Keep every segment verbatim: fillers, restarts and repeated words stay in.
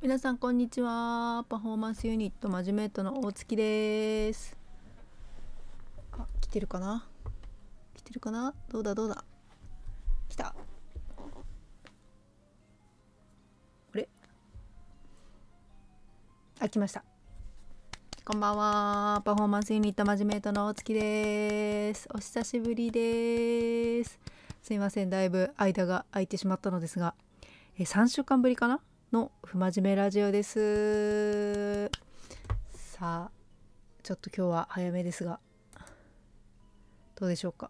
皆さんこんにちは。パフォーマンスユニットマジメートの大月です。あ、来てるかな来てるかなどうだどうだ来た。あれあ、来ました。こんばんは。パフォーマンスユニットマジメートの大月です。お久しぶりです。すいません、だいぶ間が空いてしまったのですが、えさんしゅうかんぶりかなの不真面目ラジオです。さあちょっと今日は早めですがどうでしょうか。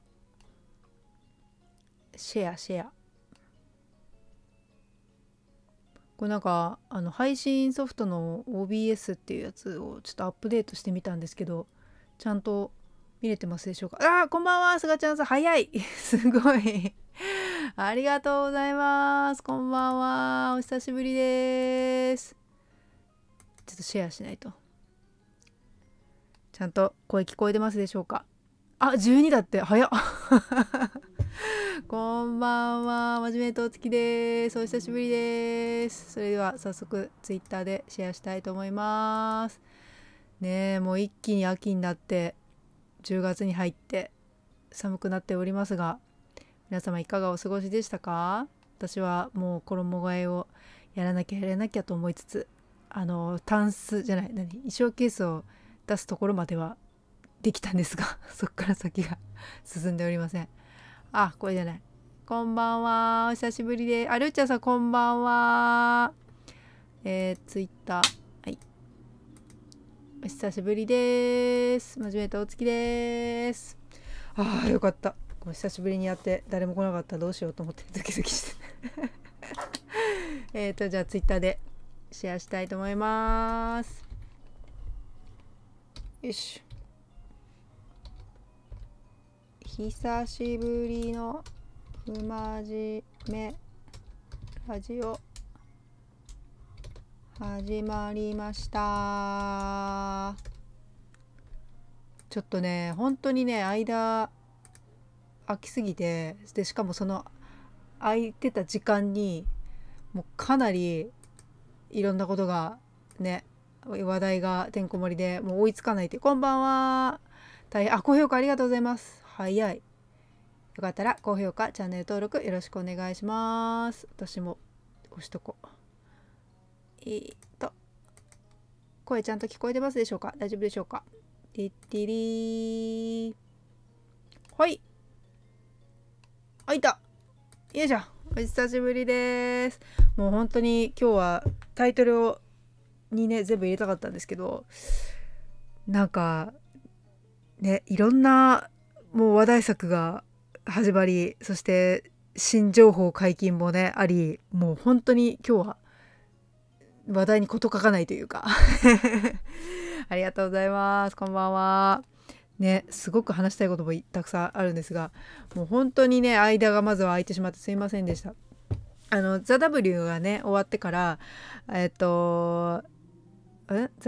シェアシェアこれなんかあの配信ソフトの オービーエス っていうやつをちょっとアップデートしてみたんですけど、ちゃんと見れてますでしょうか。あー、こんばんは、すがちゃんさん、早いすごいありがとうございます。こんばんは、お久しぶりです。ちょっとシェアしないと。ちゃんと声聞こえてますでしょうか。あ、じゅうにだって、早っこんばんは、まじめとおつきです。お久しぶりです。それでは早速ツイッターでシェアしたいと思います。ねえ、もう一気に秋になってじゅうがつに入って寒くなっておりますが、皆様いかがお過ごしでしたか？私はもう衣替えをやらなきゃやらなきゃと思いつつ、あのタンスじゃない何衣装ケースを出すところまではできたんですがそっから先が進んでおりません。あ、これじゃない。こんばんは、お久しぶりで。あ、るーちゃんさんこんばんは。えー、ツイッター。はい。お久しぶりです。真面目とおつきです。ああ、よかった。こう久しぶりにやって誰も来なかったらどうしようと思ってドキドキしてえっとじゃあツイッターでシェアしたいと思います。よし。久しぶりの不真面目ラジオ始まりました。ちょっとね本当にね間空きすぎて、でしかもその空いてた時間にもうかなりいろんなことがね話題がてんこ盛りでもう追いつかないって。こんばんは。大変あ高評価ありがとうございます。早い。よかったら高評価チャンネル登録よろしくお願いします。私も押しとこう。えー、っと声ちゃんと聞こえてますでしょうか。大丈夫でしょうか。ティッティリー。はいあいた。よいしょ。お久しぶりです。もう本当に今日はタイトルをにね全部入れたかったんですけど、なんかねいろんなもう話題作が始まり、そして新情報解禁もねあり、もう本当に今日は話題に事欠かないというかありがとうございます。こんばんは。ね、すごく話したいこともたくさんあるんですが、もう本当にね間がまずは空いてしまってすいませんでした。あのザ・ W がね終わってからえっとえザ・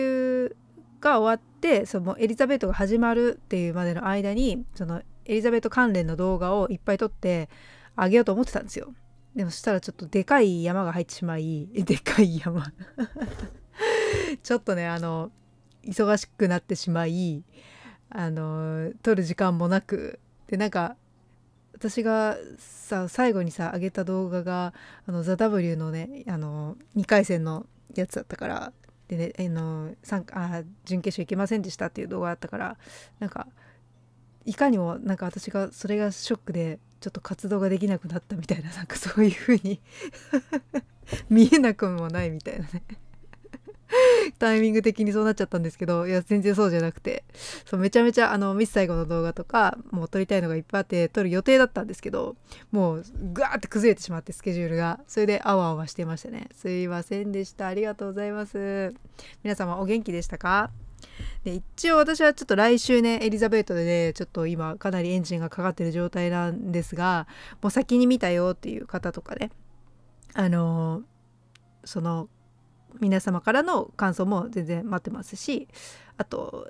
W が終わってそのエリザベートが始まるっていうまでの間にそのエリザベート関連の動画をいっぱい撮ってあげようと思ってたんですよ。でもそしたらちょっとでかい山が入ってしまいでかい山ちょっとねあの忙しくなってしまい、あの撮る時間もなくで、なんか私がさ最後にさ上げた動画があのザ・ W のねあのにかい戦のやつだったから、でねあのあ準決勝行けませんでしたっていう動画だったから、なんかいかにもなんか私がそれがショックでちょっと活動ができなくなったみたいな、なんかそういう風に見えなくもないみたいなねタイミング的にそうなっちゃったんですけど、いや全然そうじゃなくて、そうめちゃめちゃあのミス最後の動画とかもう撮りたいのがいっぱいあって撮る予定だったんですけど、もうグワーって崩れてしまってスケジュールが、それであわあわしてましたね。すいませんでした。ありがとうございます。皆様お元気でしたか？で一応私はちょっと来週ねエリザベートで、ね、ちょっと今かなりエンジンがかかってる状態なんですが、もう先に見たよっていう方とかね、あのその皆様からの感想も全然待ってますし、あと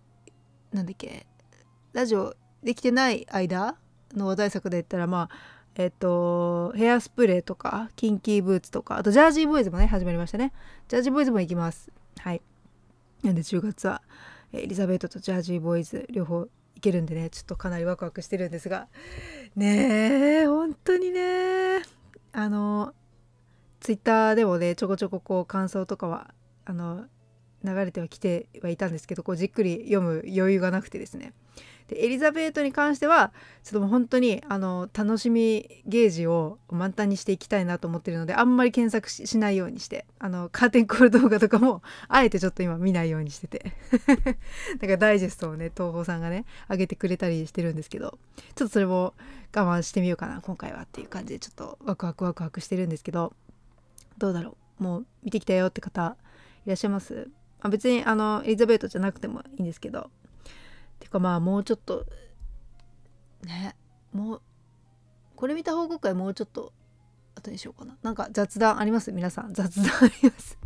なんだっけラジオできてない間の話題作で言ったら、まあえっとヘアスプレーとかキンキーブーツとか、あとジャージーボーイズもね始まりましたね。ジャージーボーイズも行きます。はい。なんでじゅうがつはエリザベートとジャージーボーイズ両方行けるんでね、ちょっとかなりワクワクしてるんですがねえ、本当にね、あのツイッターでもねちょこちょここう感想とかはあの流れてはきてはいたんですけど、こうじっくり読む余裕がなくてですね。でエリザベートに関してはちょっともう本当にあの楽しみゲージを満タンにしていきたいなと思ってるので、あんまり検索 し, しないようにして、あのカーテンコール動画とかもあえてちょっと今見ないようにしててだからダイジェストをね東宝さんがね上げてくれたりしてるんですけど、ちょっとそれも我慢してみようかな今回はっていう感じで、ちょっとワクワクワクワクしてるんですけど、どうだろう、もう見てきたよって方いらっしゃいます？あ、別にあのエリザベートじゃなくてもいいんですけど、てかまあもうちょっとね、もうこれ見た報告会もうちょっと後にしようかな。なんか雑談あります？皆さん雑談あります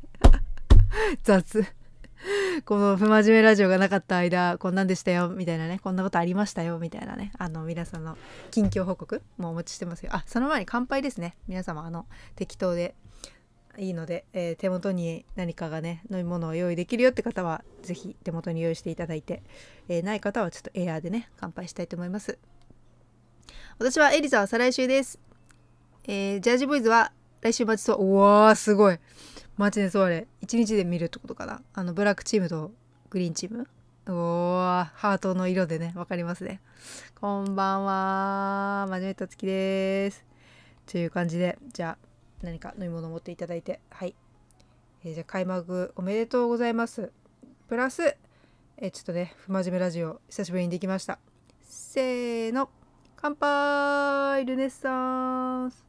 雑この不真面目ラジオがなかった間こんなんでしたよみたいなね、こんなことありましたよみたいなね、あの皆さんの近況報告もお待ちしてますよ。あ、その前に乾杯ですね。皆様あの適当でいいので、えー、手元に何かがね飲み物を用意できるよって方はぜひ手元に用意していただいて、えー、ない方はちょっとエアーでね乾杯したいと思います。私はエリザは再来週です。えー、ジャージボーイズは来週待ちそう。うわーすごい、マジでそう、あれいちにちで見るってことかな。あのブラックチームとグリーンチーム、おーハートの色でねわかりますね。こんばんは、真面目とつきですという感じで、じゃあ何か飲み物を持っていただいて、はい、えー、じゃあ開幕おめでとうございますプラス、えー、ちょっとね不真面目ラジオ久しぶりにできました。せーの、乾杯。ルネッサンス。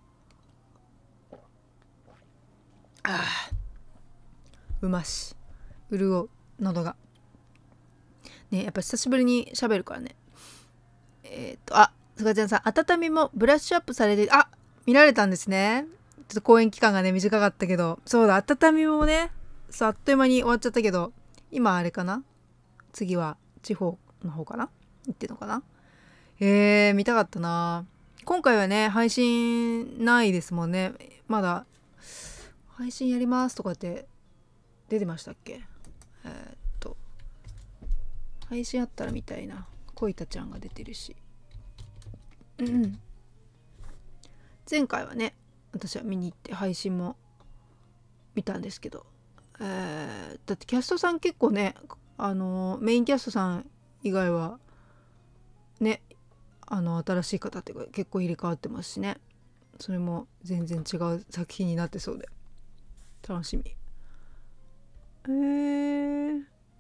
あーうまし、潤う喉がね、やっぱ久しぶりに喋るからね。えっ、ー、とあすがちゃんさん、温めもブラッシュアップされて、あ見られたんですね。ちょっと公演期間がね短かったけど、そうだ、温めもねそうあっという間に終わっちゃったけど、今あれかな、次は地方の方かな行ってんのかな。えー、見たかったな。今回はね配信ないですもんね。まだ配信やりますとかって出てましたっけ。えー、っと配信あったらみたいな、こいたちゃんが出てるし、うんうん、前回はね私は見に行って配信も見たんですけど、えー、だってキャストさん結構ね、あのメインキャストさん以外はね、あの新しい方っていうか結構入れ替わってますしね、それも全然違う作品になってそうで楽しみ。えー、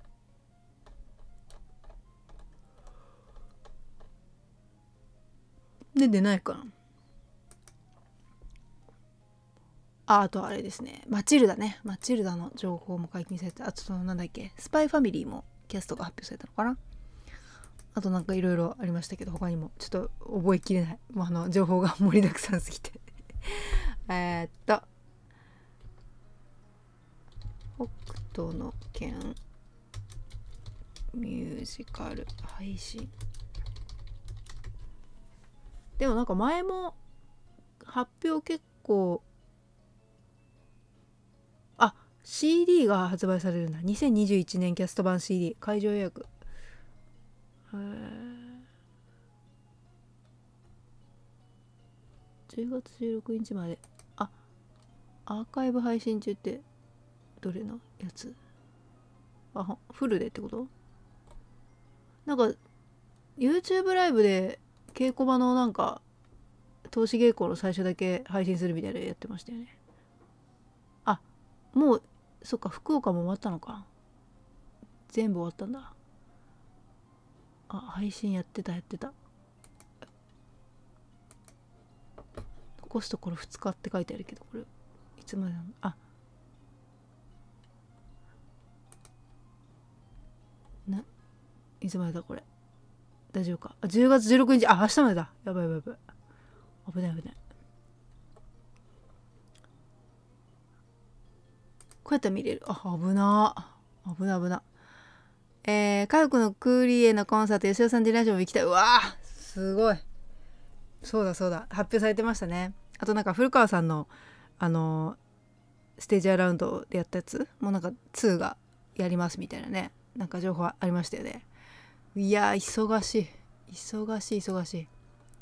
で出ないかなあ。あとあれですね、マチルダね、マチルダの情報も解禁されて、あとそのなんだっけ、スパイファミリーもキャストが発表されたのかな。あとなんかいろいろありましたけど、他にもちょっと覚えきれない、もうあの情報が盛りだくさんすぎてえっと北斗の拳ミュージカル配信、でもなんか前も発表結構、あ シーディー が発売されるんだ。にせんにじゅういちねんキャスト版 シーディー 会場予約。へー、じゅうがつじゅうろくにちまで。あ、アーカイブ配信中ってどれのやつ？あ、フルでってこと？なんか YouTube ライブで稽古場のなんか投資稽古の最初だけ配信するみたいなやってましたよね。あ、もうそっか、福岡も終わったのか。全部終わったんだ。あ、配信やってたやってた。残すところふつかって書いてあるけど、これいつまでなの？あ、ないつまでだこれ。大丈夫か。あ、じゅうがつじゅうろくにち、あ、明日までだ。やばいやばいやばい。危ない危ない。こうやったら見れる。あ、危な。危な危な。えー、家族のクーリエのコンサート、吉田さんでラジオも行きたい。うわーすごい。 そうだそうだ、発表されてましたね。あとなんか古川さんのあのステージアラウンドでやったやつもうなんかにがやりますみたいなね、なんか情報ありましたよね。いやー忙しい忙しい忙しい。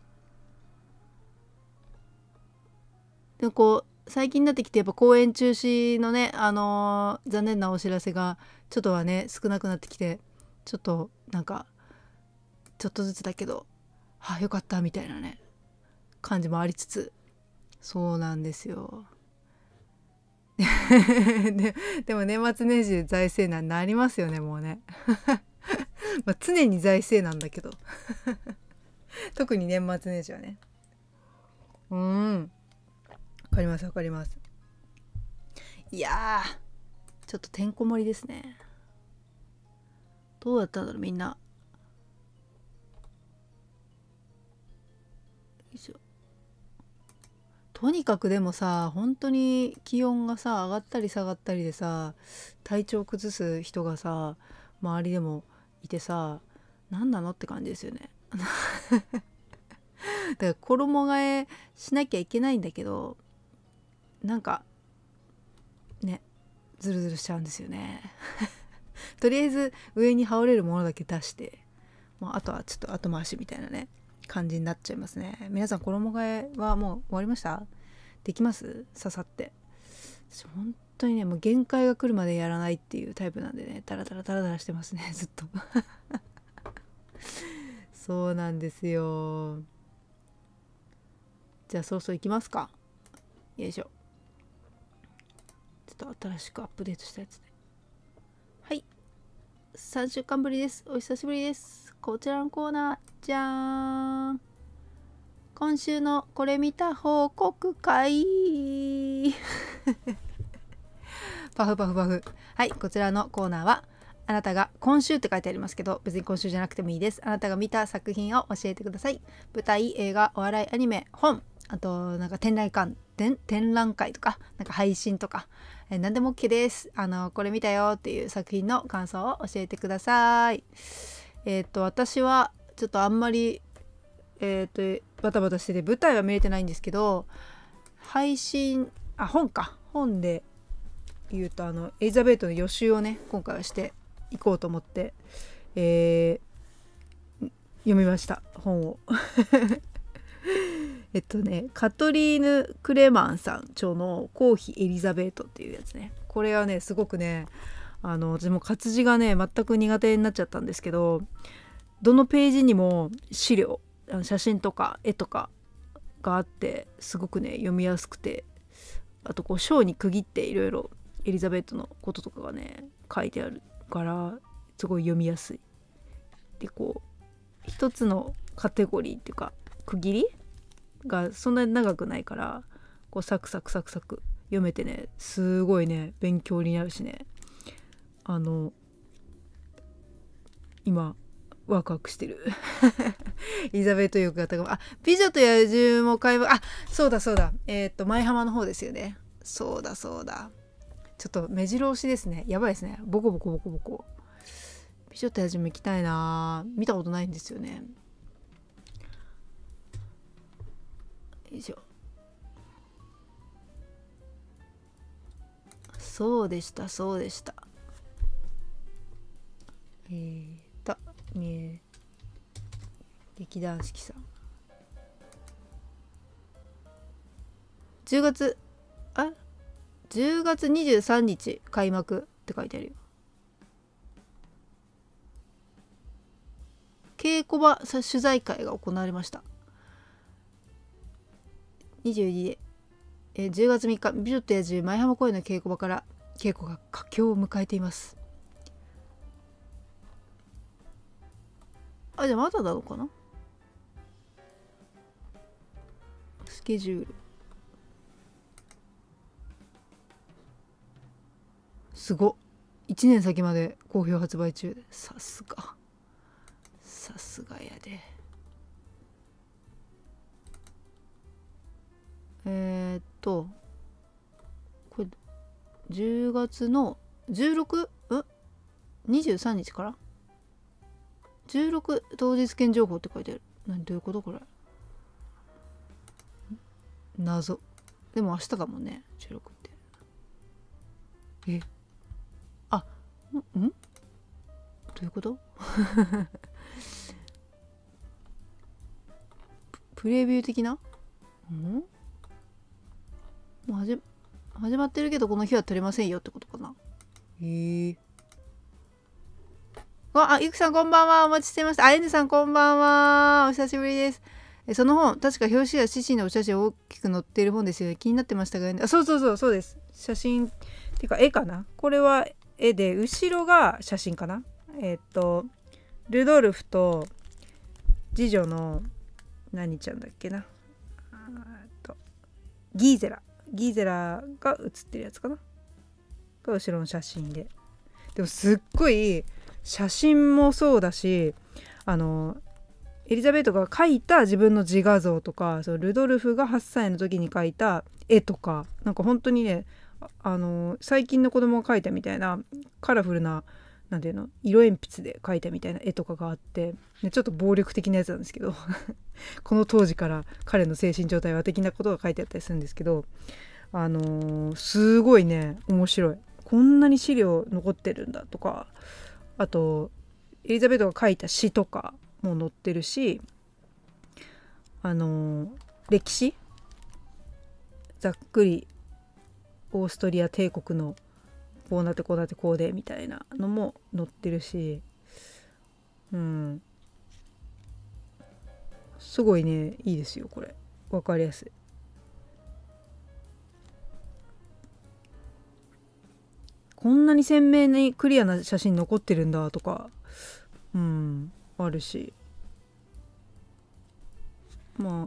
でもこう最近になってきてやっぱ公演中止のね、あのー残念なお知らせがちょっとはね少なくなってきて、ちょっとなんかちょっとずつだけど、あよかったみたいなね感じもありつつ、そうなんですよ。で, でも年末年始で財政難なりますよねもうね。まあ常に財政なんだけど特に年末年始はね。うん、わかりますわかります。いやーちょっとてんこ盛りですね。どうだったんだろうみんな。よいしょ。とにかくでもさ本当に気温がさ上がったり下がったりでさ体調崩す人がさ周りでもいてさ、何なのって感じですよね。だから衣替えしなきゃいけないんだけど、なんかねズルズルしちゃうんですよね。とりあえず上に羽織れるものだけ出して、もうあとはちょっと後回しみたいなね感じになっちゃいますね。皆さん衣替えはもう終わりました？できます？刺さって。私本当にねもう限界が来るまでやらないっていうタイプなんでね、ダラダラダラダラしてますねずっと。そうなんですよ。じゃあそろそろ行きますか。よいしょ。ちょっと新しくアップデートしたやつで。はい。さんしゅうかんぶりです。お久しぶりです。こちらのコーナー、じゃーん。今週のこれ見た報告会。パフパフパフ。はい、こちらのコーナーは、あなたが今週って書いてありますけど、別に今週じゃなくてもいいです。あなたが見た作品を教えてください。舞台、映画、お笑い、アニメ、本、あとなんか展覧会、展展覧会とか、なんか配信とか、えー、何でも OK です。あのこれ見たよっていう作品の感想を教えてください。えっと私はちょっとあんまりえっとバタバタしてて舞台は見れてないんですけど、配信あ本か本で言うとあのエリザベートの予習をね今回はしていこうと思って、えー、読みました本を。えっとねカトリーヌ・クレマンさん著の皇妃エリザベートっていうやつね。これはねすごくねあの私も活字がね全く苦手になっちゃったんですけど、どのページにも資料写真とか絵とかがあってすごくね読みやすくて、あとこう章に区切っていろいろエリザベートのこととかがね書いてあるからすごい読みやすい。でこう一つのカテゴリーっていうか区切りがそんなに長くないからこうサクサクサクサク読めてねすごいね勉強になるしね、あの今ワクワクしてる。エリザベート欲が高まあ美女と野獣も買いあそうだそうだえっ、ー、と舞浜の方ですよね。そうだそうだちょっと目白押しですね。やばいですね。ボコボコボコボコ。美女と野獣も行きたいな。見たことないんですよね。よいしょ。そうでしたそうでした。えーと見え劇団四季さんじゅうがつあじゅうがつにじゅうさんにち開幕って書いてあるよ。稽古場取材会が行われました。にじゅうにで、えー、じゅうがつみっか美女と野獣舞浜公園の稽古場から稽古が佳境を迎えています。あじゃあまだなのかな。スケジュールすごっいちねん先まで好評発売中で、さすがさすがやで。えー、っとこれじゅうがつのじゅうろくんにじゅうさんにちからじゅうろく当日券情報って書いてある。何どういうことこれ。 謎。でも明日かもね、収録って。えあんんどういうことプレビュー的な。んもう始始まってるけどこの日は撮れませんよってことかな。へえ。わあ、ゆきさんこんばんは。お待ちしてました。あゆねさんこんばんは。お久しぶりです。えその本、確か表紙や獅子のお写真大きく載っている本ですよね。気になってましたが、ね、あ、そうそうそうそうです。写真っていうか絵かな。これは絵で、後ろが写真かな。えっとルドルフと次女の何ちゃんだっけな。とギーゼラギーゼラが写ってるやつかなが後ろの写真で、でもすっごい写真もそうだし、あのエリザベートが描いた自分の自画像とか、そのルドルフがはっさいの時に描いた絵とか、なんか本当にね、あの最近の子供が描いたみたいなカラフルな、なんていうの、色鉛筆で描いたみたいな絵とかがあって、ちょっと暴力的なやつなんですけどこの当時から彼の精神状態は的なことが書いてあったりするんですけど、あのー、すごいね面白い。こんなに資料残ってるんだとか、あとエリザベートが書いた詩とかも載ってるし、あのー、歴史ざっくりオーストリア帝国のこうなってこうなってこうでみたいなのも載ってるし、うんすごいねいいですよこれ。わかりやすい。こんなに鮮明にクリアな写真残ってるんだとか、うんあるし、まあ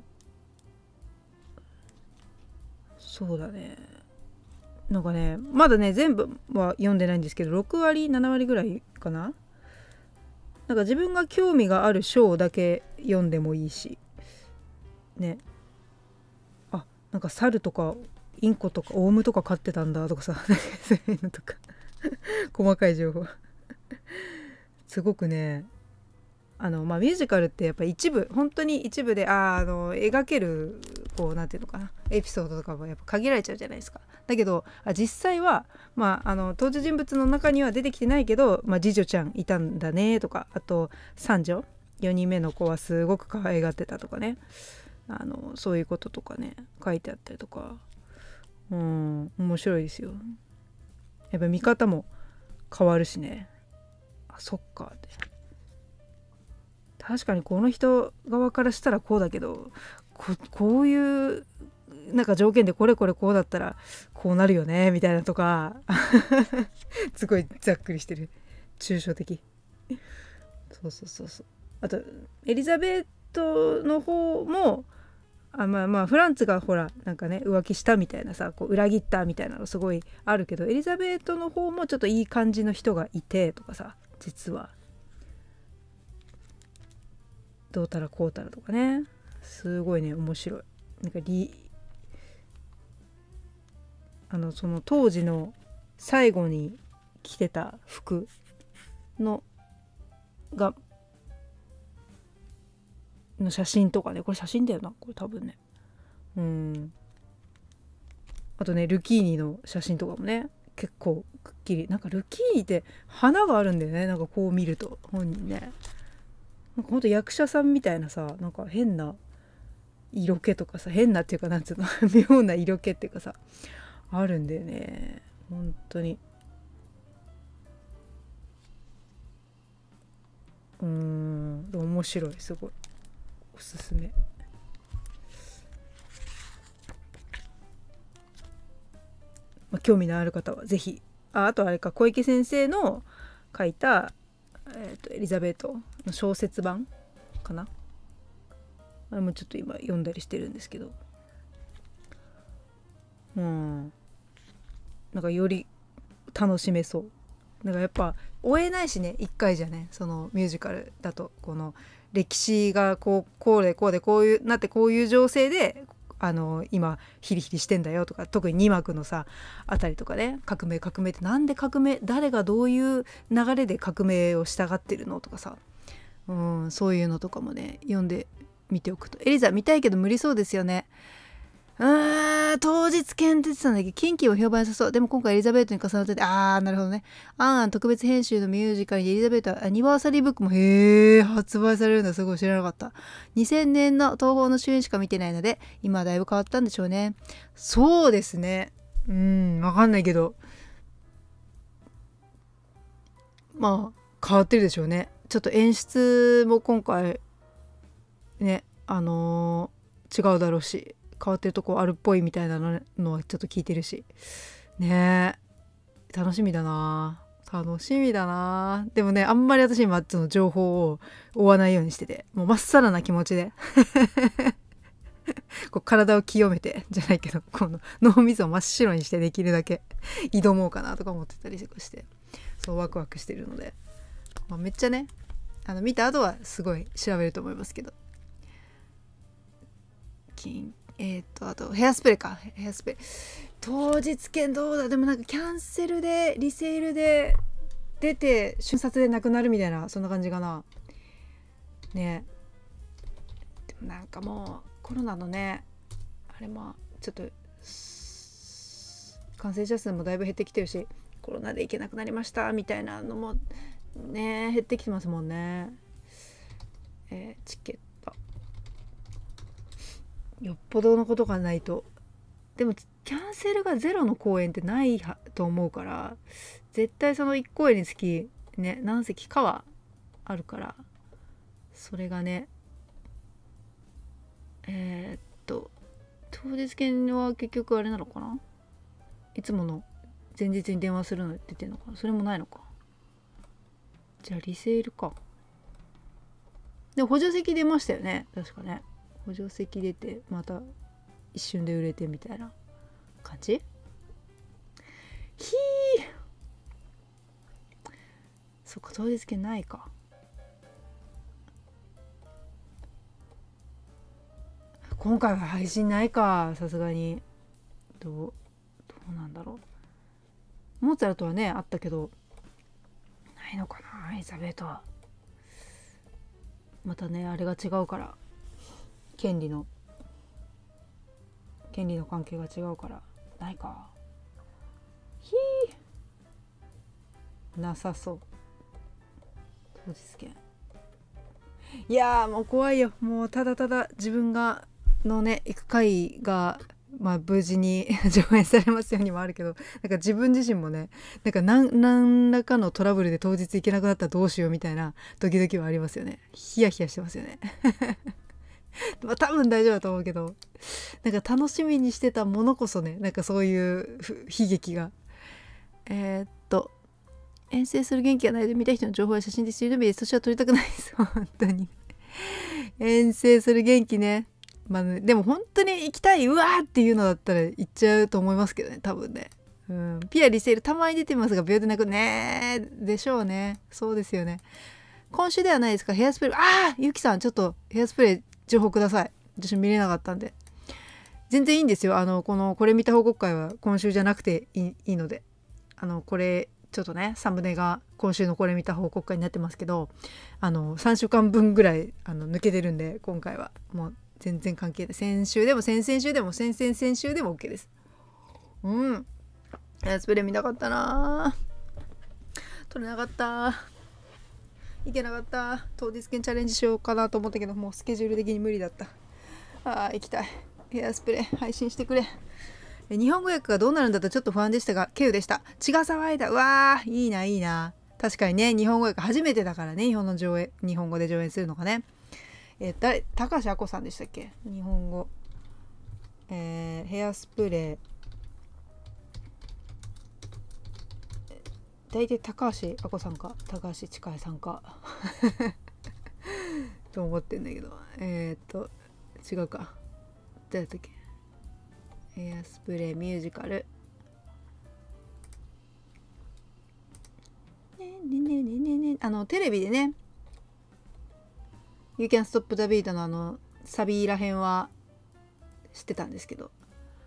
そうだね。なんかねまだね全部は読んでないんですけど、ろくわりななわりぐらいかな。なんか自分が興味がある章だけ読んでもいいしね。あ、なんか猿とかインコとかオウムとか飼ってたんだとかさそういうのとか細かい情報すごくね、あのまあミュージカルってやっぱ一部本当に一部でああの描けるこうなんていうのかなエピソードとかもやっぱ限られちゃうじゃないですか。だけどあ実際はまああの登場人物の中には出てきてないけど、まあ、次女ちゃんいたんだねとか、あと三女よにんめの子はすごく可愛がってたとかね、あのそういうこととかね書いてあったりとか、うん面白いですよ。やっぱ見方も変わるしね。あそっかって、確かにこの人側からしたらこうだけど こ, こういうなんか条件でこれこれこうだったらこうなるよねみたいなとかすごいざっくりしてる、抽象的。そうそうそうそう。あとエリザベートの方もあまあまあフランツがほらなんかね浮気したみたいなさ、こう裏切ったみたいなのすごいあるけど、エリザベートの方もちょっといい感じの人がいてとかさ、実はどうたらこうたらとかね、すごいね面白い。なんかリあのその当時の最後に着てた服のがの写真とかね、これ写真だよなこれ多分ね。うんあとねルキーニの写真とかもね結構くっきり、なんかルキーニって花があるんだよね、なんかこう見ると本人ね、なんかほんと役者さんみたいなさ、なんか変な色気とかさ、変なっていうかなんつうの妙な色気っていうかさあるんだよね本当に。うーん面白い、すごいおすすめ。まあ、興味のある方はぜひ。 あ, あとあれか小池先生の書いた、えーと、エリザベートの小説版かな、あれもちょっと今読んだりしてるんですけど、うんなんかより楽しめそう。なんかやっぱ追えないしね一回じゃね、そのミュージカルだとこの歴史がこうこうでこうでこういうなってこういう情勢であの今ヒリヒリしてんだよとか、特にに幕のさあたりとかね、革命革命ってなんで革命、誰がどういう流れで革命を従ってるのとかさ、うんそういうのとかもね読んでみておくと。エリザ見たいけど無理そうですよね。 うーん、当日券って言ってたんだけど、近畿は評判良さそう。でも今回エリザベートに重なってて、あー、なるほどね。アンアン特別編集のミュージカルにエリザベートはアニバーサリーブックも、へー、発売されるんだ。すごい知らなかった。にせんねんの東宝の主演しか見てないので、今はだいぶ変わったんでしょうね。そうですね。うん、わかんないけど。まあ、変わってるでしょうね。ちょっと演出も今回、ね、あのー違うだろうし。変わってるとこあるっぽいみたいなのはちょっと聞いてるしねえ、楽しみだな楽しみだな。でもね、あんまり私今その情報を追わないようにしてて、もうまっさらな気持ちでこう体を清めてじゃないけど、この脳みそを真っ白にしてできるだけ挑もうかなとか思ってたりして、そうワクワクしてるので、まあ、めっちゃね、あの見た後はすごい調べると思いますけど、金えっ、ー、とあとヘアスプレーかヘアスプレー当日券どうだ。でもなんかキャンセルでリセールで出て瞬殺でなくなるみたいな、そんな感じかなね。でもなんかもうコロナのねあれもちょっと感染者数もだいぶ減ってきてるし、コロナで行けなくなりましたみたいなのもね減ってきてますもんね。えー、チケットよっぽどのことがないと。でもキャンセルがゼロの公演ってないと思うから、絶対そのいち公演につきね何席かはあるから、それがねえー、っと当日券は結局あれなのかな、いつもの前日に電話するの出てんのかな、それもないのか。じゃあリセールか。でも補助席出ましたよね確かね。補助席出てまた一瞬で売れてみたいな感じ。ひー、そっか当日券ないか。今回は配信ないか、さすがに。どうどうなんだろう。モーツァルトはねあったけどないのかな、エリザベートは。またねあれが違うから、権利の権利の関係が違うからないか。ひー、なさそう当日券。いやーもう怖いよ。もうただただ自分がのね行く会がまあ無事に上演されますようにもあるけど、なんか自分自身もねなんか 何, 何らかのトラブルで当日行けなくなったらどうしようみたいなドキドキはありますよね。ヒヤヒヤしてますよねまあ多分大丈夫だと思うけど、なんか楽しみにしてたものこそね、なんかそういう悲劇が。えー、っと遠征する元気がないで見た人の情報や写真で知るべきです。年は撮りたくないです本当に遠征する元気ね。まあね、でも本当に行きたいうわーっていうのだったら行っちゃうと思いますけどね多分ね。うん、ピアリセールたまに出てますが秒でなくねでしょうね。そうですよね。今週ではないですかヘアスプレー。ああゆきさんちょっとヘアスプレー情報ください。私見れなかったんで。全然いいんですよ。あのこのこれ見た報告会は今週じゃなくていい、いいので、あのこれちょっとねサムネが今週のこれ見た報告会になってますけど、あのさんしゅうかんぶんぐらいあの抜けてるんで、今回はもう全然関係ない。先週でも先々週でも先々先週でも OK です。うんヘアスプレー見たかったな、取れなかった、いけなかった。当日券チャレンジしようかなと思ったけどもうスケジュール的に無理だった。あー行きたい。ヘアスプレー配信してくれ。日本語訳がどうなるんだとちょっと不安でしたがケウでした。血が騒いだ。うわーいいないいな。確かにね日本語訳初めてだからね、日本の上映日本語で上演するのがね。えー、誰高橋亜子さんでしたっけ日本語、えー、ヘアスプレー大体高橋亜子さんか高橋千佳恵さんかと思ってんだけど、えー、っと違うか、誰だったっけ。ヘアスプレーミュージカルねねねねねね、あのテレビでね You Can Stop the Beat のあのサビらへんは知ってたんですけど、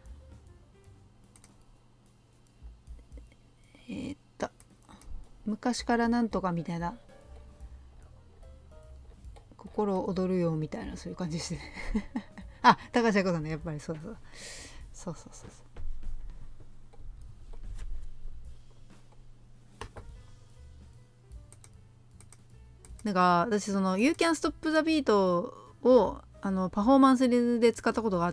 えー、っと昔からなんとかみたいな、心躍るよみたいなそういう感じですねあ、高橋愛子さんね、やっぱりそうだそうだ。そうそうそうそう。なんか私その You Can Stop the Beat をあのパフォーマンスで使ったことがあって、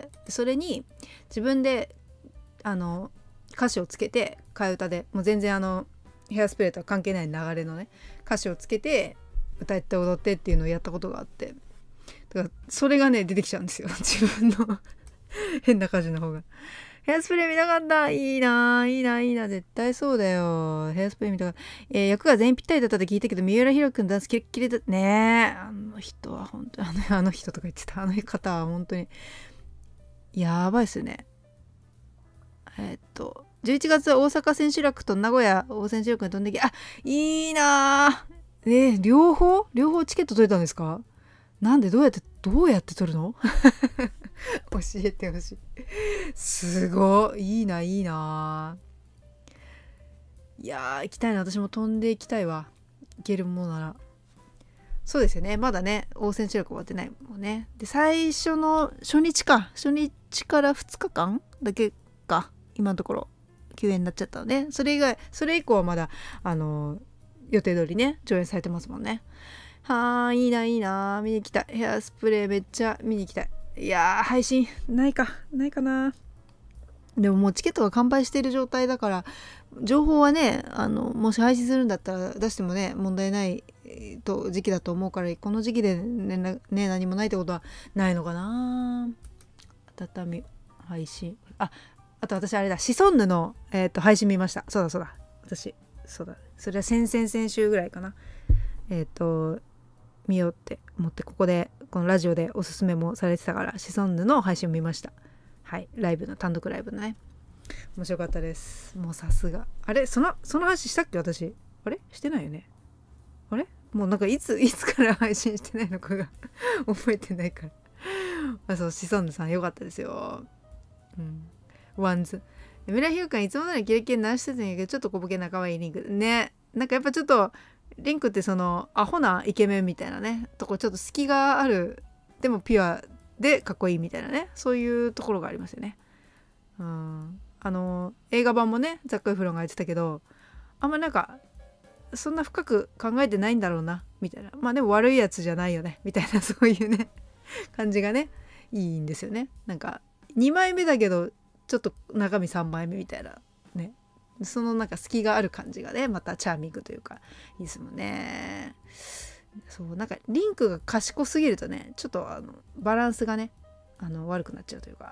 それに自分であの歌詞をつけて替え歌でもう全然あのヘアスプレーとは関係ない流れのね歌詞をつけて歌って踊ってっていうのをやったことがあって、だからそれがね出てきちゃうんですよ自分の変な歌詞の方が。ヘアスプレー見たかった。いいないいないいな。絶対そうだよ。ヘアスプレー見たかった。えー、役が全員ぴったりだったって聞いたけど、三浦宏くんダンスキレッキレだね。あの人は本当に、あの、あの人とか言ってた。あの方は本当に、やばいっすよね。えー、っと、じゅういちがつは大阪千秋楽と名古屋大千秋楽に飛んでき、あ、いいなぁ。ね、両方両方チケット取れたんですか？なんでどうやって、どうやって取るの教えてほしい。すごいいいないいな。いやー行きたいな。私も飛んでいきたいわ。行けるものなら。そうですよね。まだね大千秋楽終わってないもんね。で最初の初日か初日からふつかかんだけか今のところ休園になっちゃったので、それ以外それ以降はまだあの予定通りね上演されてますもんね。はーいいないいな。見に行きたい。ヘアスプレーめっちゃ見に行きたい。いやー配信ないかないかな。でももうチケットが完売している状態だから情報はねあのもし配信するんだったら出してもね問題ないと時期だと思うから、この時期で ね, ね何もないってことはないのかな。温み配信ああと私あれだシソンヌの、えー、と配信見ました。そうだそうだ私そうだそれは先々先週ぐらいかな。えっ、ー、と見ようって思ってここでこのラジオでおすすめもされてたからシソンヌの配信を見ました。はい、ライブの単独ライブのね面白かったです。もうさすがあれそのその話したっけ私。あれしてないよね。あれもうなんかいついつから配信してないのかが覚えてないからあそうシソンヌさんよかったですよ。うんワンズミラヒューカンいつものよりキレキレ直してたんやけどちょっと小ボケな可愛いリンクね。なんかやっぱちょっとリンクってそのアホなイケメンみたいなねとこちょっと隙があるでもピュアでかっこいいみたいなねそういうところがありますよね。うんあの映画版もねザック・エフロンが言ってたけどあんまなんかそんな深く考えてないんだろうなみたいな、まあでも悪いやつじゃないよねみたいなそういうね感じがねいいんですよね。なんかにまいめだけどちょっと中身さんまいめみたいなねそのなんか隙がある感じがねまたチャーミングというかいいですもんね。そうなんかリンクが賢すぎるとねちょっとあのバランスがねあの悪くなっちゃうというか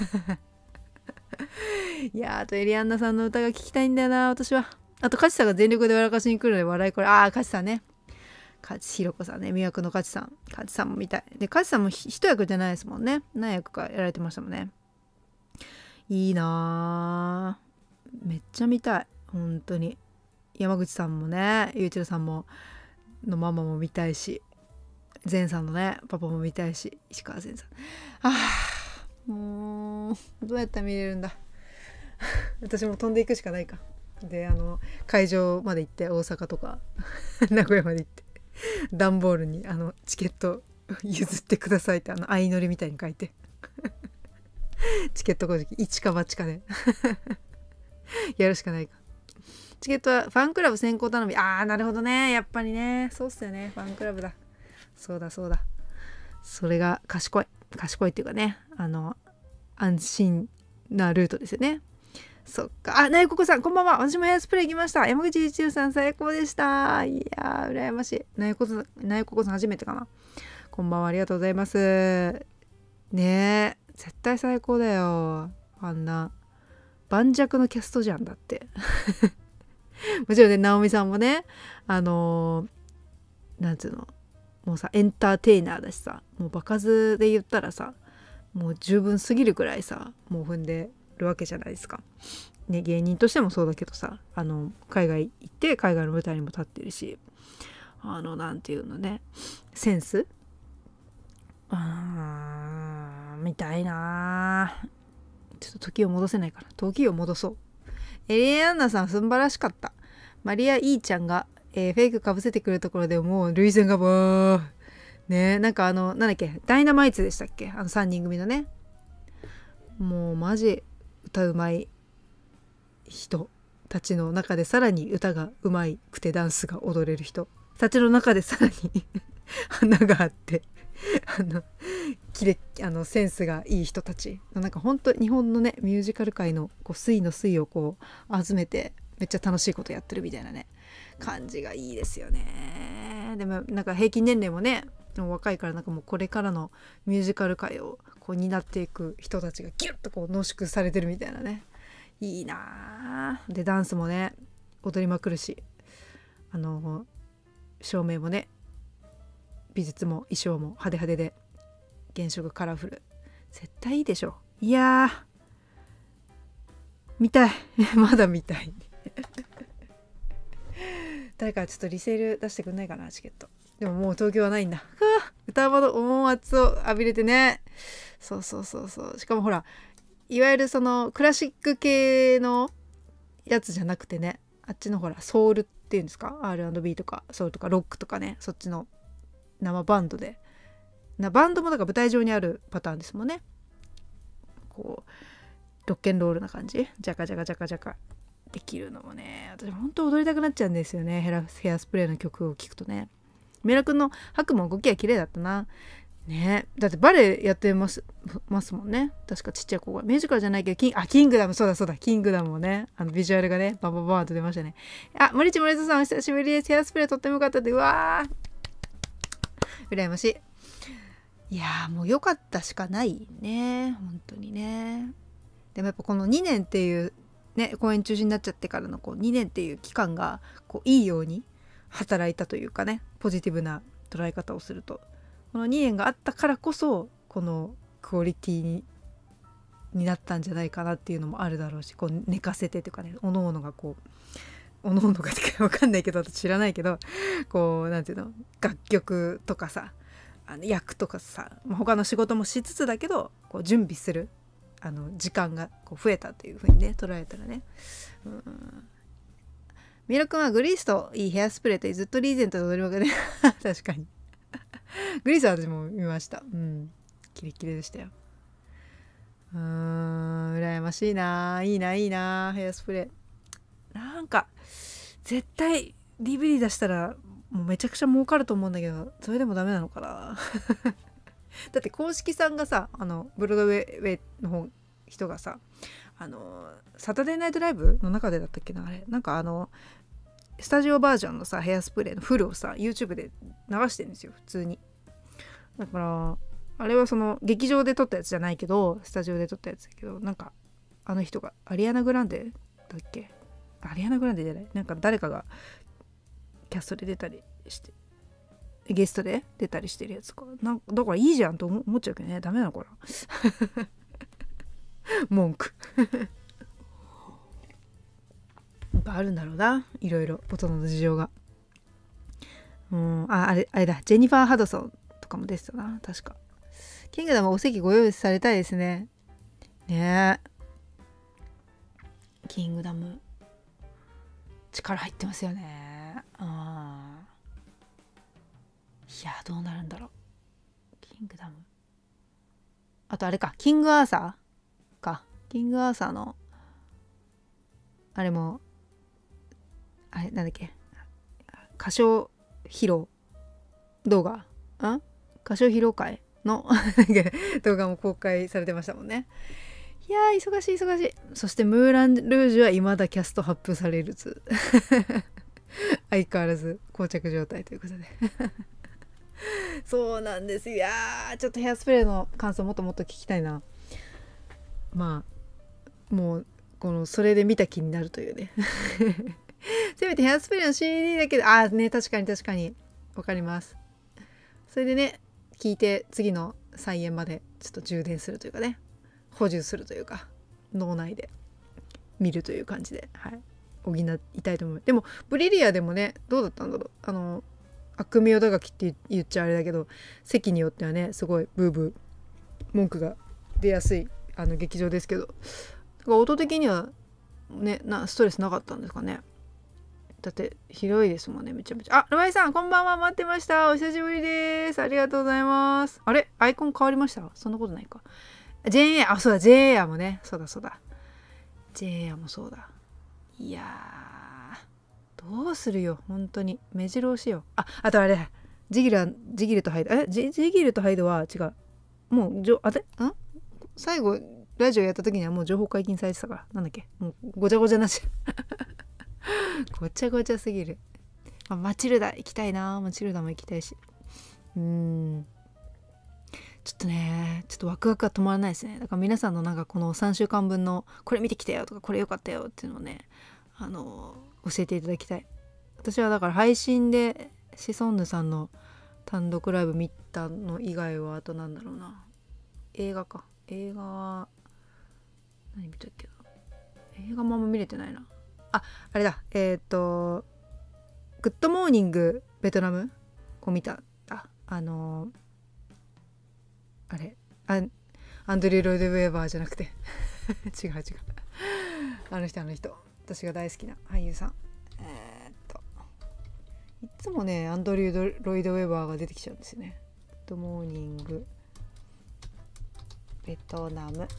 いやーあとエリアンナさんの歌が聞きたいんだよな私は。あとカチさんが全力で笑かしに来るので笑いこれああカチさんねカチひろこさんね魅惑のカチさんカチさんも見たいでカチさんも一役じゃないですもんね何役かやられてましたもんね。いいなーめっちゃ見たい本当に。山口さんもねゆういちろさんものママも見たいし善さんのねパパも見たいし石川善さんあーもうどうやったら見れるんだ私も飛んでいくしかないか。であの会場まで行って大阪とか名古屋まで行って段ボールにあのチケット譲ってくださいってあの相乗りみたいに書いてチケット公式一か八かでやるしかないか。チケットはファンクラブ先行頼み。あーなるほどねやっぱりねそうっすよねファンクラブだそうだそうだそれが賢い賢いっていうかねあの安心なルートですよね。そっかあなゆここさんこんばんは。私もヘアスプレー行きました。山口一郎さん最高でした。いやー羨ましい。なゆこさんなゆここさん初めてかな。こんばんはありがとうございます。ねえ絶対最高だよあんな盤石のキャストじゃんだってもちろんね直美さんもねあのー、なんつうのもうさエンターテイナーだしさもう場数で言ったらさもう十分すぎるくらいさもう踏んでるわけじゃないですか、ね、芸人としてもそうだけどさあの海外行って海外の舞台にも立ってるしあのなんていうのねセンスあーみたいな。ちょっと時を戻せないから時を戻そう。エリアンナさん素晴らしかった。マリア・イーちゃんが、えー、フェイクかぶせてくるところでもう涙腺がボーね。なんかあのなんだっけ、ダイナマイツでしたっけ、あのさんにん組のね。もうマジ歌うまい人たちの中でさらに歌がうまくてダンスが踊れる人たちの中でさらに花があってあのキレあのセンスがいい人たちのなんか本当日本のねミュージカル界のこう粋の粋をこう集めてめっちゃ楽しいことやってるみたいなね感じがいいですよね。でもなんか平均年齢もねもう若いから、なんかもうこれからのミュージカル界をこう担っていく人たちがギュッとこう濃縮されてるみたいなね、いいなあ。でダンスもね踊りまくるし、あの照明もね美術も衣装も派手派手で原色カラフル、絶対いいでしょ。いやー見たいまだ見たい誰かちょっとリセール出してくんないかな、チケット。でももう東京はないんだ。歌場の音圧を浴びれてね。そうそうそうそう。しかもほらいわゆるそのクラシック系のやつじゃなくてね、あっちのほらソウルっていうんですか、 アールアンドビー とかソウルとかロックとかね、そっちの生バンドでな、バンドもだから舞台上にあるパターンですもんね。こうロッケンロールな感じ、ジャカジャカジャカジャカできるのもね、私本当踊りたくなっちゃうんですよね、ヘラヘアスプレーの曲を聴くとね。三浦くんの白も動きは綺麗だったな。ね、だってバレエやってますますもんね、確かちっちゃい子が。ミュージカルじゃないけどキンあキングダム、そうだそうだ、キングダムもね、あのビジュアルがねバババーンと出ましたね。あ、森地森田さんお久しぶりです。ヘアスプレーとってもよかったで、うわー羨ましい。いやーもう良かったしかないね、本当にね。でもやっぱこのにねんっていうね公演中止になっちゃってからのこうにねんっていう期間がこういいように働いたというかね、ポジティブな捉え方をすると、このにねんがあったからこそこのクオリティにになったんじゃないかなっていうのもあるだろうし、こう寝かせてというかね、おのおのがこうおのおのがってか分かんないけど知らないけど、こうなんていうの、楽曲とかさ、あの役とかさ、まあ、他の仕事もしつつだけどこう準備するあの時間がこう増えたという風にね捉えたらね、うん、ミラ君はグリースといいヘアスプレーとずっとリーゼントで踊りまくね確かにグリースは私も見ました。うん、キレッキレでしたよ。うーん、羨ましいな、いいないいなヘアスプレー。なんか絶対 ディーブイディー 出したらもうめちゃくちゃ儲かると思うんだけど、それでもダメなのかなだって公式さんがさ、あのブロードウェイの方人がさ、あのサタデーナイトライブの中でだったっけな、あれなんかあのスタジオバージョンのさヘアスプレーのフルをさ YouTube で流してるんですよ普通に。だからあれはその劇場で撮ったやつじゃないけどスタジオで撮ったやつだけど、なんかあの人がアリアナ・グランデだっけ、アリアナ・グランデじゃない、なんか誰かがキャストで出たりしてゲストで出たりしてるやつかなんか、だからいいじゃんと思っちゃうけどね、ダメなのかな文句やっぱあるんだろうな、いろいろ大人の事情が。うん、ああれあれだ、ジェニファー・ハドソンとかも出てたな確か。キングダムお席ご用意されたいですね。ねえ、キングダム力入ってますよね。あ、いやどうなるんだろうキングダム。あとあれか、キングアーサーか、キングアーサーのあれもあれなんだっけ、歌唱披露動画、ん歌唱披露会の動画も公開されてましたもんね。いやー忙しい忙しい。そしてムーラン・ルージュは未だキャスト発表されるず相変わらず膠着状態ということでそうなんですよ。いやーちょっとヘアスプレーの感想もっともっと聞きたいな。まあもうこのそれで見た気になるというねせめてヘアスプレーの シーディー だけで、ああね確かに確かにわかります。それでね聞いて次の再演までちょっと充電するというかね、補充するというか脳内で見るという感じで、はい、補いたいと思う。でもブリリアでもねどうだったんだろう、あの悪名高きって言っちゃあれだけど席によってはねすごいブーブー文句が出やすいあの劇場ですけど、だから音的にはねなストレスなかったんですかね。 だって広いですもんね、めちゃめちゃ。あ、ロワイさんこんばんは、待ってました、お久しぶりです。ありがとうございます。あれアイコン変わりました？そんなことないか。 ジェーエー あ、そうだ ジェーエー もね、そうだそうだ ジェーエー もそうだ。いやーどうするよ本当に、目白押しよ。あ、あとあれジギルはジギルとハイド、えジジギルとハイドは違う、もうじょあれん最後ラジオやった時にはもう情報解禁されてたから、なんだっけ、もうごちゃごちゃなしごちゃごちゃすぎる。あ、マチルダ行きたいな、マチルダも行きたいし、うーんちょっとね、ちょっとワクワクが止まらないですね。だから皆さんのなんかこのさんしゅうかんぶんのこれ見てきたよとかこれ良かったよっていうのをね、あの教えていただきたい。私はだから配信でシソンヌさんの単独ライブ見たの以外は、あとなんだろうな、映画か、映画は何見たっけな、映画もあんま見れてないな。あ、あれだ、えっ、ー、とグッドモーニングベトナムを見た。あ、あのー、あれあアンドリュー・ロイド・ウェーバーじゃなくて違う違うあの人あの人私が大好きな俳優さん、えー、っといつもねアンドリュー・ロイド・ウェーバーが出てきちゃうんですよね。グッドモーニングベトナム、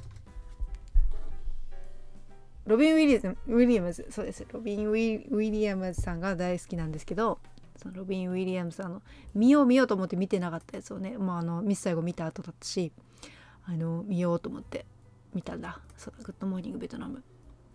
ロビン・ウィリアム、ウィリアムズ、そうです、ロビン・ウィ、ウィリアムズさんが大好きなんですけど、そのロビン・ウィリアムズさんの見よう見ようと思って見てなかったやつをね、まあ、あのミス最後見た後だったし、あの見ようと思って見たんだ。そうだ、グッドモーニングベトナム。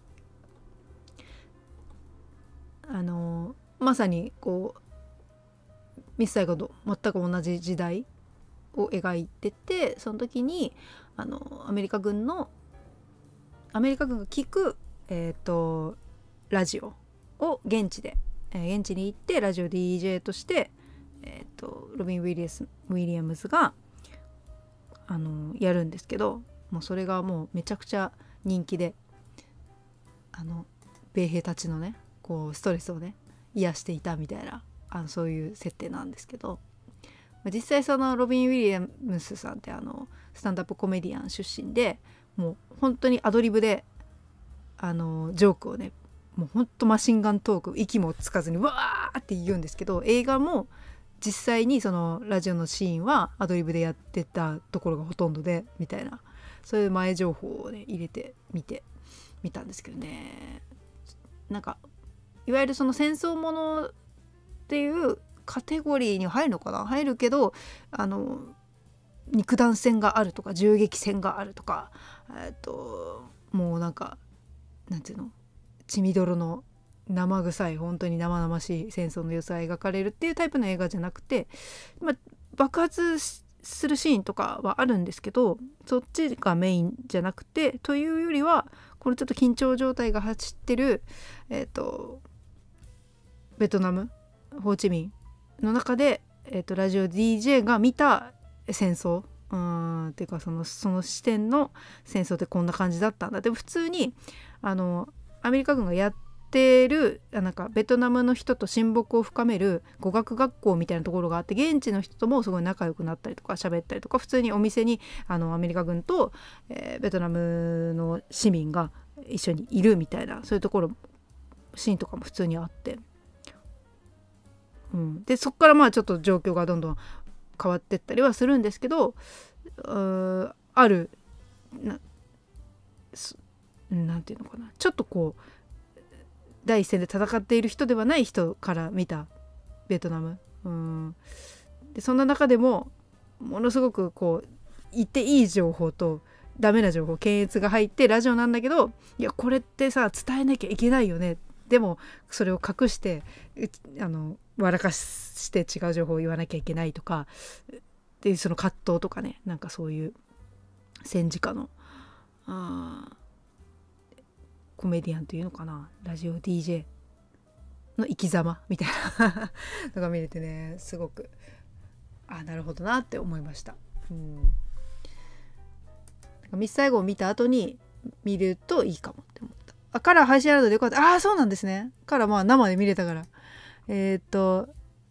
あのまさにこうミス最後と全く同じ時代を描いてて、その時にあのアメリカ軍のアメリカ軍が聞く、えー、とラジオを現地で、えー、現地に行ってラジオ ディージェー として、えー、とロビン・ウィリアス、ウィリアムズがあのやるんですけど、もうそれがもうめちゃくちゃ人気で、あの米兵たちのねこうストレスをね癒していたみたいな、あのそういう設定なんですけど、実際そのロビン・ウィリアムスさんってあのスタンダップコメディアン出身で、もう本当にアドリブであのジョークをね、もう本当マシンガントーク、息もつかずにわーって言うんですけど、映画も実際にそのラジオのシーンはアドリブでやってたところがほとんどでみたいな、そういう前情報をね入れてみてみたんですけどね、なんかいわゆるその戦争ものっていうカテゴリーに入るのかな、入るけど、あの肉弾戦があるとか銃撃戦があるとか、えっともうなんかなんていうの、血みどろの生臭い本当に生々しい戦争の様子が描かれるっていうタイプの映画じゃなくて、まあ、爆発するシーンとかはあるんですけど、そっちがメインじゃなくて、というよりはこのちょっと緊張状態が走ってる、えっとベトナムホーチミンの中で、えっとラジオ ディージェー が見た戦争、うーんっていうかそのその視点の戦争ってこんな感じだったんだ。でも普通にあのアメリカ軍がやってるなんかベトナムの人と親睦を深める語学学校みたいなところがあって、現地の人ともすごい仲良くなったりとか喋ったりとか、普通にお店にあのアメリカ軍と、えー、ベトナムの市民が一緒にいるみたいな、そういうところシーンとかも普通にあって、うん、でそこからまあちょっと状況がどんどん変わってったりはするんですけど、うある な, なんていうのかな、ちょっとこう第一線で戦っている人ではない人から見たベトナム、うん、でそんな中でもものすごくこう言っていい情報とダメな情報検閲が入ってラジオなんだけど、いやこれってさ伝えなきゃいけないよね、でもそれを隠してあの笑かして違う情報を言わなきゃいけないとかっていうその葛藤とかね、なんかそういう戦時下のあコメディアンというのかな、ラジオ ディージェー の生き様みたいなのが見れてね、すごくあなるほどなって思いました。うん、ミス最後を見た後に見るといいかもって思った。あから配信あるのでよかった。ああそうなんですね。からまあ生で見れたから。えー、っと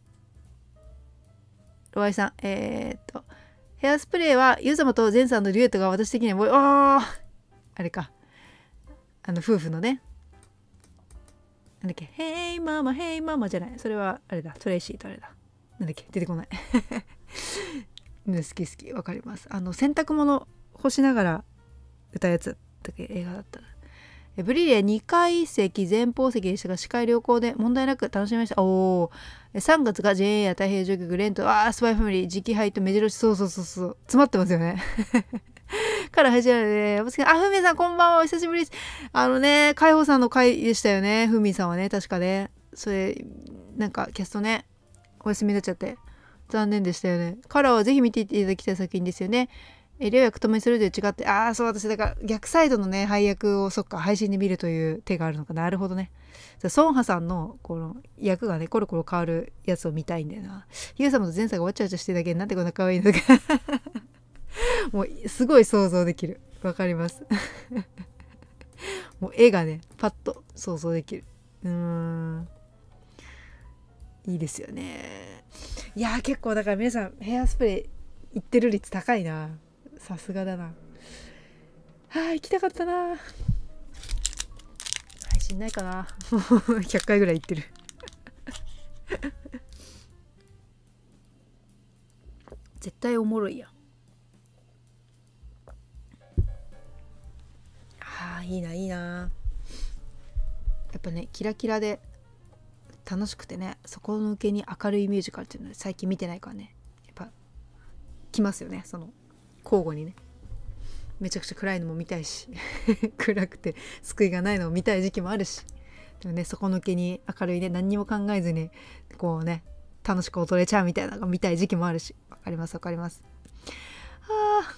ロワイさん、えー、っとヘアスプレーはユーザマとゼンさんのデュエットが私的にはもうああれか、あの夫婦のね、 なんだっけ、ヘイママヘイママじゃない、それはあれだ、トレイシーとあれだ、なんだっけ、出てこない好き好き、わかります。あの洗濯物干しながら歌うやつだったっけ、映画だったら。ブリレーにかい席前方席でしたが視界良好で問題なく楽しみました。おー、さんがつが ジェイエー や太平洋序曲レント、あースパイファミリー、磁気配と目白押し、そうそうそうそう、詰まってますよねから始まるね。あ、ふみさんこんばんは、お久しぶりです。あのね、海保さんの回でしたよね、ふみさんはね、確かね。それ、なんかキャストね、お休みになっちゃって、残念でしたよね。カラーはぜひ見ていただきたい作品ですよね。え、両役ともにそれぞれ違って、ああ、そう、私、だから逆サイドのね、配役を、そっか、配信で見るという手があるのか。なるほどね。ソンハさんの、この、役がね、コロコロ変わるやつを見たいんだよな。ユウ様と前作がわちゃわちゃしてるだけで、なんてこんな可愛いのか。もう、すごい想像できる。わかります。もう、絵がね、パッと想像できる。うーん。いいですよね。いやー、結構、だから皆さん、ヘアスプレー、いってる率高いな。さすがだな。はあ、行きたかったな。配信ないかな。ひゃっかいぐらい行ってる。絶対おもろいやん。ああ、いいないいな。やっぱね、キラキラで楽しくてね、そこ向けに明るいミュージカルっていうので最近見てないからね、やっぱ来ますよね、その交互にね。めちゃくちゃ暗いのも見たいし暗くて救いがないのも見たい時期もあるし、でもね、そこ抜けに明るいね、何にも考えずにこうね、楽しく踊れちゃうみたいなのが見たい時期もあるし、わかりますわかります。あ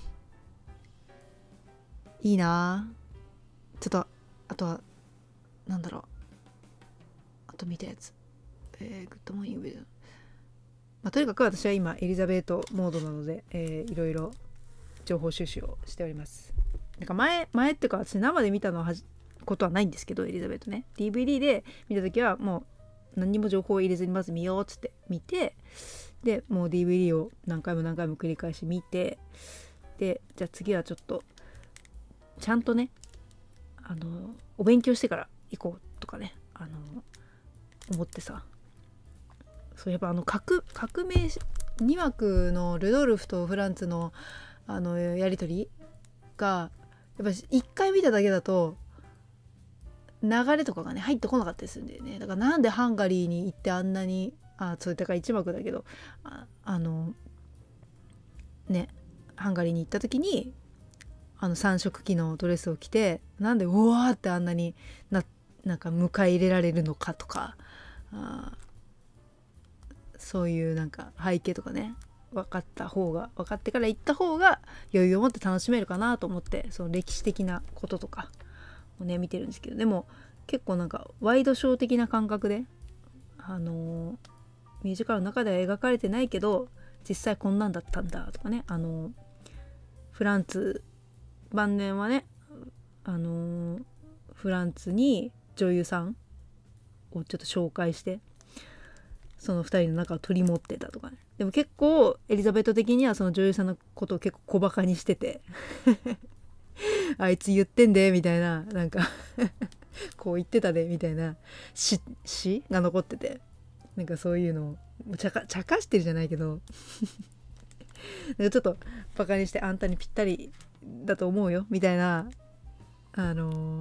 ー、いいな。ちょっとあとはなんだろう、あと見たやつ、えー、グッドモーニングビデオ、まあ、とにかく私は今エリザベートモードなので、えー、いろいろ情報収集をしております。なんか前前っていうか、私生で見たのはことはないんですけど、エリザベートね、 ディーブイディー で見た時はもう何にも情報を入れずにまず見ようっつって見て、でもう ディーブイディー を何回も何回も繰り返し見て、でじゃあ次はちょっとちゃんとね、あのお勉強してから行こうとかね、あの思ってさ、そういえばあの 革, 革命にわくのルドルフとフランツのあのやり取りがやっぱりいっかい見ただけだと流れとかがね入ってこなかったりするんだよね。だからなんでハンガリーに行ってあんなに、あ、それだからいち幕だけど、あ, あのねハンガリーに行った時にあの三色機のドレスを着て、なんでうわーってあんなに な, なんか迎え入れられるのかとか、あ、そういうなんか背景とかね、分かった方が分かってから行った方が余裕を持って楽しめるかなと思って、その歴史的なこととかをね見てるんですけど、でも結構なんかワイドショー的な感覚で、あのー、ミュージカルの中では描かれてないけど実際こんなんだったんだとかね、あのー、フランツ晩年はね、あのー、フランツに女優さんをちょっと紹介してそのふたりの中を取り持ってたとかね。でも結構エリザベート的にはその女優さんのことを結構小バカにしててあいつ言ってんでみたいな、なんかこう言ってたでみたいな詩詩が残ってて、なんかそういうのをちゃかちゃかしてるじゃないけどなんかちょっとバカにして、あんたにぴったりだと思うよみたいな、あの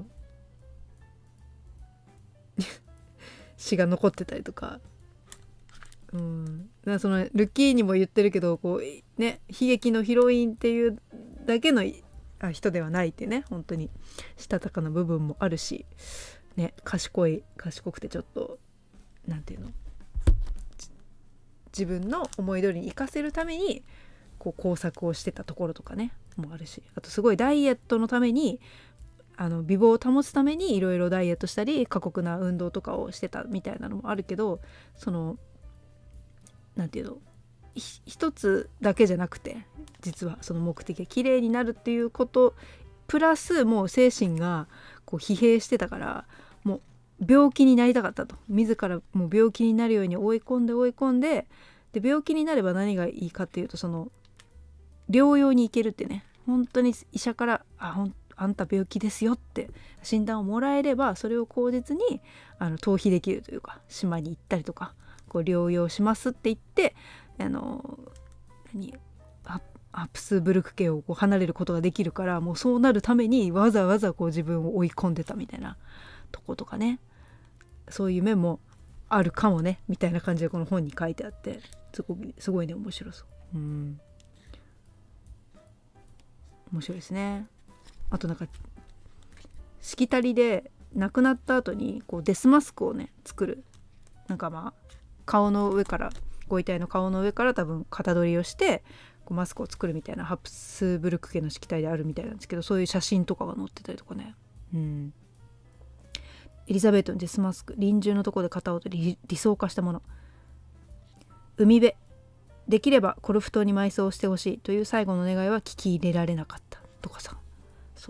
ー、詩が残ってたりとか。うん、だそのルッキーにも言ってるけど、こうね、悲劇のヒロインっていうだけの人ではないってね、本当にしたたかな部分もあるし、ね、賢い賢くてちょっとなんていうの、自分の思い通りに生かせるためにこう工作をしてたところとかねもあるし、あとすごいダイエットのために、あの美貌を保つためにいろいろダイエットしたり過酷な運動とかをしてたみたいなのもあるけど、そのなんていうの、一つだけじゃなくて、実はその目的が綺麗になるっていうことプラス、もう精神がこう疲弊してたから、もう病気になりたかったと、自らもう病気になるように追い込んで追い込んで、で病気になれば何がいいかっていうと、その療養に行けるってね、本当に医者からあほんあんた病気ですよって診断をもらえれば、それを口実にあの逃避できるというか、島に行ったりとかこう療養しますって言ってあの何アアプスブルク家をこう離れることができるから、もうそうなるためにわざわざこう自分を追い込んでたみたいなとことかね、そういう面もあるかもねみたいな感じでこの本に書いてあって、すごいすごいね面白そう。うん面白いですね。あとなんかしきたりで亡くなった後にこうデスマスクをね作る、なんかまあ顔の上からご遺体の顔の上から多分型取りをしてこうマスクを作るみたいなハプスブルク家のしきたりであるみたいなんですけど、そういう写真とかが載ってたりとかね。うんエリザベートのデスマスク、臨終のところで型を取り理想化したもの。海辺できればコルフ島に埋葬してほしいという最後の願いは聞き入れられなかったとかさ。そう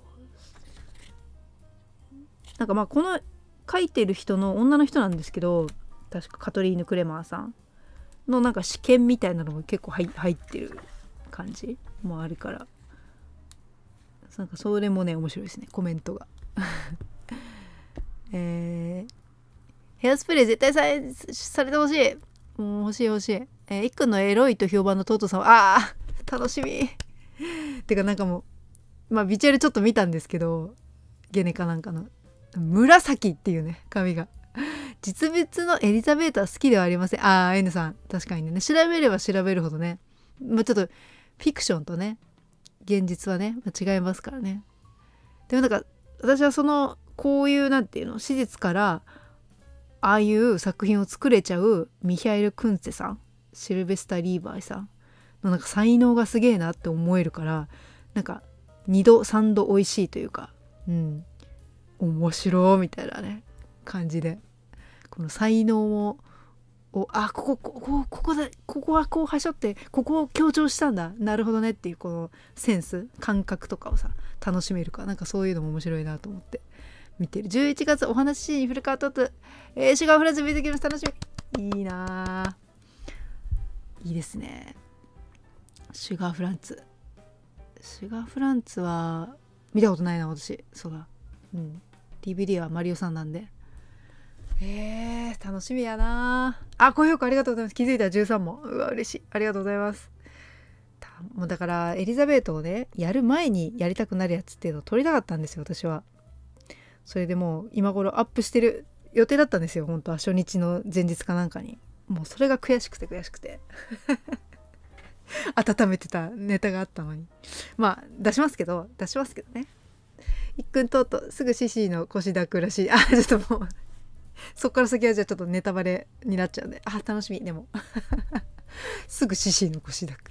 なんかまあこの書いてる人の女の人なんですけど、確かカトリーヌ・クレマーさんのなんか試験みたいなのも結構入入ってる感じもあるから、なんかそれもね面白いですね、コメントが。えー、ヘアスプレー絶対されされてほしい。もう欲しい欲しい。えー、いっくんのエロいと評判のトートさんはあー楽しみ。てかなんかもうまあビジュアルちょっと見たんですけど、ゲネかなんかの紫っていうね髪が、実物のエリザベートは好きではありません。あー N さん確かにね、調べれば調べるほどね、まあ、ちょっとフィクションとね現実はね、まあ、違いますからね。でもなんか私はそのこういうなんていうの史実からああいう作品を作れちゃうミヒャエル・クンツェさん、シルベスタ・リーバイさんのなんか才能がすげえなって思えるから、なんかにどさんど美味しいというか、うん面白いみたいなね感じで、この才能ををあここここここだここはこうはしょってここを強調したんだ、なるほどねっていうこのセンス感覚とかをさ楽しめるか、なんかそういうのも面白いなと思って見てる。じゅういちがつお話しにフルカートと、えー、シュガーフランツ見てきます。楽しみ。いいないいですね。シュガーフランツシュガーフランツは見たことないな私。そうだ、うん、ディーブイディー はマリオさんなんで。えー、楽しみやなあ。高評価ありがとうございます。気づいたらじゅうさんもん。うわ嬉しい、ありがとうございます。もうだからエリザベートをねやる前にやりたくなるやつっていうのを撮りたかったんですよ私は。それでもう今頃アップしてる予定だったんですよ本当は、初日の前日かなんかに。もうそれが悔しくて悔しくて温めてたネタがあったのに、まあ出しますけど出しますけどね。いっくんとうとうすぐシシの腰抱くらしい。あちょっともうそっから先はじゃあちょっとネタバレになっちゃうんで、あ楽しみ。でもすぐシシの腰抱く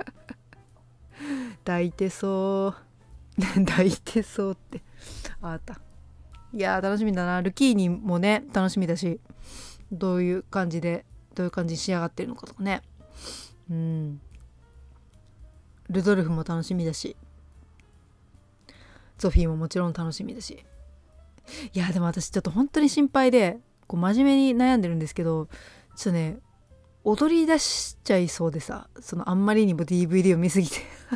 抱いてそう抱いてそうってあった。いやー楽しみだな。ルキーニもね楽しみだし、どういう感じでどういう感じに仕上がってるのかとかね。うんルドルフも楽しみだし、ゾフィーももちろん楽しみだし。いやでも私ちょっと本当に心配でこう真面目に悩んでるんですけど、ちょっとね踊り出しちゃいそうでさ、そのあんまりにも ディーブイディー を見すぎて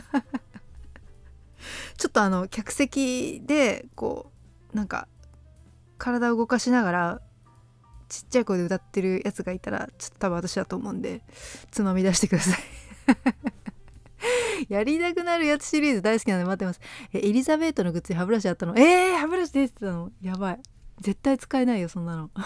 ちょっとあの客席でこうなんか体を動かしながらちっちゃい声で歌ってるやつがいたらちょっと多分私だと思うんでつまみ出してくださいやりたくなるやつシリーズ大好きなんで待ってます。えエリザベートのグッズに歯ブラシあったの？えー、歯ブラシ出てたの？やばい、絶対使えないよそんなの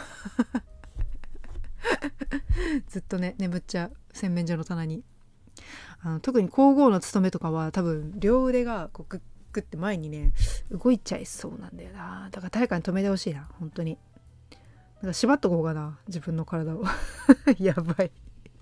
ずっとね眠っちゃう洗面所の棚に。あの特に皇后の務めとかは多分両腕がこうグッグッて前にね動いちゃいそうなんだよな。だから誰かに止めてほしいな本当に。なんか縛っとこうかな自分の体をやばい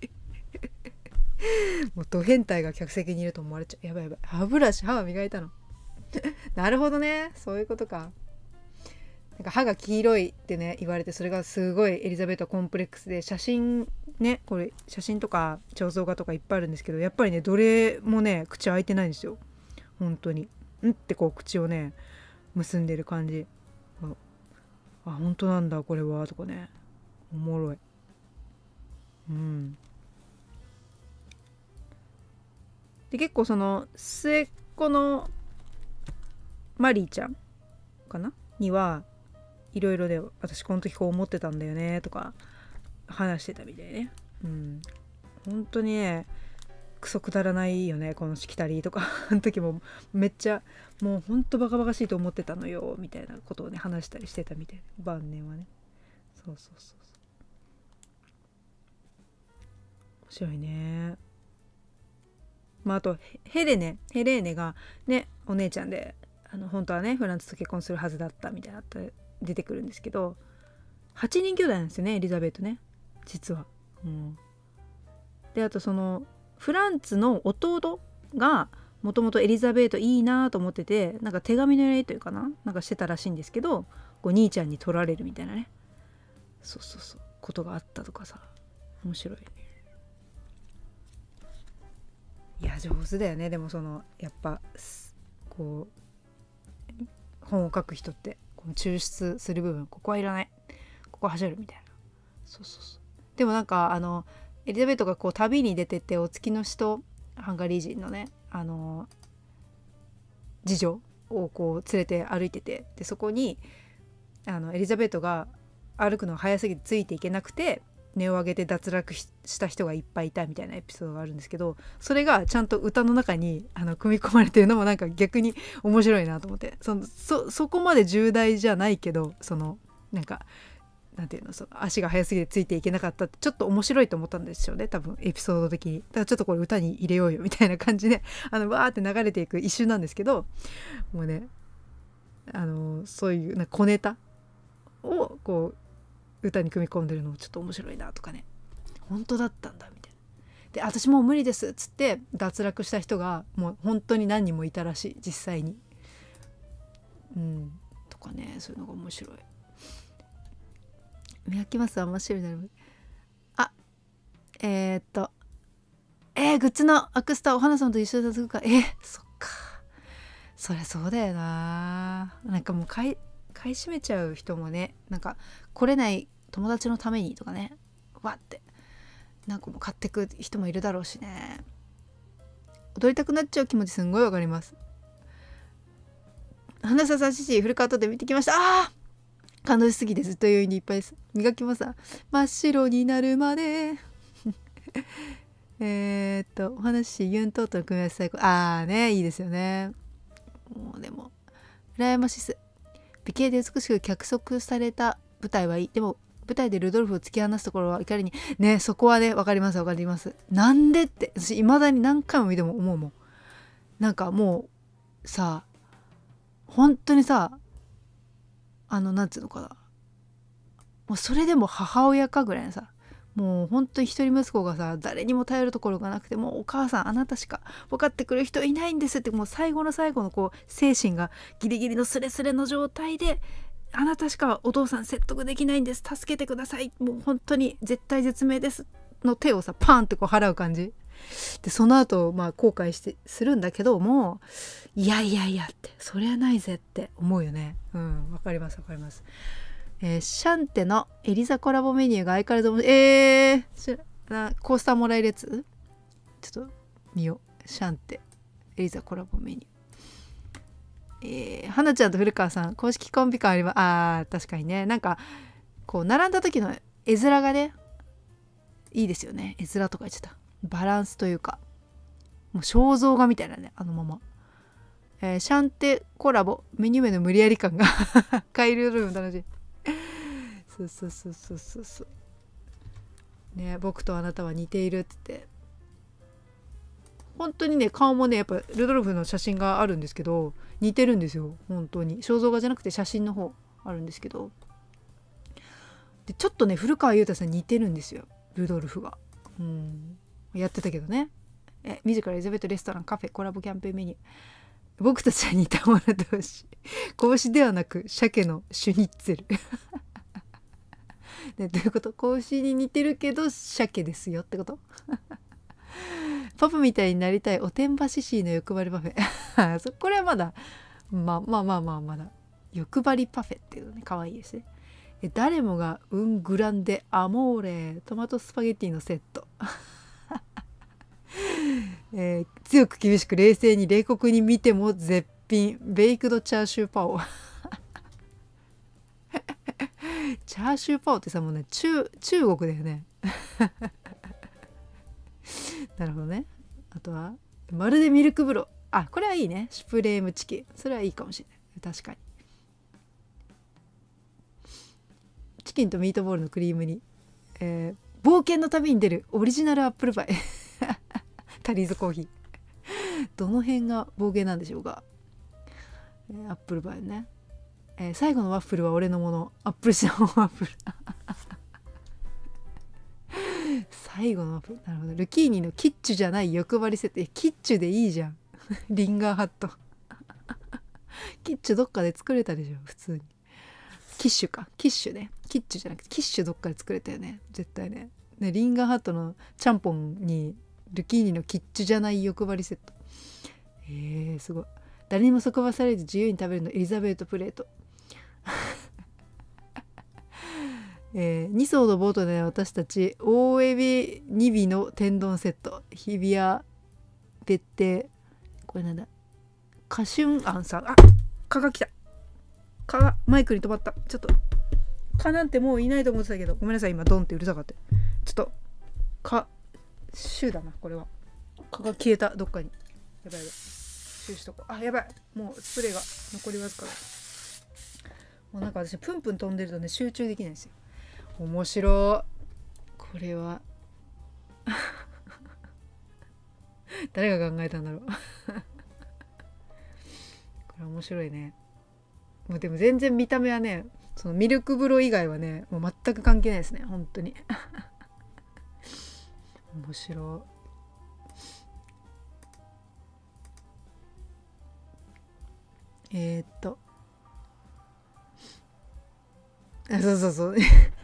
もうド変態が客席にいると思われちゃう。やばいやばい、歯ブラシ歯は磨いたのなるほどね、そういうことか。なんか歯が黄色いってね言われて、それがすごいエリザベートコンプレックスで、写真ねこれ写真とか肖像画とかいっぱいあるんですけど、やっぱりねどれもね口開いてないんですよ本当に。んってこう口をね結んでる感じ。ああ本当なんだこれはとかね、おもろい。うんで結構その末っ子のマリーちゃんかなにはいろいろで私この時こう思ってたんだよねとか話してたみたいね。うん。本当にねクソくだらないよねこのしきたりとかあの時もめっちゃもうほんとバカバカしいと思ってたのよみたいなことをね話したりしてたみたいな晩年はね。そうそうそうそう面白いね。まああとヘレネヘレーネがねお姉ちゃんであの本当はねフランツと結婚するはずだったみたいな出てくるんですけどはちにん兄弟なんですよねエリザベートね実は。うん、であとそのフランツの弟がもともとエリザベートいいなと思っててなんか手紙のやりというかななんかしてたらしいんですけどこう兄ちゃんに取られるみたいなねそうそうそうことがあったとかさ面白いね。いや上手だよね。でもそのやっぱこう本を書く人ってこの抽出する部分ここはいらないここは走るみたいな。そうそうそうでもなんかあのエリザベートがこう旅に出てってお付きの人ハンガリー人のねあの次女をこう連れて歩いててでそこにあのエリザベートが歩くのが早すぎてついていけなくて音を上げて脱落した人がいっぱいいたみたいなエピソードがあるんですけどそれがちゃんと歌の中にあの組み込まれてるのもなんか逆に面白いなと思ってその そ, そこまで重大じゃないけどそのなんかなんていうのその足が速すぎてついていけなかったってちょっと面白いと思ったんですよね多分エピソード的に。だからちょっとこれ歌に入れようよみたいな感じであのわーって流れていく一瞬なんですけどもうねあのそういうなんか小ネタをこう歌に組み込んでるのもちょっと面白いなとかね本当だったんだみたいな。で私もう無理ですっつって脱落した人がもう本当に何人もいたらしい実際に。うんとかねそういうのが面白い。見飽きます面白いなるあえー、っとえー、グッズのアクスタお花さんと一緒にするかえー、そっかそりゃそうだよな。なんかもう買い買い占めちゃう人もねなんか来れない友達のためにとかねわってなんかもう買ってく人もいるだろうしね踊りたくなっちゃう気持ちすんごいわかります。花ささししフルカットで見てきました。あー感動しすぎてずっと余韻にいっぱいです。磨きます真っ白になるまでえっとお話ユントーとの組み合わせ最高。あーねいいですよね。もうでも羨ましいっす。美形で美しく脚色された舞台はいい。でも舞台でルドルフを突き放すところは怒りにねそこはね分かります分かります。なんでって私未だに何回も見ても思うもん。なんかもうさ本当にさあのなんつうのかなもうそれでも母親かぐらいのさもう本当に一人息子がさ誰にも頼るところがなくてもうお母さんあなたしか分かってくれる人いないんですってもう最後の最後のこう精神がギリギリのスレスレの状態であなたしかお父さん説得できないんです助けてくださいもう本当に絶対絶命ですの手をさパーンってこう払う感じでその後まあ後悔してするんだけどもいやいやいやってそりゃないぜって思うよね。うんわかりますわかります。えー、シャンテのエリザコラボメニューが相変わらず面白いえーなコースターもらえるやつちょっと見ようシャンテエリザコラボメニューえー、花ちゃんと古川さん公式コンビ感あります。あー確かにねなんかこう並んだ時の絵面がねいいですよね。絵面とか言っちゃったバランスというかもう肖像画みたいなねあのまま、えー、シャンテコラボメニュー名の無理やり感がカイルルーム楽しいそうそうそうそうそうそうね僕とあなたは似ているって言って本当にね顔もねやっぱルドルフの写真があるんですけど似てるんですよ本当に肖像画じゃなくて写真の方あるんですけどでちょっとね古川雄太さん似てるんですよルドルフがうんやってたけどねえ自らエリザベートレストランカフェコラボキャンペーンメニュー僕たちは似た者同士拳ではなく鮭のシュニッツェルね、どういうこと拳に似てるけど鮭ですよってことパパみたいになりたいおてんばシシーの欲張りパフェそこれはまだまあまあまあまあまだ欲張りパフェっていうのね可愛いですね。え誰もがウングランデアモーレトマトスパゲッティのセットえー、強く厳しく冷静に冷酷に見ても絶品ベイクドチャーシューパオチャーシューパオってさもうね 中, 中国だよねなるほどね。あとはまるでミルク風呂、あこれはいいね。シュプレームチキン、それはいいかもしれない。確かにチキンとミートボールのクリームに、えー、冒険の旅に出るオリジナルアップルパイタリーズコーヒーどの辺が冒険なんでしょうか、えー、アップルパイね、えー、最後のワッフルは俺のもの、アップルシナモンワッフル最後のワッフル、なるほど。ルキーニのキッチュじゃない欲張り設定、キッチュでいいじゃんリンガーハットキッチュどっかで作れたでしょ普通に。キッシュか、キッシュね、キッチュじゃなくてキッシュどっかで作れたよね絶対ね。ねリンガーハットのちゃんぽんにルキーニのキッチュじゃない欲張りセット、えー、すごい。誰にも束縛されず自由に食べるのエリザベートプレートえー、に層のボートで私たち大エビに尾の天丼セット、日比谷別邸、これなんだ、カシュンアンさん、あ蚊が来た、蚊がマイクに止まった。ちょっと蚊なんてもういないと思ってたけどごめんなさい、今ドンってうるさかった。ちょっと蚊シュだなこれは。蚊が消えたどっかに、やばいやばい、シューしとこう。あやばい、もうスプレーが残りわずかだ。もうなんか私プンプン飛んでるとね集中できないんですよ。面白いこれは誰が考えたんだろうこれ面白いね。もうでも全然見た目はね、そのミルク風呂以外はねもう全く関係ないですね本当に面白い。えー、っとあそうそうそう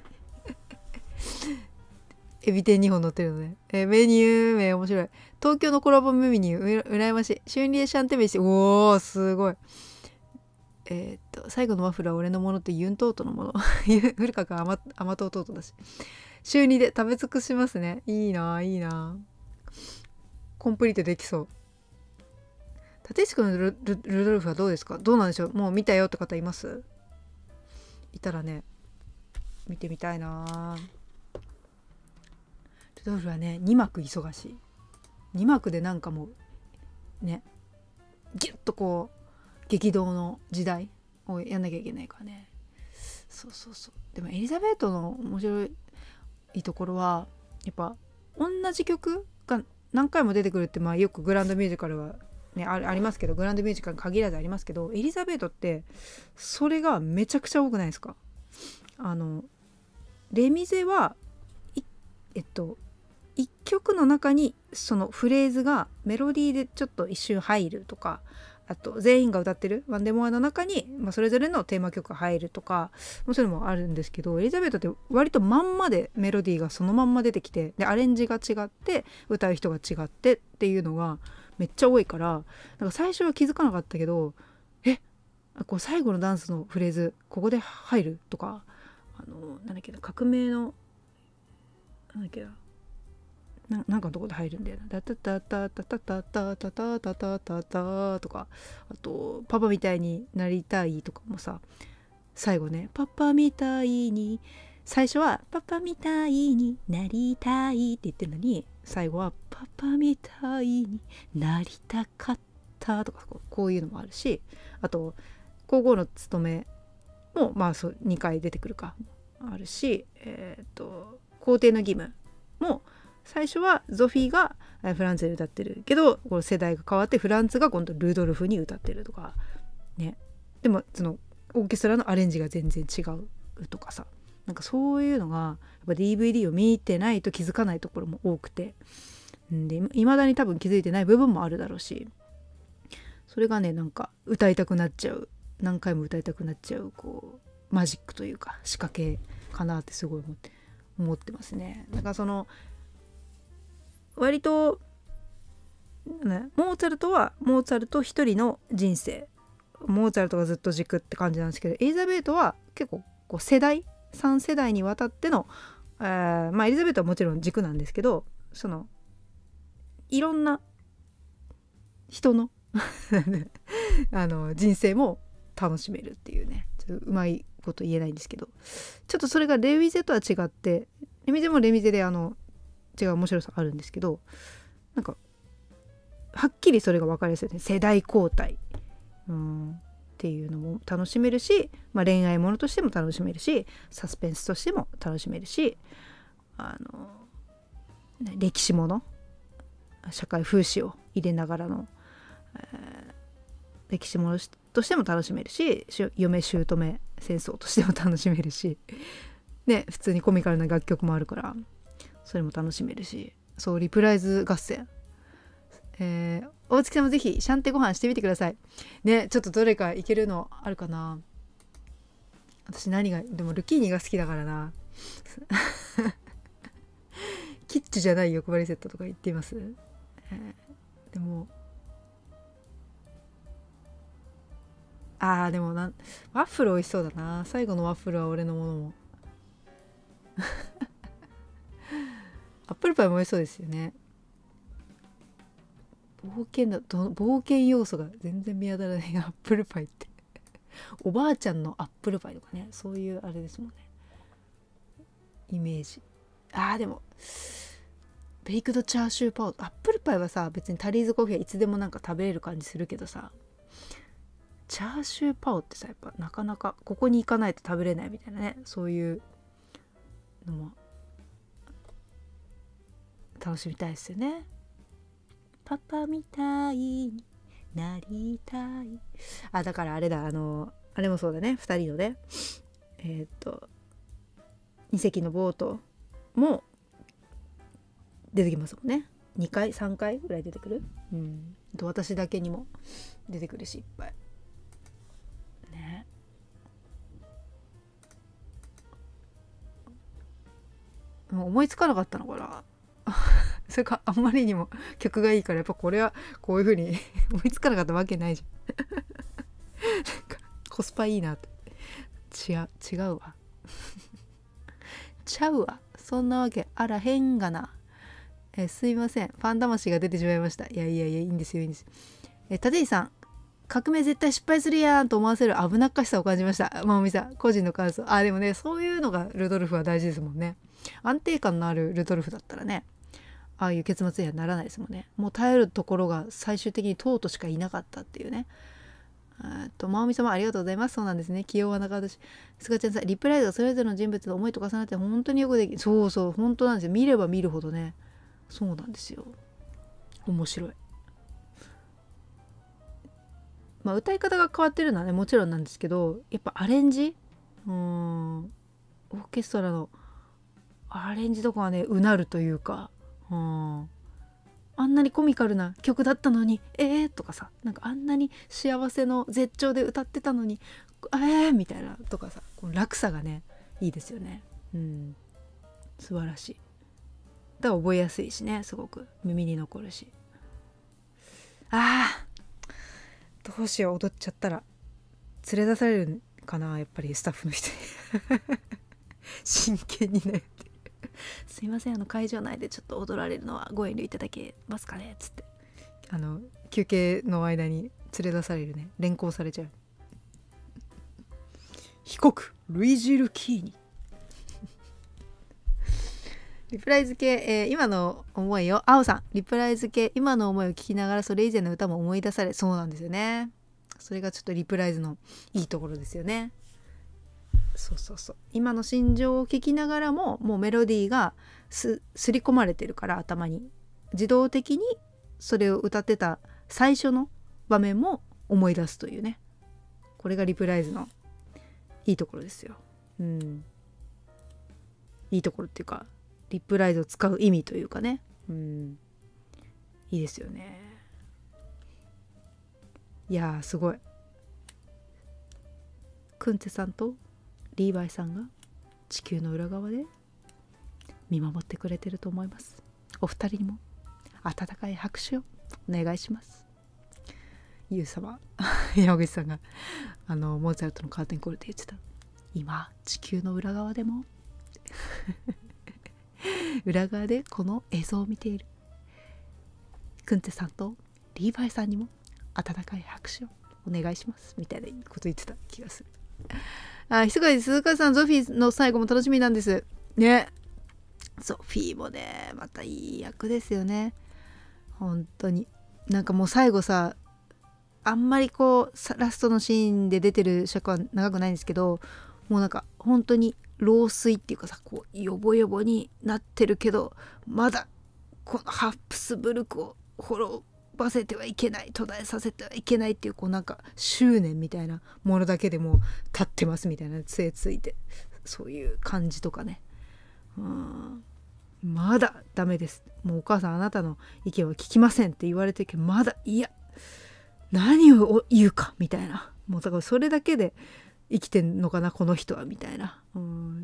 エビ天にほん乗ってるのね。えー、メニュー名面白い。東京のコラボメニューうらやましい。春麗シャンテメシ、おーすごい。えー、っと最後のワッフルは俺のものってユントートのもの古川君甘甘党トートだし。週にで食べ尽くしますね。いいないいな。コンプリートできそう。立石君のル, ル, ルドルフはどうですか？どうなんでしょう。もう見たよって方います？いたらね見てみたいな。ルドルフはねにまく忙しい。にまくでなんかもうねギュッとこう激動の時代をやんなきゃいけないからね。そうそうそう。でもエリザベートの面白いところはやっぱ同じ曲が何回も出てくるって、まあよくグランドミュージカルはね あ, ありますけど、グランドミュージカルに限らずありますけど、エリザベートってそれがめちゃくちゃ多くないですか？あのレミゼはいえっといっきょくの中にそのフレーズがメロディーでちょっと一瞬入るとか、あと全員が歌ってるワンデモアの中に、まあ、それぞれのテーマ曲が入るとか、もうそれもあるんですけど、エリザベートって割とまんまでメロディーがそのまんま出てきて、でアレンジが違って歌う人が違ってっていうのがめっちゃ多いから、なんか最初は気づかなかったけど、えこう最後のダンスのフレーズここで入るとか、あのなんだっけな、革命のなんだっけなななんかのとこで入るんだよな。タタタタタタタタタタタタタタとか、あとパパみたいになりたいとかもさ、最後ねパパみたいに、最初はパパみたいになりたいって言ってるのに、最後はパパみたいになりたかったとか、こういうのもあるし、あと皇后の務めもまあそうにかい出てくるかあるし、えっと皇帝の義務も最初はゾフィーがフランツで歌ってるけど、この世代が変わってフランツが今度ルドルフに歌ってるとかね。でもそのオーケストラのアレンジが全然違うとかさ、なんかそういうのがやっぱ ディーブイディー を見てないと気づかないところも多くて、んでいまだに多分気づいてない部分もあるだろうし、それがねなんか歌いたくなっちゃう、何回も歌いたくなっちゃうこうマジックというか仕掛けかなってすごい思って思ってますね。だからその割と、ね、モーツァルトはモーツァルト一人の人生、モーツァルトがずっと軸って感じなんですけど、エリザベートは結構こう世代さん世代にわたっての、えー、まあエリザベートはもちろん軸なんですけど、そのいろんな人のあの人生も楽しめるっていうね、ちょっとうまいこと言えないんですけど、ちょっとそれがレミゼとは違って、レミゼもレミゼであの違う面白さあるんですけど、なんかはっきりそれが分かりやすいですね。世代交代、うん、っていうのも楽しめるし、まあ、恋愛ものとしても楽しめるし、サスペンスとしても楽しめるし、あの歴史もの、社会風刺を入れながらの、えー、歴史ものとしても楽しめるし、嫁姑戦争としても楽しめるし、ね、普通にコミカルな楽曲もあるからそれも楽しめるし、そうリプライズ合戦、えー、大月さんもぜひシャンテご飯してみてくださいね。ちょっとどれかいけるのあるかな。私何がでもルキーニが好きだからなキッチュじゃない欲張りセットとか言っています、えー、でもあーでもなワッフル美味しそうだな。最後のワッフルは俺のものもアップルパイも美味しそうですよね。冒険だと冒険要素が全然見当たらないアップルパイっておばあちゃんのアップルパイとかね、そういうあれですもんね、イメージ。あーでもベイクドチャーシューパオ、アップルパイはさ別にタリーズコーヒーはいつでもなんか食べれる感じするけどさ、チャーシューパオってさやっぱなかなかここに行かないと食べれないみたいなね、そういうのも楽しみたいですよね。パパみたいになりたい。あだからあれだ、あのあれもそうだね、ふたりのねえー、っとに隻のボートも出てきますもんね。にかいさんかいぐらい出てくる、うん、と私だけにも出てくるしいっぱいね。もう思いつかなかったのかなそれかあんまりにも曲がいいからやっぱこれはこういう風に思いつかなかったわけないじゃんなんかコスパいいなって違う違うわちゃうわ、そんなわけあらへんがな。えすいません、ファン魂が出てしまいました。いやいやいやいいんですよいいんです。え立石さん、革命絶対失敗するやんと思わせる危なっかしさを感じました。まあおみさん個人の感想。あでもねそういうのがルドルフは大事ですもんね。安定感のあるルドルフだったらねああいう結末にはならないですもんね。もう耐えるところが最終的にトートしかいなかったっていうね。えっとまおみ様ありがとうございます。そうなんですね、器用はなかったし、すがちゃんさんリプライズがそれぞれの人物の思いと重なって本当によくでき、そうそう本当なんですよ。見れば見るほどね、そうなんですよ、面白い。まあ歌い方が変わってるのはねもちろんなんですけど、やっぱアレンジ、うーんオーケストラのアレンジとかはねうなるというか、うんあんなにコミカルな曲だったのにえーとかさ、なんかあんなに幸せの絶頂で歌ってたのにえーみたいなとかさ、この落差がねいいですよね。うん素晴らしい。だから覚えやすいしね、すごく耳に残るし。あーどうしよう、踊っちゃったら連れ出されるかな、やっぱりスタッフの人に真剣にねってすいませんあの会場内でちょっと踊られるのはご遠慮いただけますかねっつって、あの休憩の間に連れ出されるね、連行されちゃう。被告ルイジ・ルキーニリプライズ系、えー、今の思いを青さん、リプライズ系今の思いを聞きながらそれ以前の歌も思い出され、そうなんですよね。それがちょっとリプライズのいいところですよね。そうそうそう、今の心情を聞きながらももうメロディーがすすり込まれてるから頭に自動的にそれを歌ってた最初の場面も思い出すというね、これがリプライズのいいところですよ。うんいいところっていうかリプライズを使う意味というかね、うんいいですよね。いやーすごい、クンテさんとリーバイさんが地球の裏側で見守ってくれてると思います。お二人にも温かい拍手をお願いします。ユウ様山口さんがあのモーツァルトのカーテンコールで言ってた、今地球の裏側でも裏側でこの映像を見ているクンテさんとリーバイさんにも温かい拍手をお願いしますみたいなこと言ってた気がする。あ、ひそかに鈴鹿さん、ゾフィーの最後も楽しみなんですね。ゾフィーもねまたいい役ですよね。本当になんかもう最後さ、あんまりこうラストのシーンで出てる尺は長くないんですけど、もうなんか本当に老衰っていうかさ、こうヨボヨボになってるけど、まだこのハプスブルクを滅ばせてはいけない、途絶えさせてはいけないっていう、こうなんか執念みたいなものだけでもう立ってますみたいな、杖ついて、そういう感じとかね。うん、まだダメです、もうお母さんあなたの意見は聞きませんって言われてるけど、まだいや何を言うかみたいな、もうだからそれだけで生きてんのかなこの人はみたいな。うん、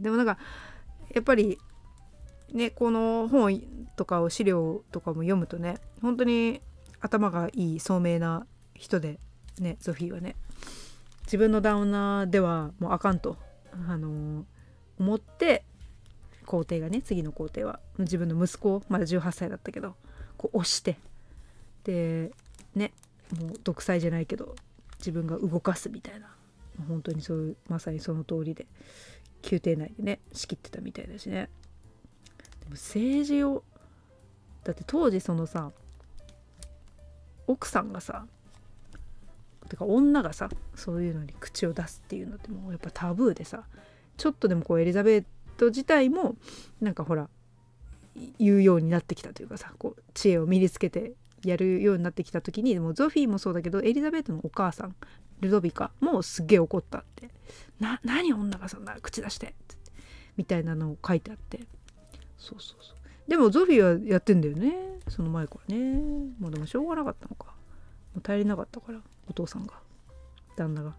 でもなんかやっぱりね、この本とかを資料とかも読むとね、本当に頭がいい聡明な人でね、ゾフィーはね、自分の旦那ではもうあかんと、あのー、思って、皇帝がね、次の皇帝は自分の息子をまだじゅうはっさいだったけどこう押して、でね、もう独裁じゃないけど自分が動かすみたいな、本当にそういうまさにその通りで宮廷内でね仕切ってたみたいだしね。でも政治をだって当時そのさ、奥さんがさ、てか女がさそういうのに口を出すっていうのってもうやっぱタブーでさ、ちょっとでもこうエリザベート自体もなんかほら言うようになってきたというかさ、こう知恵を身につけてやるようになってきた時に、もうゾフィーもそうだけどエリザベートのお母さんルドビカもすっげえ怒ったって、な何女がそんな口出してみたいなのを書いてあって、そうそうそう。でもゾフィーはやってんだよね、その前からね。もうでもしょうがなかったのか、もう耐えれなかったから、お父さんが、旦那が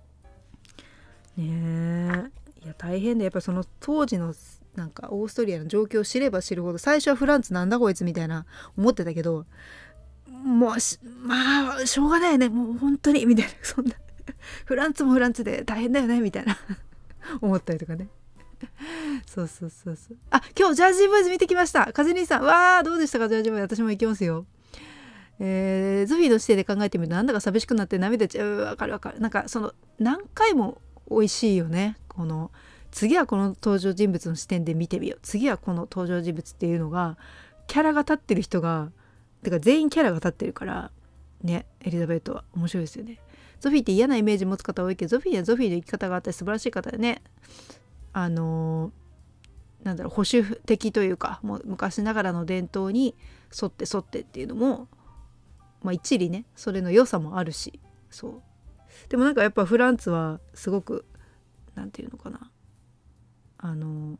ねえ。いや大変で、やっぱその当時のなんかオーストリアの状況を知れば知るほど、最初はフランツなんだこいつみたいな思ってたけど、もうまあしょうがないよね、もう本当にみたいな、そんなフランツもフランツで大変だよねみたいな思ったりとかね。そうそうそうそう。あ、今日ジャージーボーイズ見てきました。風兄さん、わーどうでしたかジャージーボーイズ。私も行きますよ。えー、ゾフィーの視点で考えてみるとなんだか寂しくなって涙ちゃう。わかるわかる。なんかその何回も美味しいよね。この次はこの登場人物の視点で見てみよう、次はこの登場人物っていうのが、キャラが立ってる人がてか全員キャラが立ってるからね。エリザベートは面白いですよね。ゾフィーって嫌なイメージ持つ方多いけど、ゾフィーにはゾフィーの生き方があって素晴らしい方でね、あのー、なんだろう、保守的というか、もう昔ながらの伝統に沿って沿ってっていうのも、まあ、一理ねそれの良さもあるし、そうでもなんかやっぱフランツはすごくなんていうのかな、あの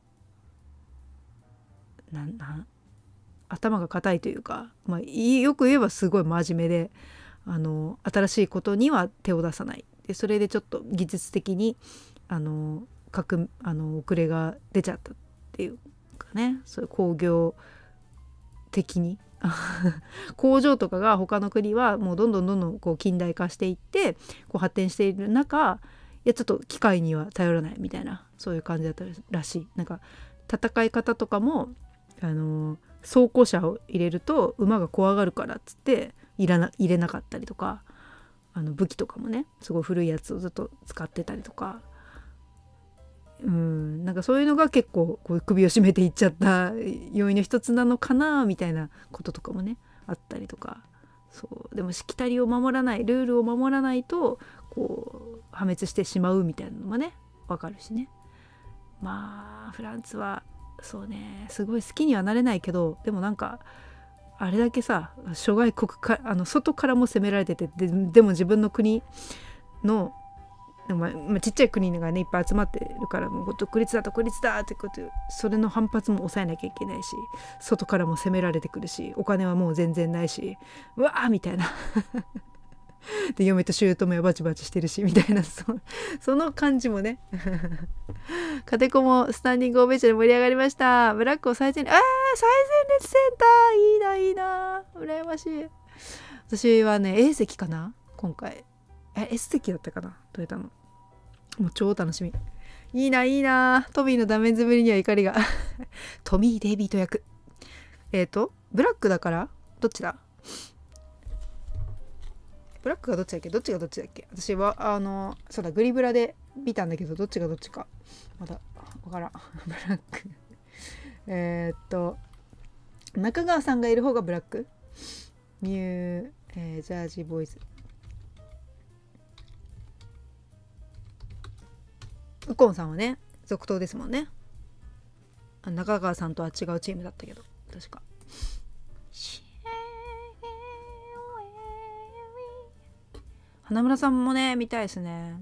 なんなん頭が固いというか、まあ、よく言えばすごい真面目で、あの新しいことには手を出さない。でそれでちょっと技術的にあの革あの遅れが出ちゃったっていうかね、そういう工業的に工場とかが他の国はもうどんどんどんどんこう近代化していってこう発展している中、いやちょっと機械には頼らないみたいな、そういう感じだったらしい。なんか戦い方とかもあの装甲車を入れると馬が怖がるからっつって入らな入れなかったりとか、あの武器とかもねすごい古いやつをずっと使ってたりとか、うんなんかそういうのが結構こう首を絞めていっちゃった要因の一つなのかなみたいなこととかもねあったりとか。そうでもしきたりを守らない、ルールを守らないとこう破滅してしまうみたいなのもねわかるしね。まあフランツはそうねすごい好きにはなれないけど、でもなんかあれだけさ諸外国かあの外からも攻められてて、で, でも自分の国の、まあまあ、ちっちゃい国がねいっぱい集まってるから、もう独立だ独立だってこと、それの反発も抑えなきゃいけないし、外からも攻められてくるし、お金はもう全然ないし、うわーみたいなで嫁と姑はバチバチしてるしみたいな、 そ, その感じもねカテコもスタンディングオベーションで盛り上がりました。ブラックを最前列、あー最前列センター、いいないいな、羨ましい。私はね A 席かな今回、え S 席だったかな取れたの、もう超楽しみ。いいないいな、トミーのダメンズぶりには怒りがトミー・デイビート役、えっ、ー、とブラックだからどっちだ、 ブラックがどっちだっけどっちがどっちだっけ私はあのそうだグリブラで見たんだけどどっちがどっちかまだわからんブラックえーっと中川さんがいる方がブラックミュー、えー、ジャージーボーイズウコンさんはね続投ですもんね。中川さんとは違うチームだったけど確か花村さんもね見たいですね。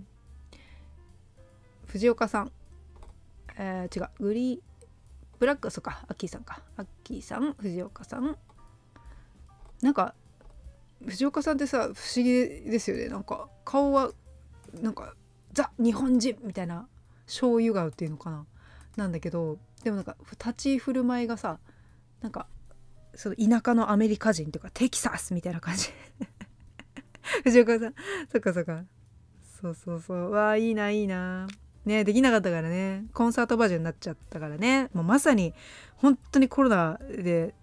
藤岡さん、えー、違うグリーブラックそうかアッキーさんかアッキーさん藤岡さんなんか藤岡さんってさ不思議ですよね。なんか顔はなんかザ日本人みたいな醤油顔っていうのかななんだけどでもなんか立ち振る舞いがさなんかその田舎のアメリカ人というかテキサスみたいな感じ藤岡さんそっかそっかそうそうそうわあいいないいなねできなかったからねコンサートバージョンになっちゃったからねもうまさに本当にコロナで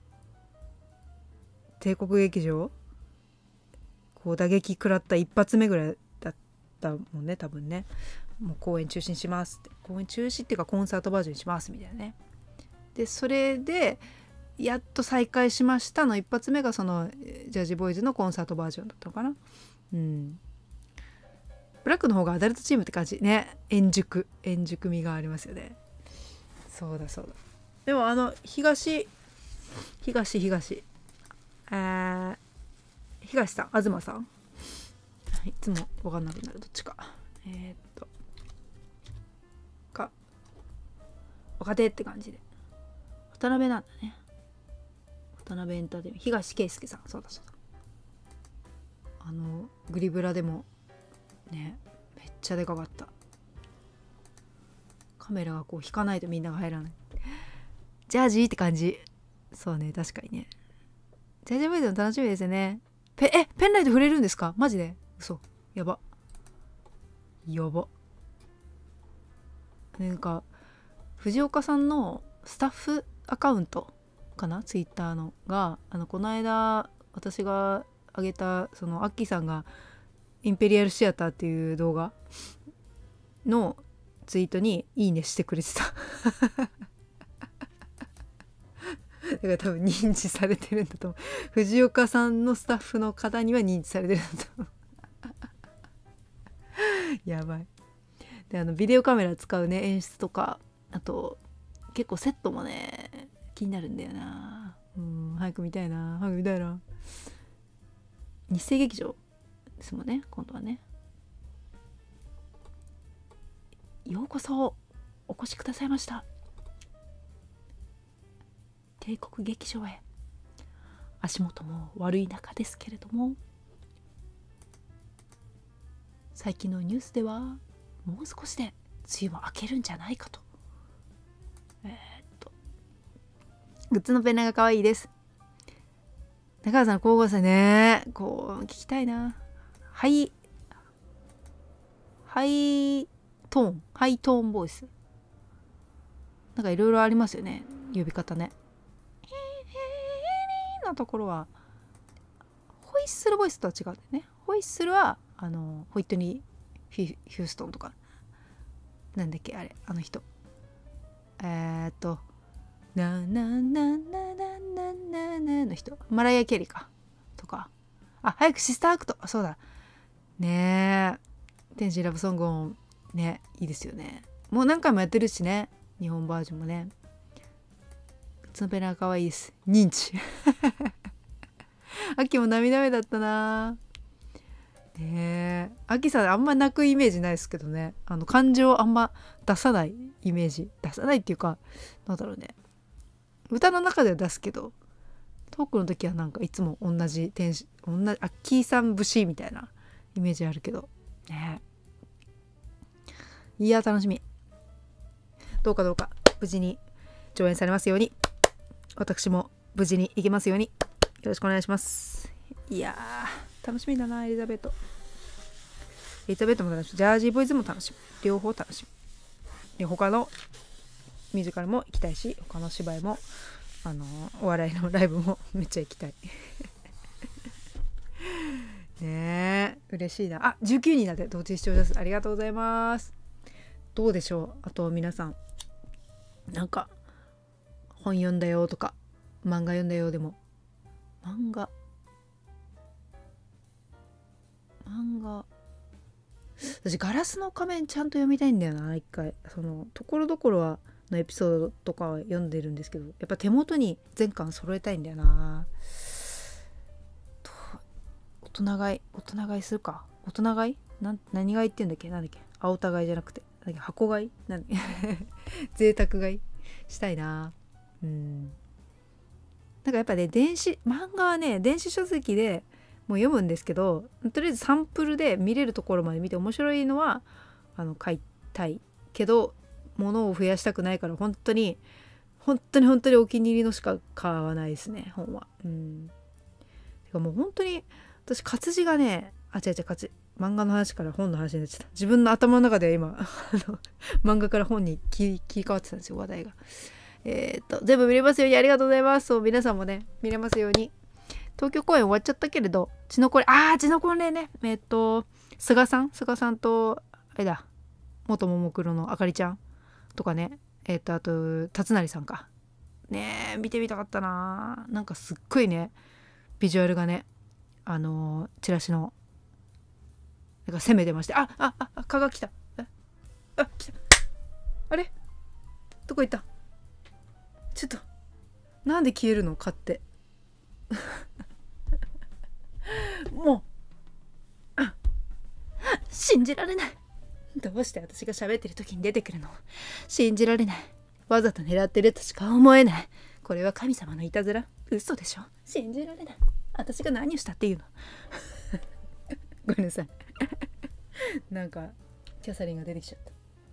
帝国劇場こう打撃食らった一発目ぐらいだったもんね多分ねもう公演中止にしますって公演中止っていうかコンサートバージョンにしますみたいなねでそれでやっと再開しましたの一発目がそのジャージボーイズのコンサートバージョンだったのかなうんブラックの方がアダルトチームって感じね円熟円熟味がありますよねそうだそうだでもあの東東東えー、東さん東さんいつも分かんなくなるどっちかえー、っとか若手って感じで渡辺なんだね渡辺エンターテイメント東圭介さんそうだそうだあのグリブラでもねめっちゃでかかったカメラがこう引かないとみんなが入らないジャージーって感じそうね確かにねジャージーボーイズも楽しみですよねペえペンライト触れるんですかマジで嘘やばやばなんか藤岡さんのスタッフアカウントかなツイッターのがあのこの間私が上げたそのアッキーさんがインペリアルシアターっていう動画のツイートにいいねしてくれてただから多分認知されてるんだと思う藤岡さんのスタッフの方には認知されてるんだと思うやばいであのビデオカメラ使うね演出とかあと結構セットもね気になるんだよなうん早く見たいな早く見たいな日生劇場ですもんね今度はねようこそお越しくださいました帝国劇場へ足元も悪い中ですけれども最近のニュースではもう少しで梅雨も明けるんじゃないかとえー、っとグッズのペンラが可愛いです中川さんの光合成ねこう聞きたいなハイハイトーンハイトーンボイスなんかいろいろありますよね呼び方ねのところはホイッスルボイスとは違うんだよねホイッスルはあのホイットニー・ヒューストンとかなんだっけあれあの人えー、っとななななななななの人マライア・ケリーかとかあ早くシスターアクトそうだねえ天使ラブソングオンねいいですよねもう何回もやってるしね日本バージョンもねそのペナが可愛いです認知秋も涙目だったなねえ秋さんあんま泣くイメージないですけどねあの感情あんま出さないイメージ出さないっていうかなんだろうね歌の中では出すけどトークの時はなんかいつも同じテンシ同じアッキーさん節みたいなイメージあるけどねいや楽しみどうかどうか無事に上演されますように私も無事に行けますようによろしくお願いしますいやー楽しみだなエリザベートエリザベートも楽しみジャージーボーイズも楽しみ両方楽しみで他のミュージカルも行きたいし他の芝居もあのお笑いのライブもめっちゃ行きたいねえ嬉しいな。あ、じゅうきゅうにんだって同時視聴者数ありがとうございます。どうでしょう、あと皆さんなんか本読んだよとか漫画読んだよ。でも漫画漫画私ガラスの仮面ちゃんと読みたいんだよな。一回そのところどころはのエピソードとかは読んでるんですけど、やっぱ手元に全巻揃えたいんだよな。大人買い大人買いするか。大人買いなん何買いって言うんだっけ。なんだっけ、青田買いじゃなくてなんだっけ、箱買いなんだっけ贅沢買いしたいな。うん、なんかやっぱね電子漫画はね電子書籍でもう読むんですけど、とりあえずサンプルで見れるところまで見て面白いのはあの買いたいけど、物を増やしたくないから本当に本当に本当にお気に入りのしか買わないですね、本は。うん。てかもう本当に私活字がね、あ違う違う活字漫画の話から本の話になっちゃった。自分の頭の中で今あの漫画から本に切り切り替わってたんですよ、話題が。えー、っと全部見れますようにありがとうございます。そう皆さんもね見れますように。東京公演終わっちゃったけれど、血のこれあー血のこれね、えー、っと菅さん菅さんとあれだ元ももクロのあかりちゃんとかね、えー、っとあと辰成さんかねえ見てみたかったな。なんかすっごいねビジュアルがね、あのー、チラシのなんか攻めてまして、ああああ蚊が来た、ああ来た、あれどこ行った、ちょっとなんで消えるの蚊ってもう信じられない。どうして私が喋ってる時に出てくるの、信じられない。わざと狙ってるとしか思えない。これは神様のいたずら、嘘でしょ、信じられない。私が何をしたっていうのごめんなさいなんかキャサリンが出てきちゃ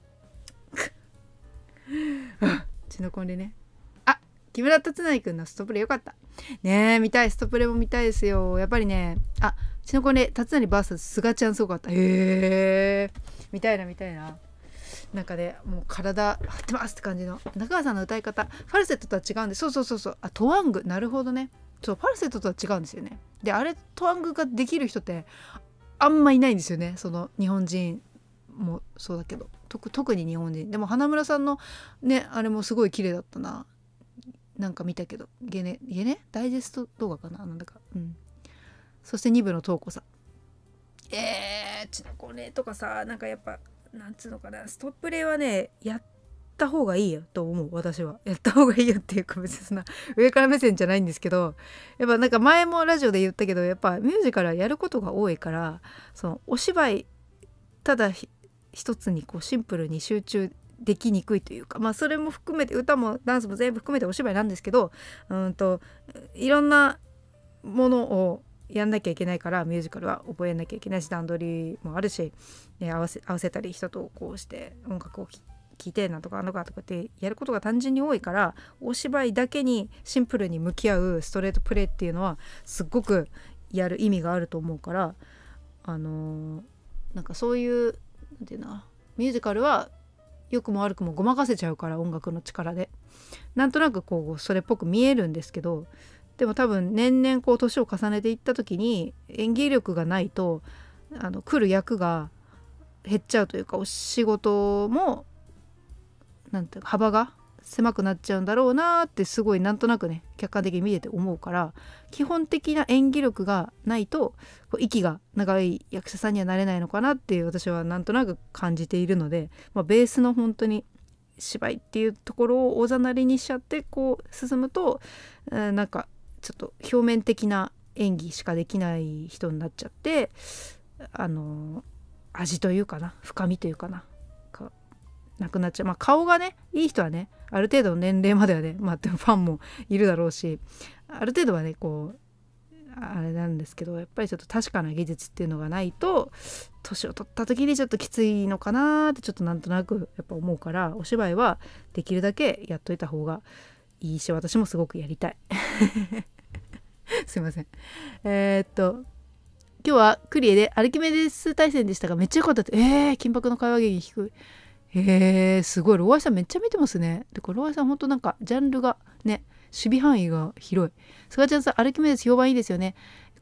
った血の婚礼ね。あ、木村達成くんのストプレよかったねえ、見たい、ストプレも見たいですよやっぱりね。あ、血の婚礼達成 ブイエス 菅ちゃんすごかった。へえ見たいな見たいな。なんかねもう体張ってますって感じの中川さんの歌い方、ファルセットとは違うんで、そうそうそうそう、あトワング、なるほどね、そうファルセットとは違うんですよね。であれトワングができる人ってあんまいないんですよね、その日本人もそうだけど、特特に日本人でも花村さんのねあれもすごい綺麗だったな。なんか見たけどゲネゲネダイジェスト動画かな、なんだか。うん。そしてに部の瞳子さん、えー、ちのこれとかさ、なんかやっぱなんつうのかな、ストプレはねやった方がいいよと思う。私はやった方がいいよっていうか、別にそんな上から目線じゃないんですけど、やっぱなんか前もラジオで言ったけど、やっぱミュージカルはやることが多いから、そのお芝居ただ一つにこうシンプルに集中できにくいというか、まあそれも含めて歌もダンスも全部含めてお芝居なんですけど、うんといろんなものをやんなきゃいけないから、ミュージカルは覚えなきゃいけないし、段取りもあるし、ね、合わせ合わせたり人とこうして音楽を聴いてなんとかあんのかとかってやることが単純に多いから、お芝居だけにシンプルに向き合うストレートプレーっていうのはすっごくやる意味があると思うから、あのー、なんかそういうなんていうの、ミュージカルは良くも悪くもごまかせちゃうから、音楽の力でなんとなくこうそれっぽく見えるんですけど、でも多分年々こう年を重ねていった時に演技力がないとあの来る役が減っちゃうというか、お仕事もなんていうか幅が狭くなっちゃうんだろうなってすごいなんとなくね客観的に見てて思うから、基本的な演技力がないとこう息が長い役者さんにはなれないのかなっていう私はなんとなく感じているので、まあ、ベースの本当に芝居っていうところをおざなりにしちゃってこう進むと、えー、なんかちょっと表面的な演技しかできない人になっちゃって、あの味というかな、深みというかなかなくなっちゃう。まあ顔がねいい人はねある程度の年齢まではね、まあでもファンもいるだろうし、ある程度はねこうあれなんですけど、やっぱりちょっと確かな技術っていうのがないと年を取った時にちょっときついのかなってちょっとなんとなくやっぱ思うから、お芝居はできるだけやっといた方がいいし、私もすごくやりたいすいません。えー、っと今日はクリエでアルキメデス対戦でしたがめっちゃ良かったって。えー、緊迫の会話劇低い。えー、すごい。ロワイさんめっちゃ見てますね。でこれロワイさんほんとなんかジャンルがね守備範囲が広い。すがちゃんさんアルキメデス評判いいですよね。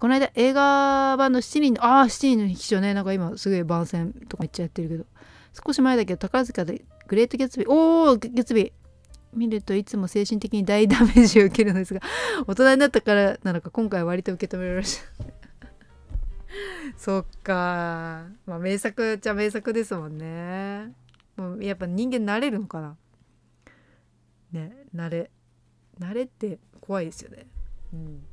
この間映画版のしちにんのああしちにんの秘書ね、なんか今すごい番宣とかめっちゃやってるけど、少し前だけど宝塚でグレートギャツビー、おおギャツビー見るといつも精神的に大ダメージを受けるのですが、大人になったからなのか今回は割と受け止められましたそっか、まあ名作じゃ名作ですもんね。もうやっぱ人間慣れるのかなね。慣れ慣れって怖いですよね。うん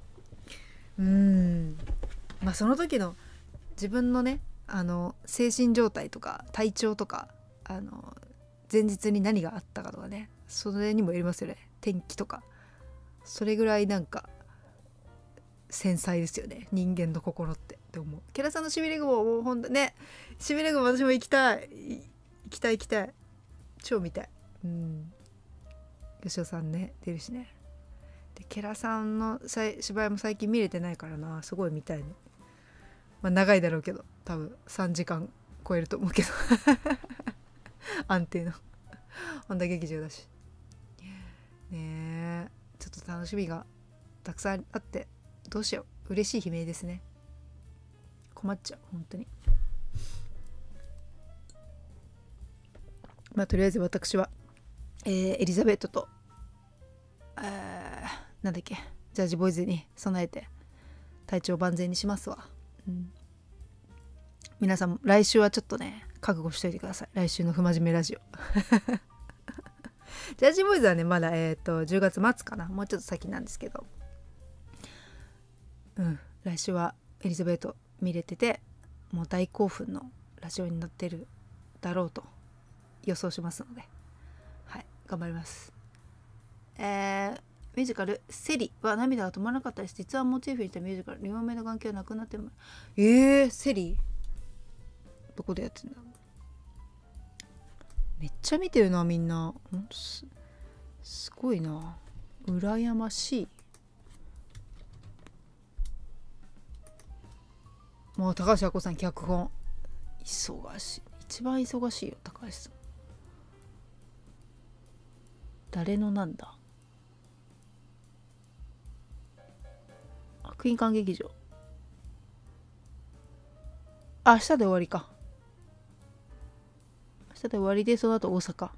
うんまあその時の自分のね、あの精神状態とか体調とか、あの前日に何があったかとかね、それにもよりますよね。天気とか、それぐらいなんか繊細ですよね、人間の心ってって思う。ケラさんのしびれ雲もうほんとね、しびれ雲私も行きたい行きたい行きたい、超見たい。うん吉尾さんね出るしね。でケラさんの芝居も最近見れてないからな、すごい見たいね。まあ長いだろうけど多分さんじかん超えると思うけど安定の本田劇場だしねえ、ちょっと楽しみがたくさんあって、どうしよう、嬉しい悲鳴ですね。困っちゃう本当に。まあとりあえず私は、えー、エリザベートと、えー、なんだっけジャージボーイズに備えて体調万全にしますわ。うん、皆さんも来週はちょっとね覚悟しといてください。来週の不真面目ラジオジャージボーイズはねまだえっとじゅうがつ末かな、もうちょっと先なんですけど、うん来週はエリザベート見れてて、もう大興奮のラジオになってるだろうと予想しますので、はい頑張ります。えー、ミュージカルセリは涙が止まらなかったです。実はモチーフにしたミュージカル両目の眼鏡はなくなっても、えー、セリどこでやってんだ。めっちゃ見てるなみんな、ほんと す, すごいな、羨ましい。もう高橋亜子さん脚本忙しい、一番忙しいよ高橋さん。誰のなんだ、クイーン館劇場、あ明日で終わりか、明日で終わりでその後大阪。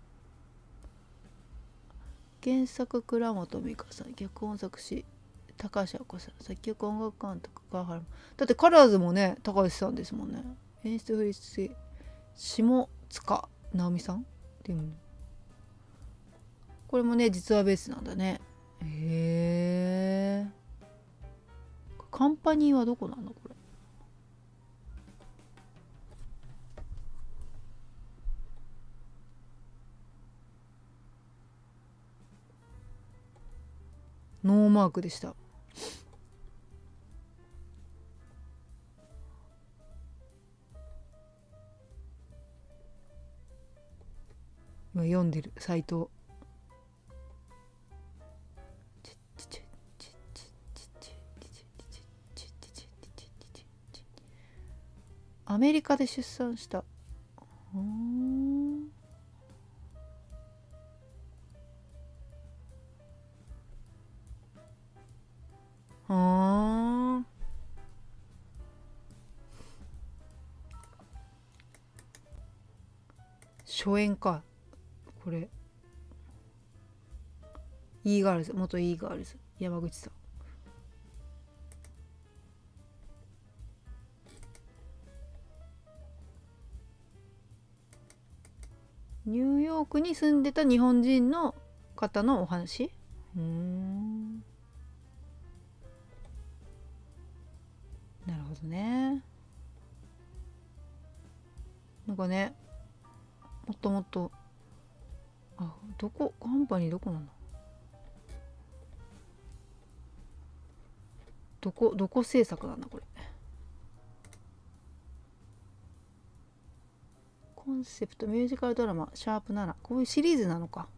原作倉本美香さん、脚本作詞高橋亜子さん、作曲音楽監督川原、だってカラーズもね高橋さんですもんね。演出振り付け下塚直美さんっていうの、これもね実話ベースなんだね。へえ、カンパニーはどこなんだこれ。ノーマークでした。今読んでるサイト。アメリカで出産した。うん、あ初演かこれ。イーガールズ、元イーガールズ山口さん。ニューヨークに住んでた日本人の方のお話。うーん、なるほどね。なんかね、もっともっと、あ、どこカンパニーどこなの、どこどこ制作なんだこれ。コンセプトミュージカルドラマシャープなな、こういうシリーズなのか。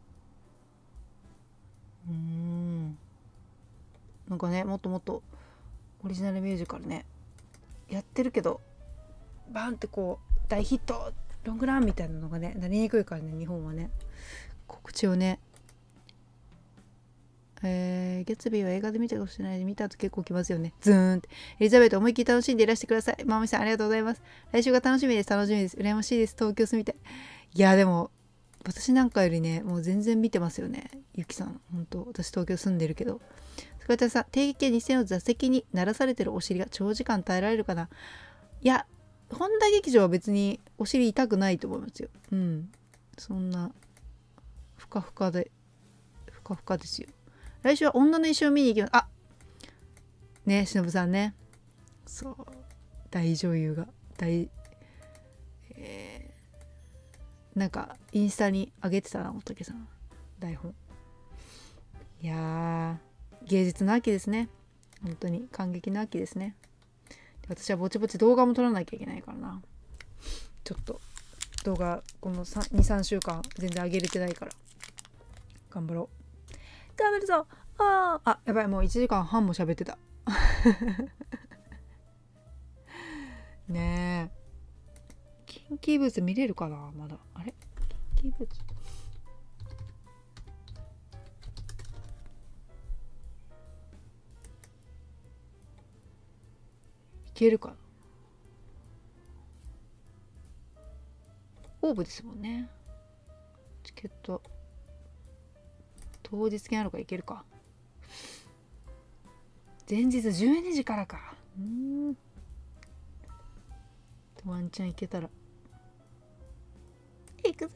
うーん、なんかねもっともっとオリジナルミュージカルねやってるけど、バンってこう大ヒットロングランみたいなのがねなりにくいからね、日本はね告知をね、 えー、ギャツビーは映画で見たかもしれないで見た後結構きますよね。ズーンって。エリザベート思いっきり楽しんでいらしてください。まもみさんありがとうございます。来週が楽しみです。楽しみです。羨ましいです。東京住みたい。いやでも私なんかよりねもう全然見てますよね。ゆきさん本当私東京住んでるけど。スカイタさん定期券にせんの座席に鳴らされてるお尻が長時間耐えられるかな。いや本田劇場は別にお尻痛くないと思いますよ。うん。そんなふかふかでふかふかですよ。来週は女の衣装見に行きます。あねしのぶさんね。そう大女優が大、えー、なんかインスタに上げてたなおたけさん台本。いやー芸術の秋ですね。本当に感激の秋ですね。私はぼちぼち動画も撮らなきゃいけないからな。ちょっと動画このにさんしゅうかん全然上げれてないから頑張ろう。頑張るぞ。ああやばいもういちじかんはんも喋ってたねえキンキーブーツ見れるかなまだ。あれキンキーブーツいけるかな。オーブですもんね。チケット当日券あるからいけるか。前日じゅうにじからか。うんワンチャンいけたら行くぜ。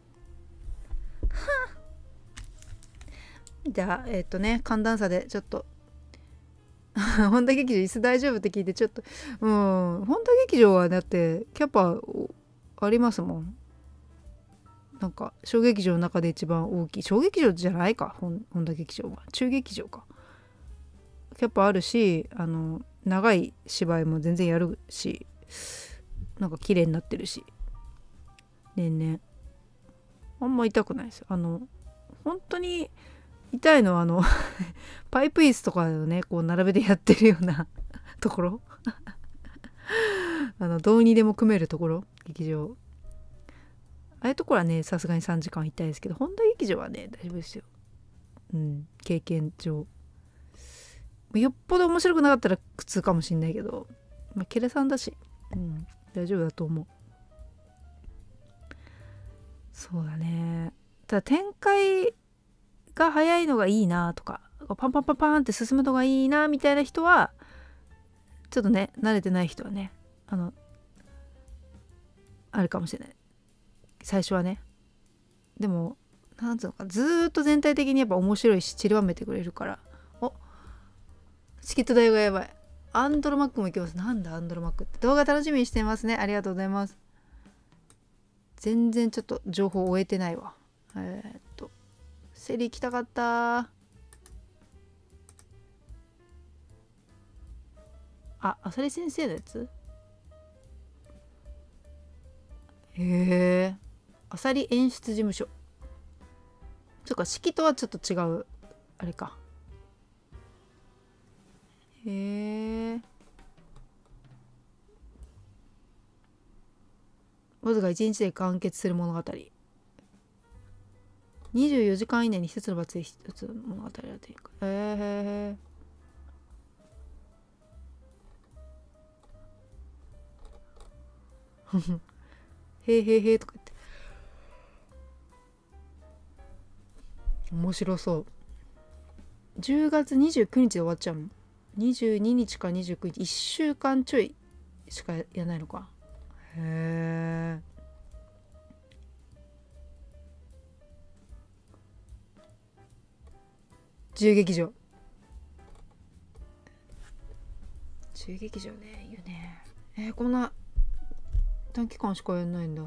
はあじゃあえっ、ー、とね寒暖差でちょっと本田劇場椅子大丈夫って聞いてちょっとうん本田劇場はだってキャパありますもん。なんか小劇場の中で一番大きい小劇場じゃないか本田劇場は中劇場か。キャパあるしあの長い芝居も全然やるしなんか綺麗になってるし年々あんま痛くないです。あの本当に痛いのはあのパイプ椅子とかをねこう並べてやってるようなところあのどうにでも組めるところ劇場ああいうところはねさすがにさんじかん痛いですけど本田劇場はね大丈夫ですよ。うん経験上よっぽど面白くなかったら苦痛かもしんないけど、まあ、ケレさんだし、うん、大丈夫だと思う。そうだね。ただ展開が早いのがいいなとかパンパンパンパンって進むのがいいなみたいな人はちょっとね慣れてない人はねあのあるかもしれない最初はね。でもなんつうのかずーっと全体的にやっぱ面白いし散りばめてくれるから。おチケット代がやばい。アンドロマックも行きます。なんだアンドロマックって動画楽しみにしてますね。ありがとうございます。全然ちょっと情報を終えてないわ。えー、っとセリ行きたかった。あ、浅利先生のやつへえ浅利演出事務所そっか式とはちょっと違うあれか。へえわずかいちにちで完結する物語にじゅうよじかん以内に一つの場所で一つの物語だというかへえへえへえへえとか言って面白そう。じゅうがつにじゅうくにちで終わっちゃうの。にじゅうににちかにじゅうくにちいっしゅうかんちょいしかやらないのか。へえ自由劇場自由劇場ねいいよね。えー、こんな短期間しかやんないんだ。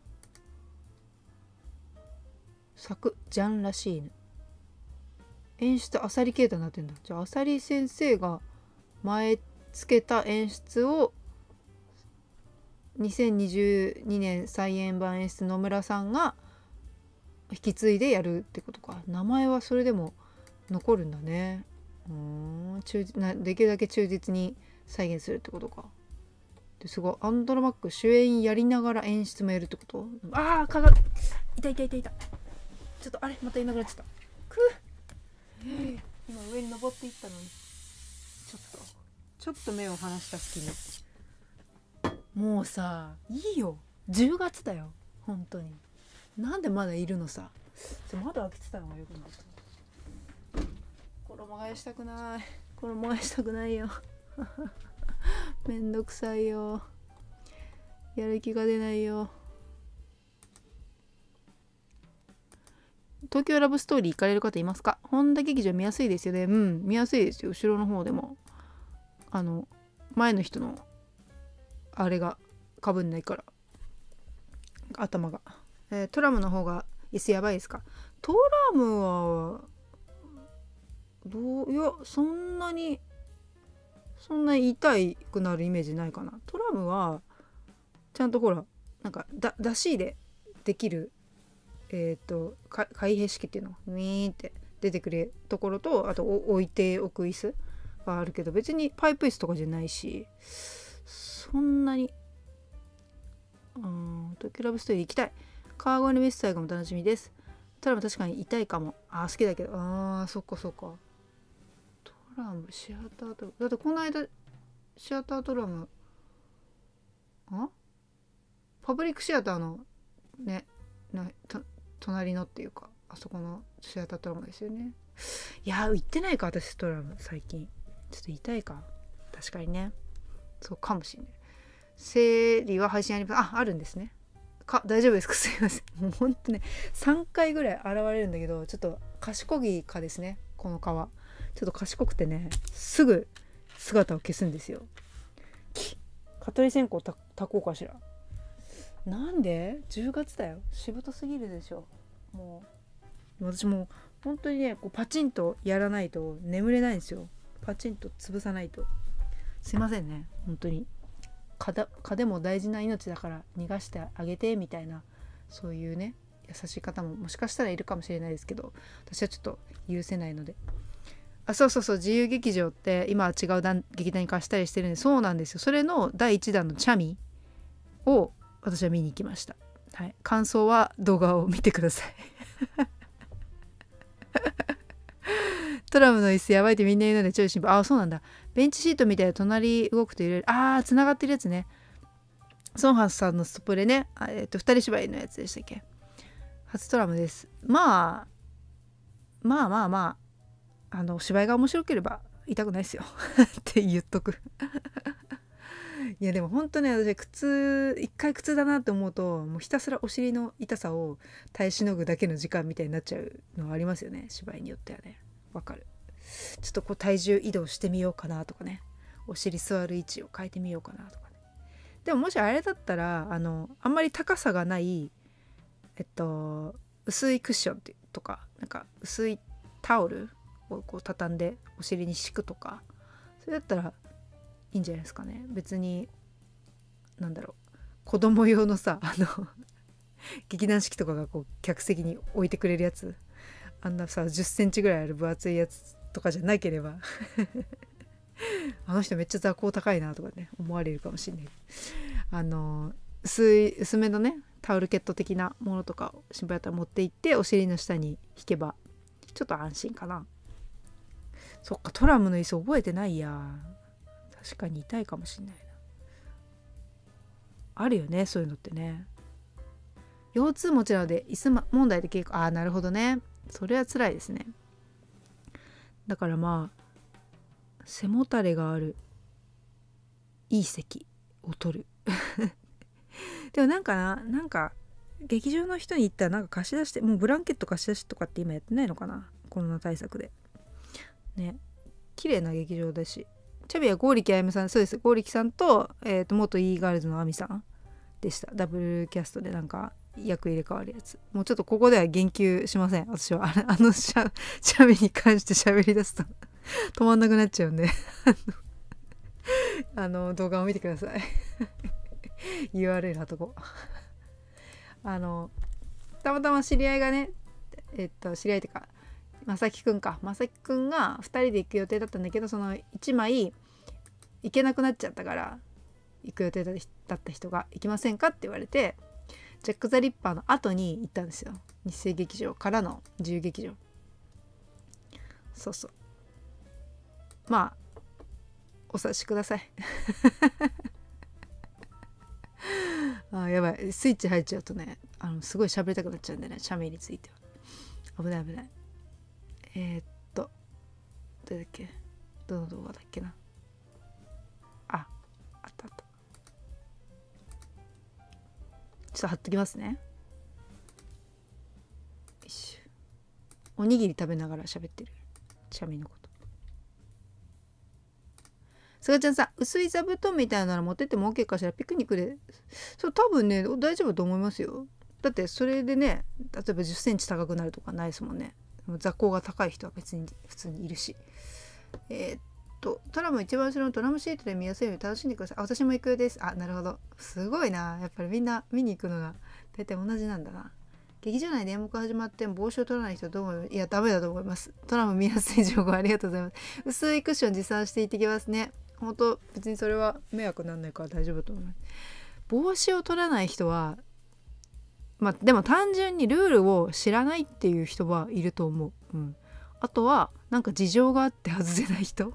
作ジャンらしいね。演出あさり啓太になってんだ。じゃああさり先生が前つけた演出をにせんにじゅうにねん再演版演出野村さんが引き継いでやるってことか。名前はそれでも残るんだね。うーん忠なできるだけ忠実に再現するってことか。ですごいアンドロマック主演やりながら演出もやるってこと。ああ蚊がいたいたいたいた。ちょっとあれまたいなくなっちゃった。く今上に登っていったのにちょっとちょっと目を離した隙にもうさいいよじゅうがつだよ本当になんでまだいるのさ窓開けてたのがよくなった衣替えしたくない衣替えしたくないよめんどくさいよやる気が出ないよ東京ラブストーリー行かれる方いますか？本田劇場見やすいですよね。うん、見やすいですよ。後ろの方でも。あの、前の人の、あれがかぶんないから。頭が。えー、トラムの方が椅子やばいですか？トラムは、どう、いや、そんなに、そんなに痛くなるイメージないかな。トラムは、ちゃんとほら、なんか、だ、出しでできる、えっと開閉式っていうのウィーンって出てくるところとあと置いておく椅子があるけど別にパイプ椅子とかじゃないしそんなにうん東京ラブストーリー行きたい川越のメッサイがも楽しみですトラム確かに痛いかもあ好きだけどあーそっかそっかトラムシアタートラムだってこの間シアタートラムあパブリックシアターのねな隣のっていうかあそこのシアタートラムですよねいや行ってないか私トラム最近ちょっと痛いか確かにねそうかもしれない生理は配信ありますああるんですねか大丈夫ですかすいませんもうほんとねさんかいぐらい現れるんだけどちょっと賢い蚊ですねこの蚊はちょっと賢くてねすぐ姿を消すんですよ蚊取り線香たたこうかしらなんでじゅうがつだよしぶとすぎるでしょもう私も本当にねこうパチンとやらないと眠れないんですよパチンと潰さないとすいませんね本当に蚊だ蚊でも大事な命だから逃がしてあげてみたいなそういうね優しい方ももしかしたらいるかもしれないですけど私はちょっと許せないのであそうそうそう自由劇場って今は違う団劇団に貸したりしてるんでそうなんですよそれのだいいちだんのチャミを私は見に行きました、はい、感想は動画を見てくださいトラムの椅子やばいってみんな言うのでちょい心配あそうなんだベンチシートみたいな隣動くと入れるあーつながってるやつねソンハンさんのストプレねえっと二人芝居のやつでしたっけ初トラムですまあまあまあまああの芝居が面白ければ痛くないですよって言っとくいやでも本当ね私苦痛一回苦痛だなって思うともうひたすらお尻の痛さを耐えしのぐだけの時間みたいになっちゃうのはありますよね芝居によってはねわかるちょっとこう体重移動してみようかなとかねお尻座る位置を変えてみようかなとかねでももしあれだったらあのあんまり高さがないえっと薄いクッションとかなんか薄いタオルをこう畳んでお尻に敷くとかそれだったらいいんじゃないですかね別になんだろう子供用のさあの劇団四季とかがこう客席に置いてくれるやつあんなさじゅっセンチぐらいある分厚いやつとかじゃなければあの人めっちゃ座高高いなとかね思われるかもしれないあの薄い薄めのねタオルケット的なものとかを心配だったら持って行ってお尻の下に引けばちょっと安心かなそっかトラムの椅子覚えてないや確かに痛いかもしんないなあるよねそういうのってね腰痛持ちなので椅子問題で結構ああなるほどねそれは辛いですねだからまあ背もたれがあるいい席を取るでもなんかななんか劇場の人に言ったらなんか貸し出してもうブランケット貸し出しとかって今やってないのかなコロナ対策でね綺麗な劇場だしチャビは剛力あやめさんそうです剛力さんと、えー、と元 E ガールズのあみさんでしたダブルキャストでなんか役入れ替わるやつもうちょっとここでは言及しません私はあのシャチャビに関して喋り出すと止まんなくなっちゃうんであの動画を見てくださいユーアールエル 貼っとこうあのたまたま知り合いがねえっと知り合いっていうかまさきくんかまさきくんがふたりで行く予定だったんだけどそのいちまい行けなくなっちゃったから行く予定だった人が行きませんかって言われてジャック・ザ・リッパーの後に行ったんですよ日生劇場からの自由劇場そうそう、まあお察しくださいあ、やばい、スイッチ入っちゃうとね、あのすごい喋りたくなっちゃうんでね、写メについては危ない危ない。えー、っとどれだっけ、どの動画だっけな、あ、あったあった、ちょっと貼っときますね。よいしょ、おにぎり食べながら喋ってる写メのこと。すがちゃんさん、薄い座布団みたいなの持ってっても OK かしら、ピクニックで。そう、多分ね大丈夫と思いますよ。だってそれでね、例えばじゅっセンチ高くなるとかないですもんね。座高が高い人は別に普通にいるし。えー、っとトラム一番後ろのドラムシートで見やすいように楽しんでください。あ、私も行くようです。あ、なるほど、すごいな、やっぱりみんな見に行くのが大体同じなんだな。劇場内で演目始まっても帽子を取らない人どう思います？いやダメだと思います。トラム見やすい情報ありがとうございます。薄いクッション持参していってきますね。本当別にそれは迷惑なんないから大丈夫だと思います。帽子を取らない人はまあでも単純にルールを知らないっていう人はいると思う、うん、あとはなんか事情があって外せない人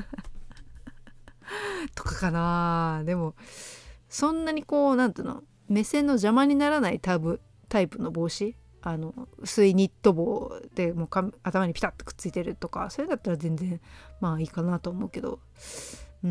とかかな。でもそんなにこうなんていうの、目線の邪魔にならないタイプタイプの帽子、あの薄いニット帽でもうか頭にピタッとくっついてるとか、それだったら全然まあいいかなと思うけど、うん、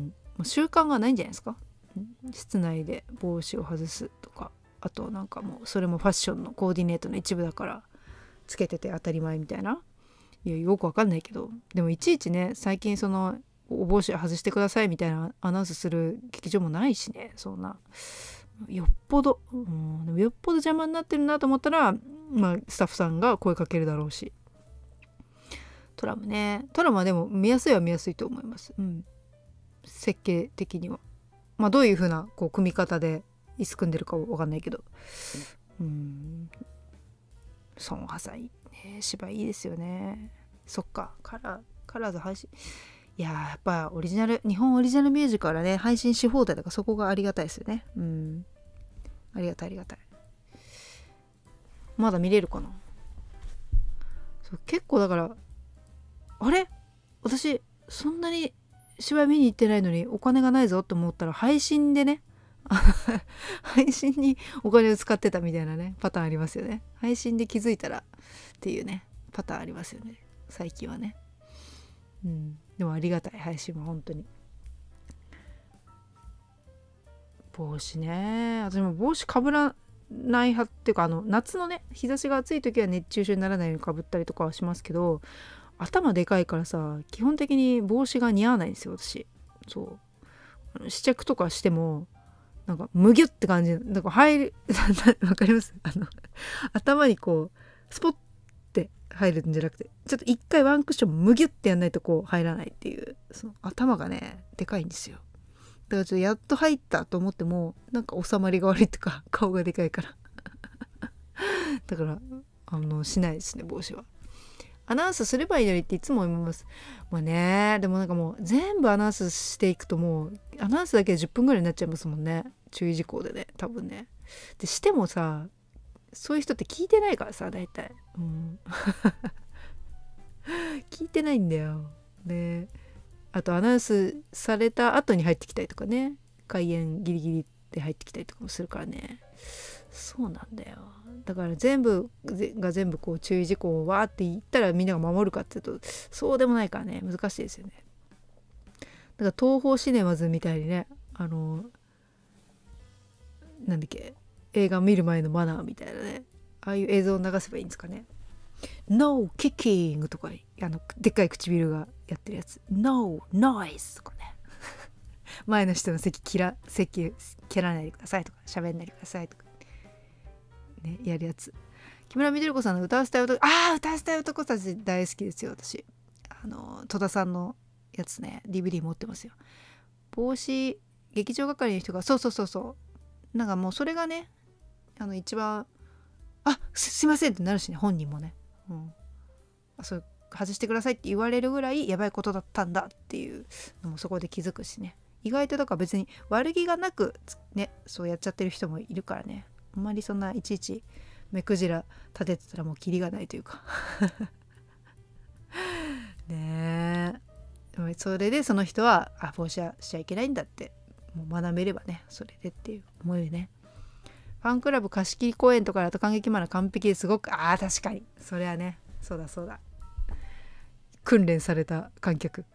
習慣がないんじゃないですか。室内で帽子を外すとか、あとなんかもうそれもファッションのコーディネートの一部だからつけてて当たり前みたいな、いやよくわかんないけど、でもいちいちね最近そのお帽子外してくださいみたいなアナウンスする劇場もないしね、そんなよっぽど、うん、でもよっぽど邪魔になってるなと思ったら、まあ、スタッフさんが声かけるだろうし。トラムね、トラムはでも見やすいは見やすいと思います、うん、設計的には。まあどういう風なこう組み方で椅子組んでるかわかんないけど、うん、孫破祭ね、芝居いいですよね。そっか、カラーカラーズ配信、いややっぱオリジナル、日本オリジナルミュージカルはね配信し放題だから、そこがありがたいですよね。うん、ありがたいありがたい。まだ見れるかな。そう結構だから、あれ私そんなに芝居見に行ってないのにお金がないぞって思ったら配信でね配信にお金を使ってたみたいなねパターンありますよね。配信で気づいたらっていうねパターンありますよね最近はね。うん、でもありがたい配信も本当に。帽子ね、私も帽子かぶらない派っていうか、あの夏のね日差しが暑い時は熱中症にならないようにかぶったりとかはしますけど、頭でかいからさ基本的に帽子が似合わないんですよ私。そう試着とかしてもなんかむぎゅって感じ、なんか入るわかります、あの頭にこうスポッて入るんじゃなくて、ちょっと一回ワンクッションむぎゅってやんないとこう入らないっていう、その頭がねでかいんですよ。だからちょっとやっと入ったと思ってもなんか収まりが悪いとか顔がでかいからだからあのしないですね帽子は。アナウンスすればいいのにっていつも思います。まあね、でもなんかもう全部アナウンスしていくともうアナウンスだけでじゅっぷんぐらいになっちゃいますもんね、注意事項でね多分ね。でしてもさそういう人って聞いてないからさ大体、うん、聞いてないんだよ。であとアナウンスされた後に入ってきたりとかね、開演ギリギリで入ってきたりとかもするからね。そうなんだよ。だから全部が全部こう注意事項をわーって言ったらみんなが守るかっていうとそうでもないからね難しいですよね。だから東宝シネマズみたいにね、あのなんだっけ、映画見る前のマナーみたいなね、ああいう映像を流せばいいんですかね。 No kicking とか、あのでっかい唇がやってるやつ No noise とかね前の人の席切ら席蹴らないでくださいとか喋んないでくださいとかねやるやつ。木村みどり子さんの歌わせたい男、ああ歌わせたい男たち大好きですよ私。あの戸田さんのやつね ディーブイディー 持ってますよ。帽子劇場係の人がそうそうそうそうなんかもうそれがねあの一番あ す, すいませんってなるしね本人もね、うん、あそう外してくださいって言われるぐらいやばいことだったんだっていうのもそこで気づくしね。意外とだから別に悪気がなくねそうやっちゃってる人もいるからね、あんまりそんないちいち目くじら立ててたらもうキリがないというかそれでその人はあ放射しちゃいけないんだってもう学べればねそれでっていう思いね。ファンクラブ貸し切り公演とかだと感激マナー完璧ですごくああ確かにそれはねそうだそうだ訓練された観客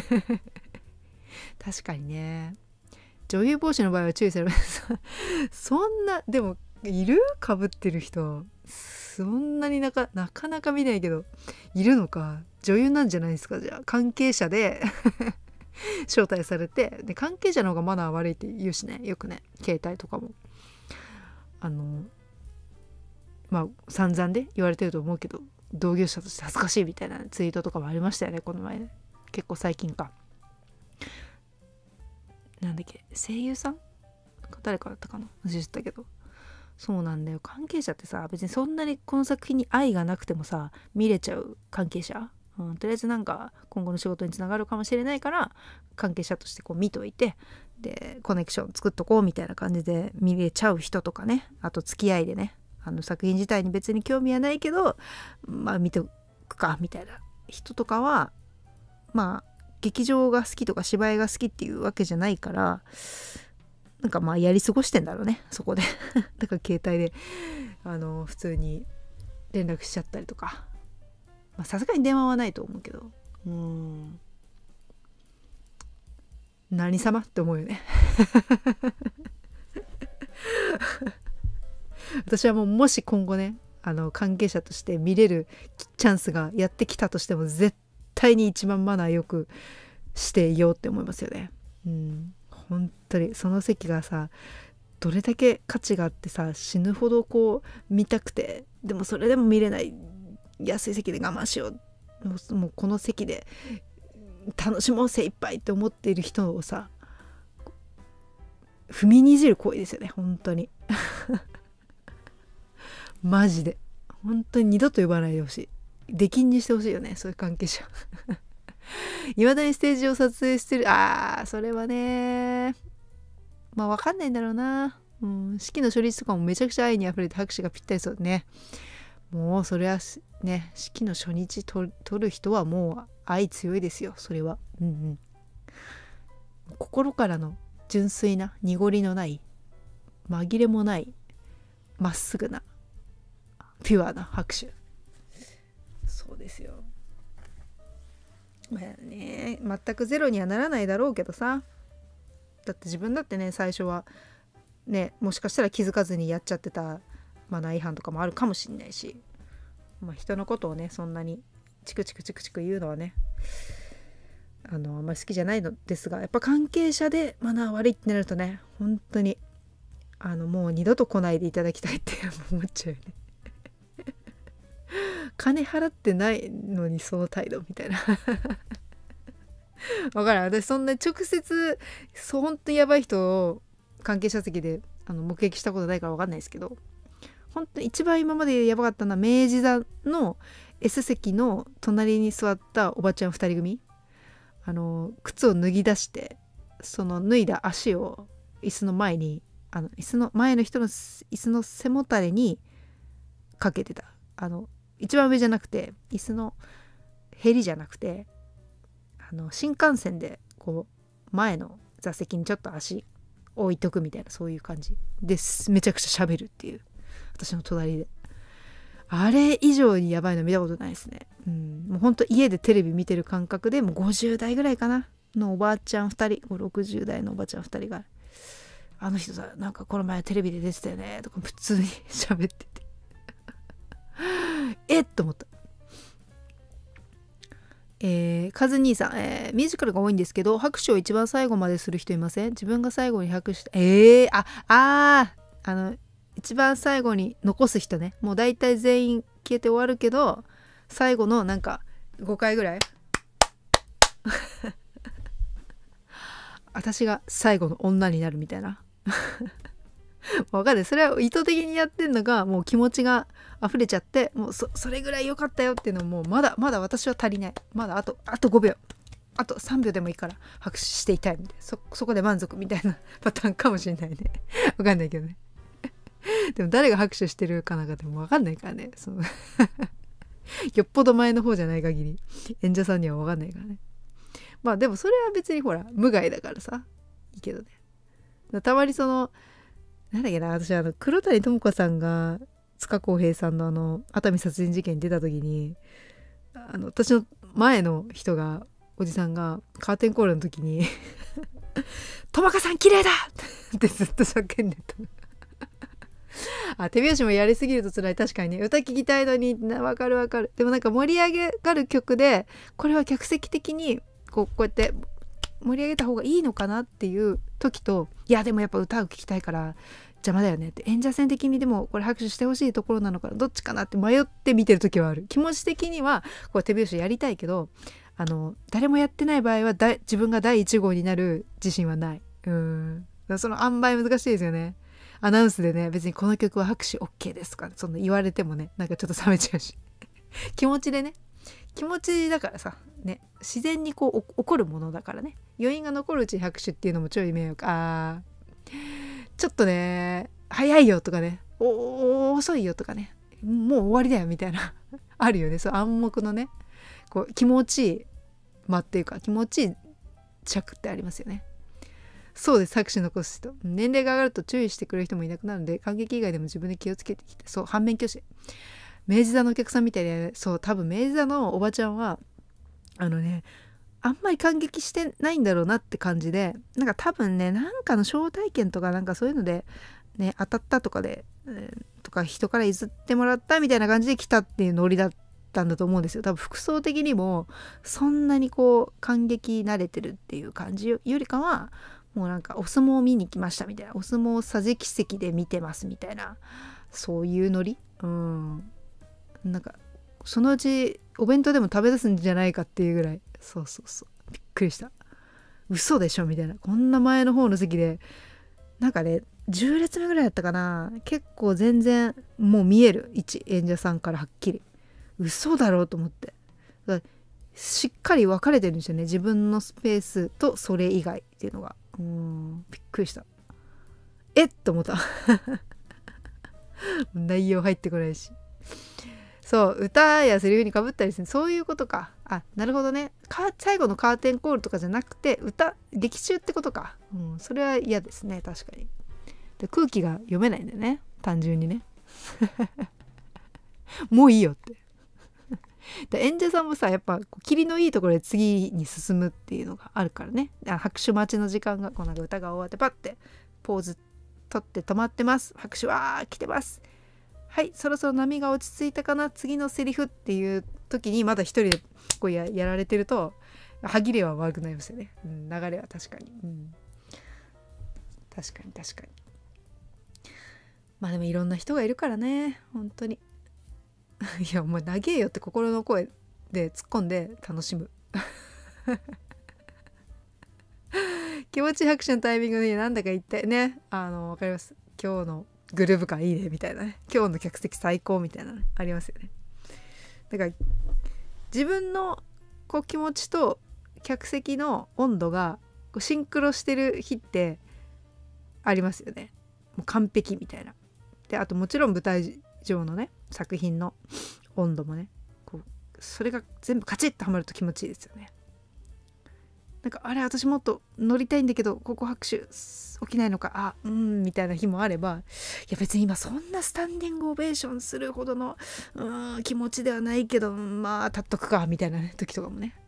確かにね。女優帽子の場合は注意されますそんなでもいるかぶってる人そんなになかなかなか見ないけどいるのか。女優なんじゃないですか。じゃあ関係者で招待されてで関係者の方がマナー悪いって言うしねよくね携帯とかもあのまあ散々で言われてると思うけど同業者として恥ずかしいみたいなツイートとかもありましたよねこの前ね。結構最近か。なんだっけ声優さん誰かだったかな忘れちゃったけどそうなんだよ。関係者ってさ別にそんなにこの作品に愛がなくてもさ見れちゃう関係者、うん、とりあえずなんか今後の仕事につながるかもしれないから関係者としてこう見といてでコネクション作っとこうみたいな感じで見れちゃう人とかねあと付き合いでねあの作品自体に別に興味はないけどまあ見とくかみたいな人とかはまあ劇場が好きとか芝居が好きっていうわけじゃないからなんかまあやり過ごしてんだろうねそこでだから携帯であの普通に連絡しちゃったりとかさすがに電話はないと思うけどうーん何様って思うよね私はもうもし今後ねあの関係者として見れるチャンスがやってきたとしても絶対に一番マナーよくしていようって思いますよね。うん本当にその席がさどれだけ価値があってさ死ぬほどこう見たくてでもそれでも見れない安い席で我慢しようもう、もうこの席で楽しもう精一杯って思っている人をさ踏みにじる行為ですよね本当にマジで本当に二度と呼ばないでほしい。出禁にしてほしいよねそういう関係者いまだにステージを撮影してるあーそれはねまあ分かんないんだろうな、うん、式の初日とかもめちゃくちゃ愛にあふれて拍手がぴったりそうね。もうそれはね式の初日と撮る人はもう愛強いですよそれは、うんうん、心からの純粋な濁りのない紛れもないまっすぐなピュアな拍手そうですよ。まあね全くゼロにはならないだろうけどさだって自分だってね最初はねもしかしたら気づかずにやっちゃってたマナー違反とかもあるかもしんないし、まあ、人のことをねそんなにチクチクチクチク言うのはねあのあんまり好きじゃないのですがやっぱ関係者でマナー悪いってなるとね本当にあのもう二度と来ないでいただきたいって思っちゃうよね金払ってないのにその態度みたいなわからん私そんな直接そう本当にやばい人を関係者席であの目撃したことないからわかんないですけど本当に一番今までやばかったのは明治座の S 席の隣に座ったおばちゃんふたり組あの靴を脱ぎ出してその脱いだ足を椅子の前にあの椅子の前の人の椅子の背もたれにかけてたあの一番上じゃなくて椅子のへりじゃなくてあの新幹線でこう前の座席にちょっと足置いとくみたいなそういう感じですめちゃくちゃ喋るっていう私の隣であれ以上にやばいの見たことないですね。うん、もうほんと家でテレビ見てる感覚でもうごじゅう代ぐらいかなのおばあちゃんふたりろくじゅう代のおばあちゃんふたりがあの人さなんかこの前テレビで出てたよねとか普通に喋っててえっと思った。えー、カズ兄さん、えー、ミュージカルが多いんですけど拍手を一番最後までする人いません？自分が最後に拍手えー、ああーあの一番最後に残す人ねもう大体全員消えて終わるけど最後のなんかごかいぐらい私が最後の女になるみたいなわかんないそれは意図的にやってんのがもう気持ちが溢れちゃってもう そ, それぐらい良かったよっていうのもまだまだ私は足りないまだあとあとごびょうあとさんびょうでもいいから拍手していたいみたいな そ, そこで満足みたいなパターンかもしれないねわかんないけどねでも誰が拍手してるかなんかでもわかんないからねそのよっぽど前の方じゃない限り演者さんにはわかんないからねまあでもそれは別にほら無害だからさいいけどね。たまにそのなんだっけな、私あの黒谷友香さんが塚公平さんのあの熱海殺人事件に出た時に、あの私の前の人がおじさんがカーテンコールの時に「友香さん綺麗だ!」ってずっと叫んでたあ、手拍子もやりすぎると辛い。確かにね、歌聞きたいのにわかるわかる。でもなんか盛り上げがる曲でこれは客席的にこうこうやって盛り上げた方がいいのかなっていう時と、いやでもやっぱ歌を聴きたいから邪魔だよねって、演者線的にでもこれ拍手してほしいところなのかな、どっちかなって迷って見てる時はある。気持ち的にはこう手拍子やりたいけど、あの誰もやってない場合はだ自分がだいいち号になる自信はない。うーん、その塩梅難しいですよね。アナウンスでね、別にこの曲は拍手 OK ですとかその言われてもね、なんかちょっと冷めちゃうし気持ちでね、気持ちだからさね、自然にこう起こるものだからね、余韻が残るうちに拍手っていうのもちょい迷惑。あーちょっとね早いよとかね、お遅いよとかね、もう終わりだよみたいなあるよね。そう暗黙のね、こう気持ちいい間っていうか気持ちいい着ってありますよね。そうです。拍手残す人、年齢が上がると注意してくれる人もいなくなるので、感激以外でも自分で気をつけてきて、そう反面教師、明治座のお客さんみたいで、そう多分明治座のおばちゃんはあのねあんまり感激してないんだろうなって感じで、なんか多分ねなんかの招待券とかなんかそういうのでね当たったとかで、えー、とか人から譲ってもらったみたいな感じで来たっていうノリだったんだと思うんですよ。多分服装的にもそんなにこう感激慣れてるっていう感じよりかは、もうなんかお相撲を見に来ましたみたいな、お相撲を桟敷席で見てますみたいな、そういうノリ。うんなんかそのうちお弁当でも食べ出すんじゃないかっていうぐらい、そうそうそう、びっくりした。嘘でしょみたいな、こんな前の方の席でなんかねじゅう列目ぐらいだったかな、結構全然もう見える位置、演者さんからはっきり嘘だろうと思って、だからしっかり分かれてるんですよね、自分のスペースとそれ以外っていうのが。うーんびっくりした。えっと思った内容入ってこないし、そう歌やセリフにかぶったりする、そういうことか。あなるほどね、か最後のカーテンコールとかじゃなくて歌劇中ってことか。うん、それは嫌ですね確かに。で空気が読めないんだよね単純にねもういいよってで演者さんもさやっぱ霧のいいところで次に進むっていうのがあるからね、あ拍手待ちの時間がこうなんか歌が終わってパッてポーズ取って止まってます、拍手わー来てます、はいそろそろ波が落ち着いたかな次のセリフっていう時にまだ一人でこう や, やられてると歯切れは悪くなりますよね、うん、流れは確かに、うん、確かに確かに。まあでもいろんな人がいるからね本当にいやお前長えよって心の声で突っ込んで楽しむ気持ちいい拍手のタイミングでなんだか言ってね、あの分かります、今日のグルーヴ感いいねみたいなね、今日の客席最高みたいな、ね、ありますよね。だから自分のこう気持ちと客席の温度がこうシンクロしてる日ってありますよね。もう完璧みたいな。であともちろん舞台上のね作品の温度もねこうそれが全部カチッとはまると気持ちいいですよね。なんかあれ私もっと乗りたいんだけどここ拍手起きないのか、あうんみたいな日もあれば、いや別に今そんなスタンディングオベーションするほどのうん気持ちではないけどまあ立っとくかみたいな、ね、時とかもね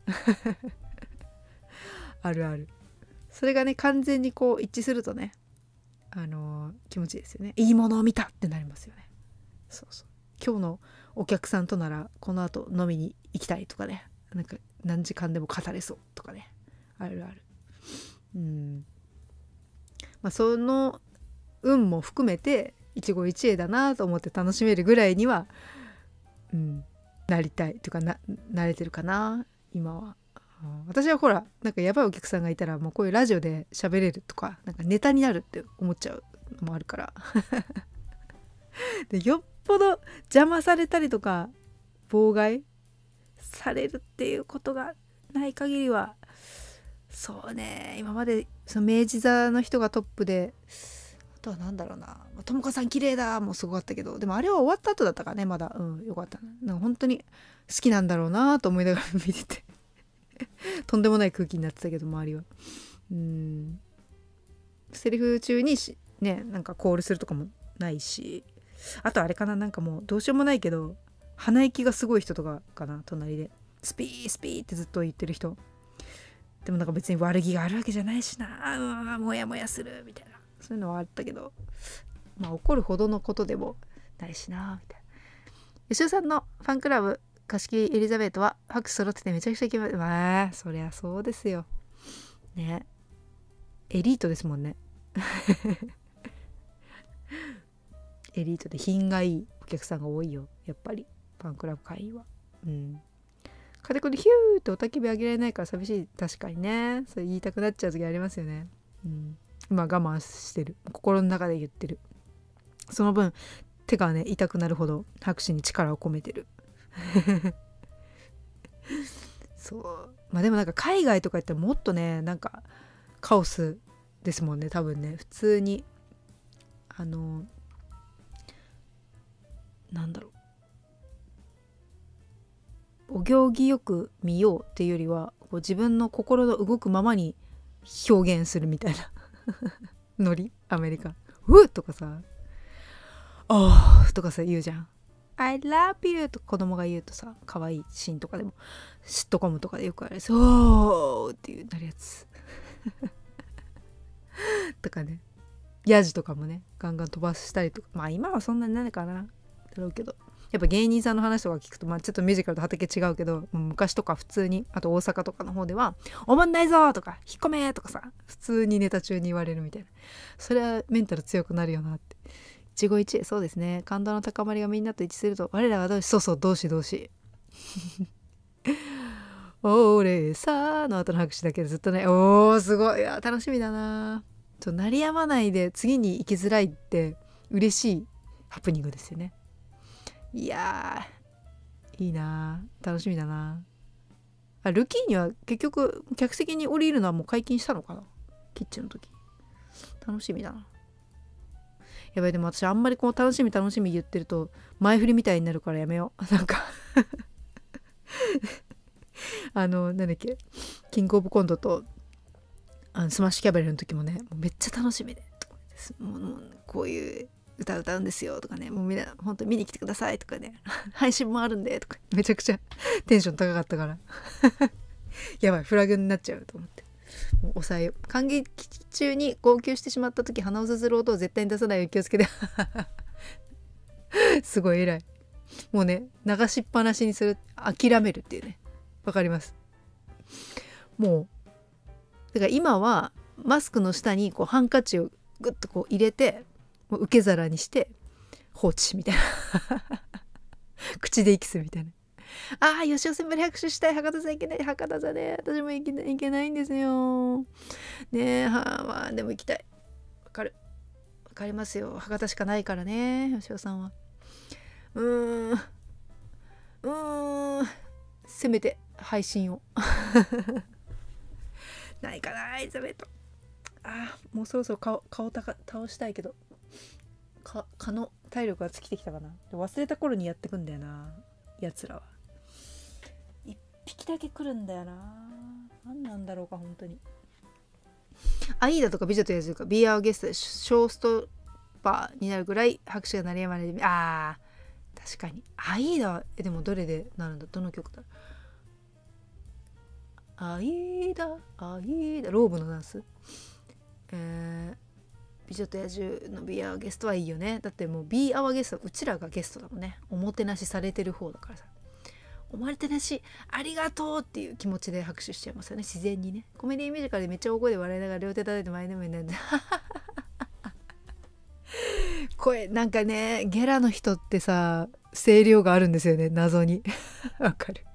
あるある。それがね完全にこう一致するとね、あのー、気持ちいいですよね。いいものを見たってなりますよね。そうそう、今日のお客さんとならこの後飲みに行きたいとかね、なんか何時間でも語れそうとかね、あるある。うんまあその運も含めて一期一会だなと思って楽しめるぐらいには、うん、なりたいというかな慣れてるかな今は。私はほらなんかやばいお客さんがいたらもうこういうラジオで喋れるとかなんかネタになるって思っちゃうのもあるからでよっぽど邪魔されたりとか妨害されるっていうことがない限りは、そうね今までその明治座の人がトップで、あとはなんだろうな、ともかさん綺麗だもうすごかったけど、でもあれは終わった後だったからねまだ、うんよかったな。なんか本当に好きなんだろうなと思いながら見ててとんでもない空気になってたけど周りは。うん、セリフ中にしねなんかコールするとかもないし、あとあれかな、なんかもうどうしようもないけど鼻息がすごい人とかかな、隣でスピースピーってずっと言ってる人。でもなんか別に悪気があるわけじゃないしな、うわモヤモヤするみたいな、そういうのはあったけど、まあ怒るほどのことでもないしなみたいな。吉尾さんのファンクラブ貸し切りエリザベートは拍手揃っててめちゃくちゃイケメン。まあそりゃそうですよね、エリートですもんねエリートで品がいいお客さんが多いよやっぱりファンクラブ会員は。うんカテコでヒューっておたけび上げられないから寂しい。確かにね、それ言いたくなっちゃう時ありますよね。うん、今我慢してる、心の中で言ってる。その分手がね痛くなるほど拍手に力を込めてるそうまあでもなんか海外とか行ったらもっとねなんかカオスですもんね多分ね。普通にあのなんだろう、お行儀よく見ようっていうよりはこう自分の心の動くままに表現するみたいなノリ。アメリカうっとかさ、おーとかさ言うじゃん。 I love you と子供が言うとさ可愛いシーンとかでもシットコムとかでよくあれそうっていうなるやつとかね、ヤジとかもねガンガン飛ばしたりとか、まあ今はそんなにないかなだろうけど、やっぱ芸人さんの話とか聞くと、まあ、ちょっとミュージカルと畑違うけど昔とか普通に、あと大阪とかの方ではおもんないぞとか引っ込めとかさ普通にネタ中に言われるみたいな。それはメンタル強くなるよなって。一期一会、そうですね、感動の高まりがみんなと一致すると我らは同志、そうそう同志同志俺さーの後の拍手だけでずっとね、おーすごい、いや楽しみだな。ちょっと鳴りやまないで次に行きづらいって嬉しいハプニングですよね。いやーいいな、楽しみだな。あルキーニは結局客席に降りるのはもう解禁したのかな、キッチンの時。楽しみだな。やばい、でも私あんまりこう楽しみ楽しみ言ってると前振りみたいになるからやめようなんかあのなんだっけキングオブコントとあのスマッシュキャバレーの時もねもうめっちゃ楽しみでもうもうこういう歌歌うんですよとかね、もうみんな本当に見に来てくださいとかね配信もあるんでとかめちゃくちゃテンション高かったからやばいフラグになっちゃうと思ってもう抑えよう。感激中に号泣してしまった時鼻をすする音を絶対に出さないように気をつけてすごい偉い。もうね流しっぱなしにする、諦めるっていうね、わかります。もうだから今はマスクの下にこうハンカチをグッとこう入れてもう受け皿にして放置みたいな口で息するみたいな。ああ吉尾先輩に拍手したい、博多座行けない、博多座ね私も行けない、行けないんですよねえ。はあまあでも行きたい、わかるわかりますよ、博多しかないからね吉尾さんは。うーんうーんせめて配信をないかなエリザベート。あーもうそろそろ顔顔たか倒したいけどか蚊の体力が尽きてきたかな。忘れた頃にやってくんだよなやつらは。一匹だけ来るんだよな、何なんだろうか本当に。アイーダとか美女と野獣とか Be Our Guest でショーストッパーになるぐらい拍手が鳴りやまないで、あー確かにアイーダえでもどれでなるんだ、どの曲だ。アイーダアイーダローブのダンス、えー、美女と野獣の Be Our Guest はいいよね。だってもう Be Our Guest はうちらがゲストだもんね。おもてなしされてる方だからさ、おもてなしありがとうっていう気持ちで拍手しちゃいますよね、自然にね。コメディミュージカルでめっちゃ大声で笑いながら両手叩いて前でもいいんだ声なんかねゲラの人ってさ声量があるんですよね謎にわかる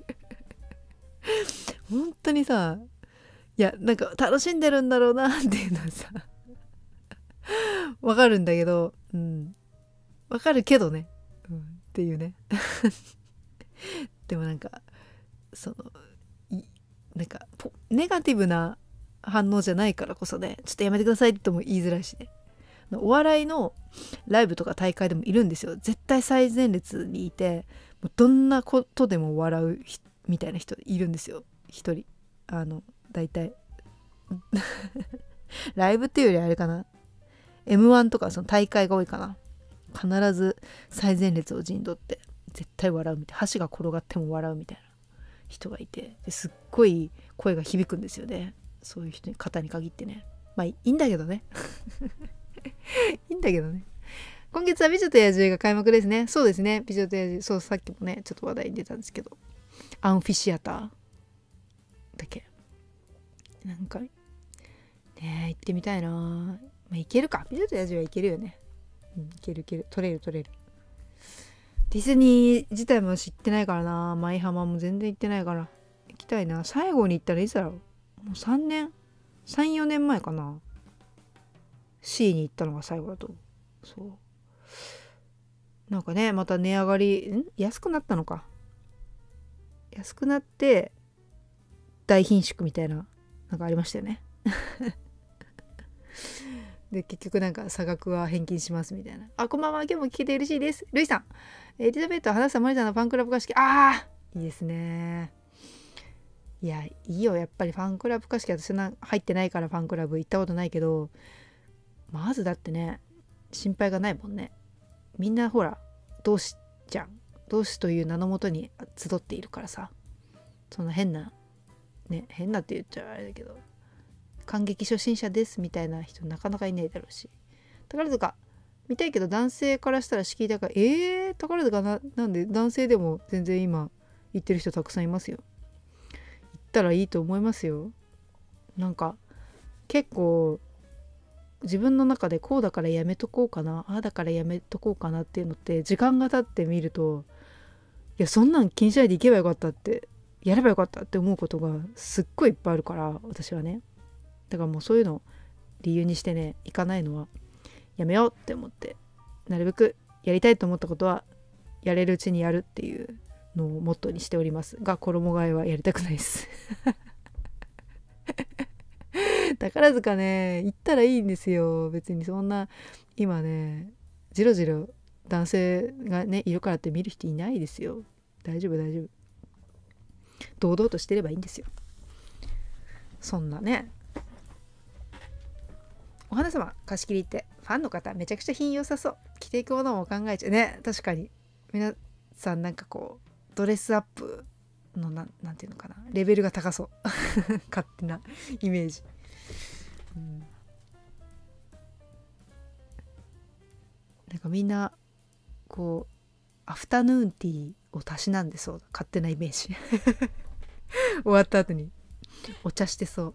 本当にさ、いやなんか楽しんでるんだろうなっていうのはさわかるんだけど、うんわかるけどね、うん、っていうねでもなんかそのなんかネガティブな反応じゃないからこそねちょっとやめてくださいっても言いづらいしね。お笑いのライブとか大会でもいるんですよ、絶対最前列にいてもうどんなことでも笑うみたいな人いるんですよ。 一人あのだいたいライブっていうよりあれかな、 エムワン とかその大会が多いかな。必ず最前列を陣取って絶対笑うみたいな、箸が転がっても笑うみたいな人がいて、ですっごい声が響くんですよね、そういう人に方に限ってね。まあいいんだけどねいいんだけどね。今月は美女と野獣が開幕ですね。そうですね、美女と野獣、そう、さっきもねちょっと話題に出たんですけど、アンフィシアターだっけ、なんかね行ってみたいな。まあ行けるか、美女と野獣は行けるよね。うん、行ける行ける、取れる取れる。ディズニー自体も知ってないからな。舞浜も全然行ってないから行きたいな。最後に行ったらいつだろう、もうさんねんさんよねんまえかな。 C に行ったのが最後だと。そうなんかね、また値上がり、ん安くなったのか、安くなって大貧縮みたいななんかありましたよねで結局なんか差額は返金しますみたいな。あ、こんばんは、今日も聞けて嬉しいです。ルイさん、エリザベート花さんまりさんのファンクラブ貸しあーいいですね。いやいいよ、やっぱりファンクラブ貸し私な入ってないからファンクラブ行ったことないけど、まずだってね心配がないもんね。みんなほら同志じゃん、同志という名のもとに集っているからさ、そんな変なね、変なって言っちゃあれだけど感激初心者ですみたいな人なかなかいないだろうし、宝塚見たいけど男性からしたら敷居高い。えー、宝塚 な, なんで男性でも全然今行ってる人たくさんいますよ。行ったらいいと思いますよ。なんか結構自分の中でこうだからやめとこうかな、ああだからやめとこうかなっていうのって時間が経ってみると、いやそんなん気にしないで行けばよかったって、やればよかったって思うことがすっごいいっぱいあるから、私はね。だからもうそういうのを理由にしてね行かないのはやめようって思って、なるべくやりたいと思ったことはやれるうちにやるっていうのをモットーにしておりますが、衣替えはやりたくないです宝塚ね行ったらいいんですよ。別にそんな今ねじろじろ男性がねいるからって見る人いないですよ。大丈夫大丈夫、堂々としてればいいんですよ。そんなね。お花様貸し切りってファンの方めちゃくちゃ品良さそう。着ていくものも考えちゃうね。確かに皆さんなんかこうドレスアップのな ん, なんていうのかな、レベルが高そう勝手なイメージ、うん、なんかみんなこうアフタヌーンティーをたしなんでそうだ、勝手なイメージ終わった後にお茶してそう。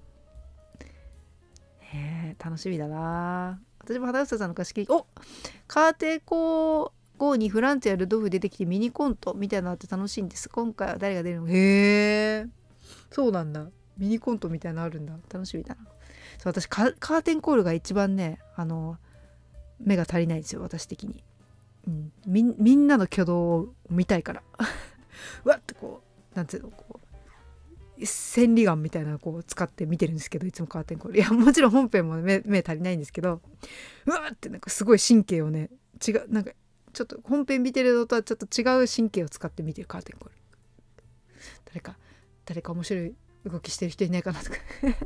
へえ楽しみだな。私も花房さんの貸し切り、おカーテコーゴーにフランツやルドルフ出てきてミニコントみたいなのあって楽しいんです。今回は誰が出るの？へえそうなんだ、ミニコントみたいなのあるんだ、楽しみだな。そう私カーテンコールが一番ねあの目が足りないんですよ私的に、うん、み, みんなの挙動を見たいからうわってこうなんていうのこう千里眼みたいなのをこう使って見てるんですけど、いつもカーテンコール、いやもちろん本編も 目, 目足りないんですけど、うわってなんかすごい神経をね違うなんかちょっと本編見てるのとはちょっと違う神経を使って見てるカーテンコール。誰か誰か面白い動きしてる人いないかなとか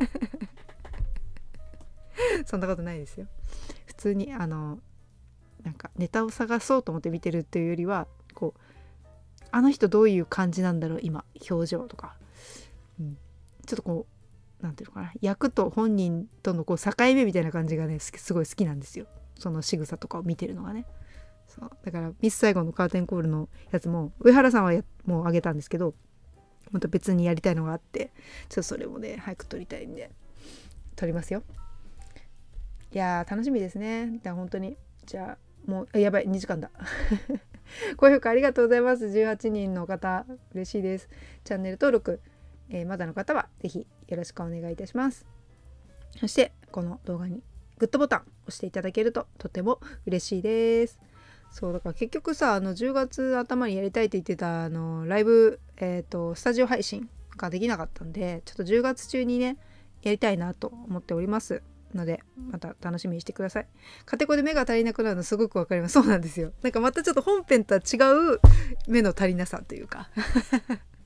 そんなことないですよ。普通にあのなんかネタを探そうと思って見てるっていうよりはこうあの人どういう感じなんだろう今表情とか、うん、ちょっとこうなんていうのかな役と本人とのこう境目みたいな感じがねすごい好きなんですよ。その仕草とかを見てるのがね。そうだからミス最後のカーテンコールのやつも上原さんはやもうあげたんですけど、また別にやりたいのがあってちょっとそれもね早く撮りたいんで撮りますよ。いやー楽しみですね。じゃあ本当にじゃあもうやばいにじかんだ高評価ありがとうございます。じゅうはちにんの方嬉しいです。チャンネル登録、えー、まだの方はぜひよろしくお願いいたします。そしてこの動画にグッドボタン押していただけるととても嬉しいです。そうだから結局さあのじゅうがつ頭にやりたいと言ってたあのライブ、えーと、スタジオ配信ができなかったんでちょっとじゅうがつ中にねやりたいなと思っておりますのでまた楽しみにしてください。カテコで目が足りなくなるのすごくわかります。そうなんですよ。なんかまたちょっと本編とは違う目の足りなさというか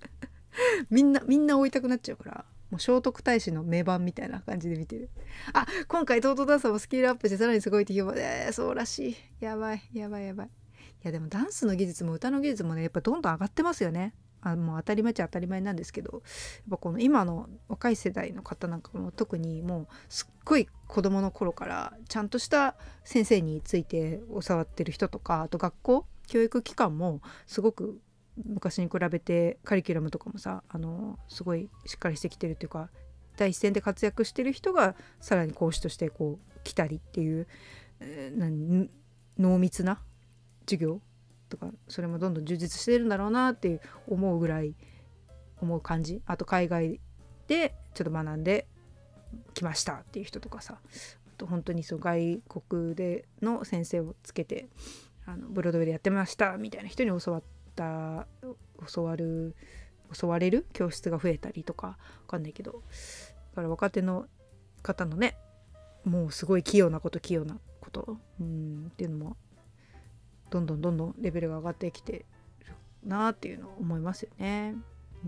みんなみんな追いたくなっちゃうから、もう聖徳太子の名盤みたいな感じで見てる。あ、今回トートダンサーもスキルアップしてさらにすごいって評判で、えー、そうらしい。やばいやばいやばい。いやでもダンスの技術も歌の技術もね、やっぱどんどん上がってますよね。あ、もう当たり前っちゃ当たり前なんですけど、やっぱこの今の若い世代の方なんかも特にもうすっごい子供の頃からちゃんとした先生について教わってる人とか、あと学校教育機関もすごく昔に比べてカリキュラムとかもさ、あのすごいしっかりしてきてるっていうか、第一線で活躍してる人がさらに講師としてこう来たりっていう、えー、何濃密な授業とか、それもどんどん充実してるんだろうなって思うぐらい思う感じ。あと海外でちょっと学んできましたっていう人とかさ、あと本当にそう外国での先生をつけてあのブロードウェイでやってましたみたいな人に教わった教わる教われる教室が増えたりとかわかんないけど、だから若手の方のね、もうすごい器用なこと器用なことうんっていうのもどんどんどんどんレベルが上がってきてるなっていうのを思いますよね。うん。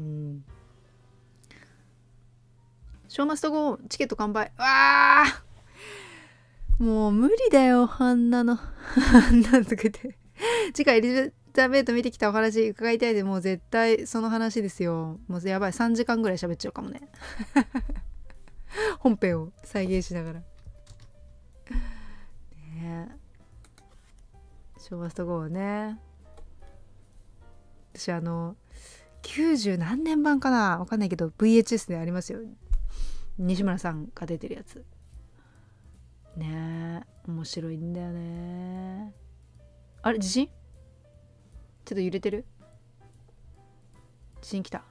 ショーマストゴーチケット完売。わーもう無理だよあんなのあんなのつけて次回エリザベート見てきたお話伺いたいで、もう絶対その話ですよ。もうやばい、さんじかんぐらい喋っちゃうかもね本編を再現しながらねえ。ショーマストゴーね、私あのきゅうじゅう何年版かなわかんないけど ブイエイチエス でありますよ、西村さんが出てるやつね。え面白いんだよね。あれ地震ちょっと揺れてる、地震来た。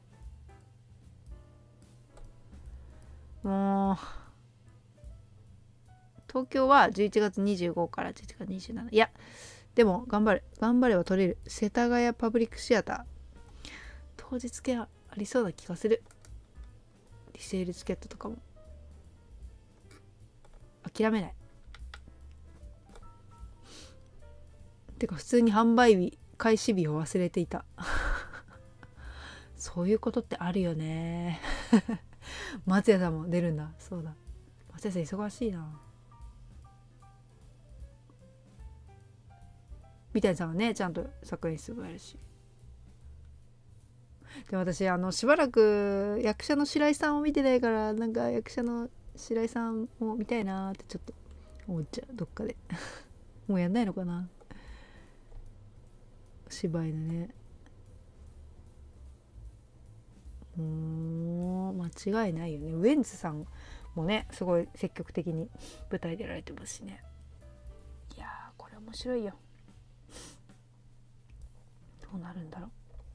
もう東京はじゅういちがつにじゅうごからじゅういちがつにじゅうしち、いやでも頑張れ頑張れば取れる。世田谷パブリックシアター当日券ありそうな気がする。リセールチケットとかも諦めない。てか普通に販売日開始日を忘れていたそういうことってあるよね松屋さんも出るんだ。そうだ、松屋さん忙しいな。三谷さんはねちゃんと作演出もやるし。でも私あのしばらく役者の白井さんを見てないから、なんか役者の白井さんも見たいなってちょっと思っちゃう、どっかでもうやんないのかな、お芝居のね。もう間違いないよね。ウエンツさんもねすごい積極的に舞台出られてますしね。いやーこれ面白いよ。どうなるんだろう、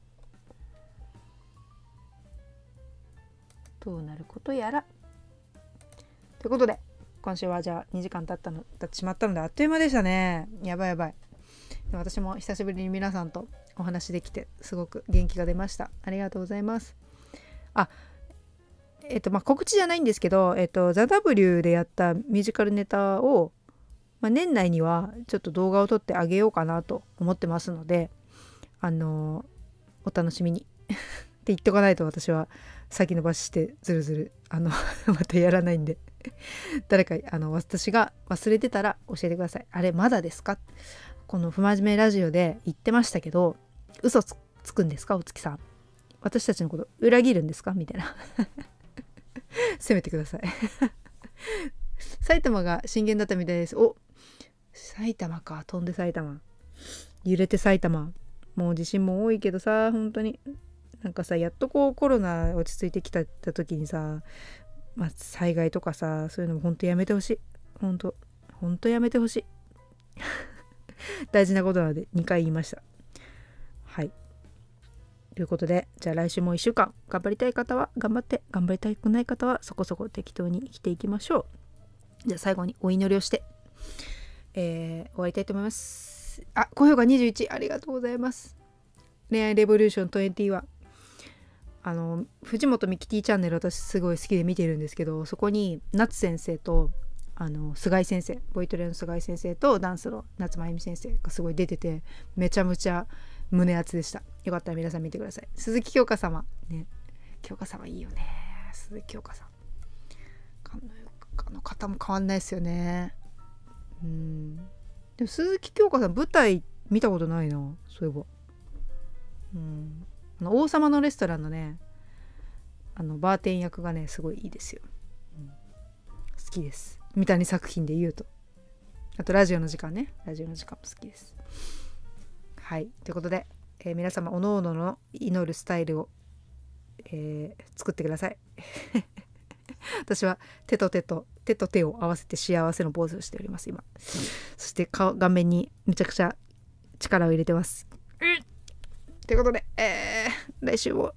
どうなることやら。ということで今週はじゃあにじかん経ったの経ってしまったのであっという間でしたね。やばいやばい。で私も久しぶりに皆さんとお話できてすごく元気が出ました。ありがとうございます。あえっとまあ告知じゃないんですけど、えっとザ・ W でやったミュージカルネタを、まあ、年内にはちょっと動画を撮ってあげようかなと思ってますので、あのお楽しみにって言っとかないと私は先延ばししてずるずるあのまたやらないんで誰かあの私が忘れてたら教えてください。あれまだですか、この不真面目ラジオで言ってましたけど嘘 つ, つくんですかお月さん、私たちのこと裏切るんですかみたいな責めてください埼玉が震源だったみたいです。お埼玉か、飛んで埼玉、揺れて埼玉。もう地震も多いけどさ、本当になんかさ、やっとこうコロナ落ち着いてきた時にさ、まあ、災害とかさそういうのも本当やめてほしい。本当本当やめてほしい大事なことなのでにかい言いました。はいということで、じゃあ来週もいっしゅうかん頑張りたい方は頑張って、頑張りたくない方はそこそこ適当に生きていきましょう。じゃあ最後にお祈りをして、えー、終わりたいと思います。あ、高評価にじゅういちありがとうございます。恋愛レボリューションにじゅういちはあの藤本美貴 T チャンネル私すごい好きで見てるんですけど、そこに夏先生とあの菅井先生、ボイトレの菅井先生とダンスの夏真由美先生がすごい出てて、めちゃめちゃ胸熱でした。よかったら皆さん見てください。鈴木京香様ね、京香様いいよね。鈴木京香さん、あの方も変わんないですよね。うん。でも鈴木京香さん舞台見たことないな、そういえば。うん。あの王様のレストランのね、あのバーテン役がねすごいいいですよ。うん、好きです。三谷作品で言うと。あとラジオの時間ね、ラジオの時間も好きです。はい、ということで、えー、皆様おのおのの祈るスタイルを、えー、作ってください。私は手と手と手と手を合わせて幸せのポーズをしております今。そして顔顔面にめちゃくちゃ力を入れてます。ということで、えー、来週も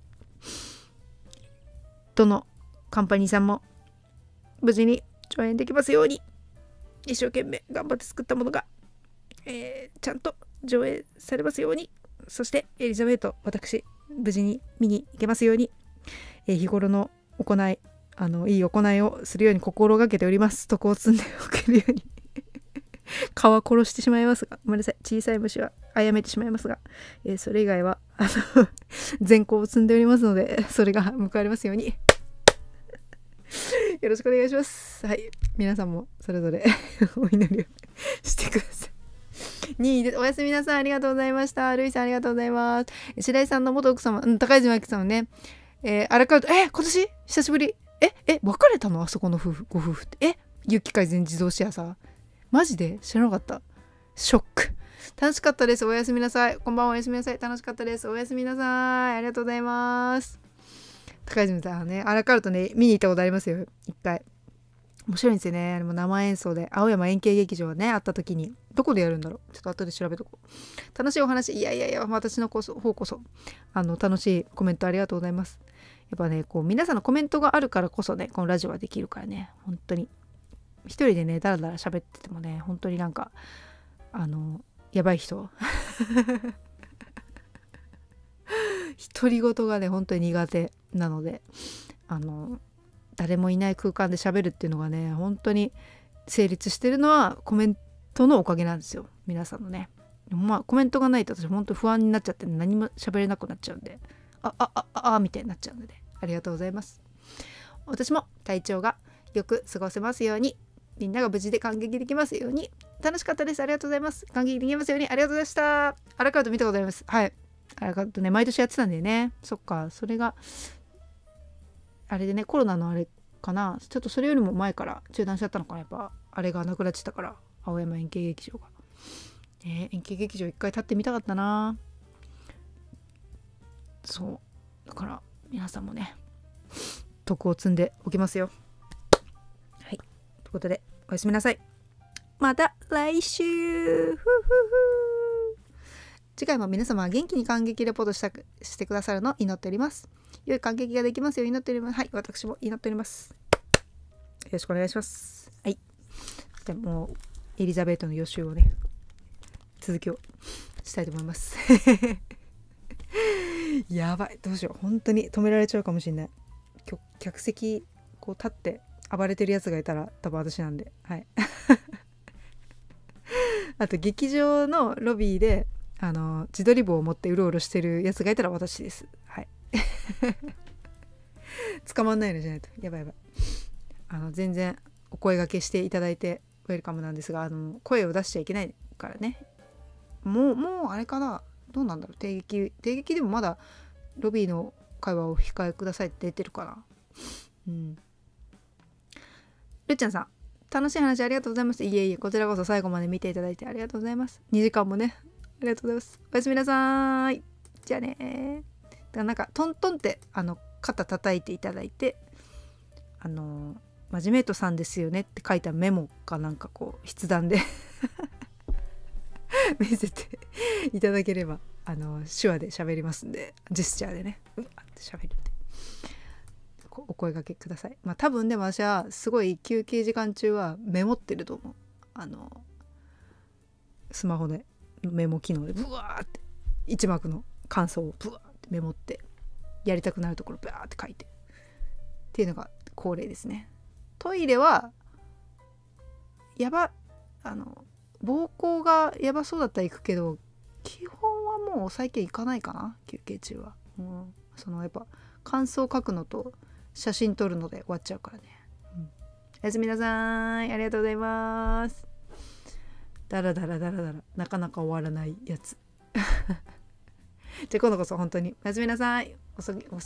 どのカンパニーさんも無事に上演できますように、一生懸命頑張って作ったものが、えー、ちゃんと上映されますように、そしてエリザベート私無事に見に行けますように、えー、日頃の行いあのいい行いをするように心がけております。徳を積んでおけるように蚊は殺してしまいますが、ごめんなさい、小さい虫は殺めてしまいますが、えー、それ以外はあの善行を積んでおりますので、それが報われますようによろしくお願いします。はい、皆さんもそれぞれお祈りをしてください。にいでおやすみなさい。ありがとうございました。ルイさんありがとうございます。白井さんの元奥様、うん、高泉明さんもね、えー、荒川と、え今年久しぶり、ええ別れたの、あそこの夫婦ご夫婦って、え有機改善自動シェアさ、マジで知らなかった。ショック。楽しかったです。おやすみなさい。こんばんは、おやすみなさい。楽しかったです。おやすみなさい。ありがとうございます。高泉さんはね、荒川とね見に行ったことありますよ、一回。面白いんですよね。あれも生演奏で青山円形劇場ねあった時に、どこでやるんだろう、ちょっと後で調べとこう。楽しいお話、いやいやいや、私のこそ方こそあの楽しいコメントありがとうございます。やっぱね、こう皆さんのコメントがあるからこそね、このラジオはできるからね、本当に一人でねダラダラ喋っててもね、本当になんかあのやばい人独り言がね本当に苦手なので、あの誰もいない空間で喋るっていうのがね本当に成立してるのはコメントのおかげなんですよ、皆さんのね。まあコメントがないと私本当不安になっちゃって、何も喋れなくなっちゃうんで、あああああみたいになっちゃうので、ありがとうございます。私も体調がよく過ごせますように、みんなが無事で感激できますように。楽しかったです。ありがとうございます。感激できますように。ありがとうございました。アラカウト見たことあります。はい。アラカウトね毎年やってたんだよね。そっか、それがあれでね、コロナのあれかな、ちょっとそれよりも前から中断しちゃったのかな、やっぱあれがなくなっちゃったから、青山円形劇場が、ね、円形劇場一回立ってみたかったな。そうだから皆さんもね徳を積んでおきますよ。はい、ということでおやすみなさい。また来週。ふふふ。次回も皆様元気に感激レポートしたしてくださるのを祈っております。良い感激ができますよう祈っております。はい、私も祈っております。よろしくお願いします。はい。でもエリザベートの予習をね続きをしたいと思います。やばい、どうしよう、本当に止められちゃうかもしれない。客席こう立って暴れてるやつがいたら多分私なんで、はい。あと劇場のロビーであの自撮り棒を持ってうろうろしてるやつがいたら私です。はい。捕まんないのじゃないとやばいやばい。あの全然お声掛けしていただいてウェルカムなんですが、あの声を出しちゃいけないからね。もうもうあれかな、どうなんだろう、定劇定劇でもまだロビーの会話を控えくださいって出てるかな。うん。るっちゃんさん、楽しい話ありがとうございます。いえいえ、こちらこそ最後まで見ていただいてありがとうございます。にじかんもね、ありがとうございます。おやすみなさい。じゃあね。だなんかトントンってあの肩叩いていただいて、あのマジメイトさんですよねって書いたメモかなんかこう筆談で見せていただければ、あの手話で喋りますんで、ジェスチャーでねうわって喋るんでお声掛けください。まあ多分でも私はすごい休憩時間中はメモってると思う。あのスマホでメモ機能でブワーって一幕の感想をブワーってメモって、やりたくなるところブワーって書いてっていうのが恒例ですね。トイレはやばあの膀胱がやばそうだったら行くけど、基本ははもう最近行かないかな、休憩中は。うん、そのやっぱ感想書くのと写真撮るので終わっちゃうからね。うん、おやすみなさい。ありがとうございます。だらだらだらだらなかなか終わらないやつ。じゃあ今度こそ本当におやすみなさい。おそお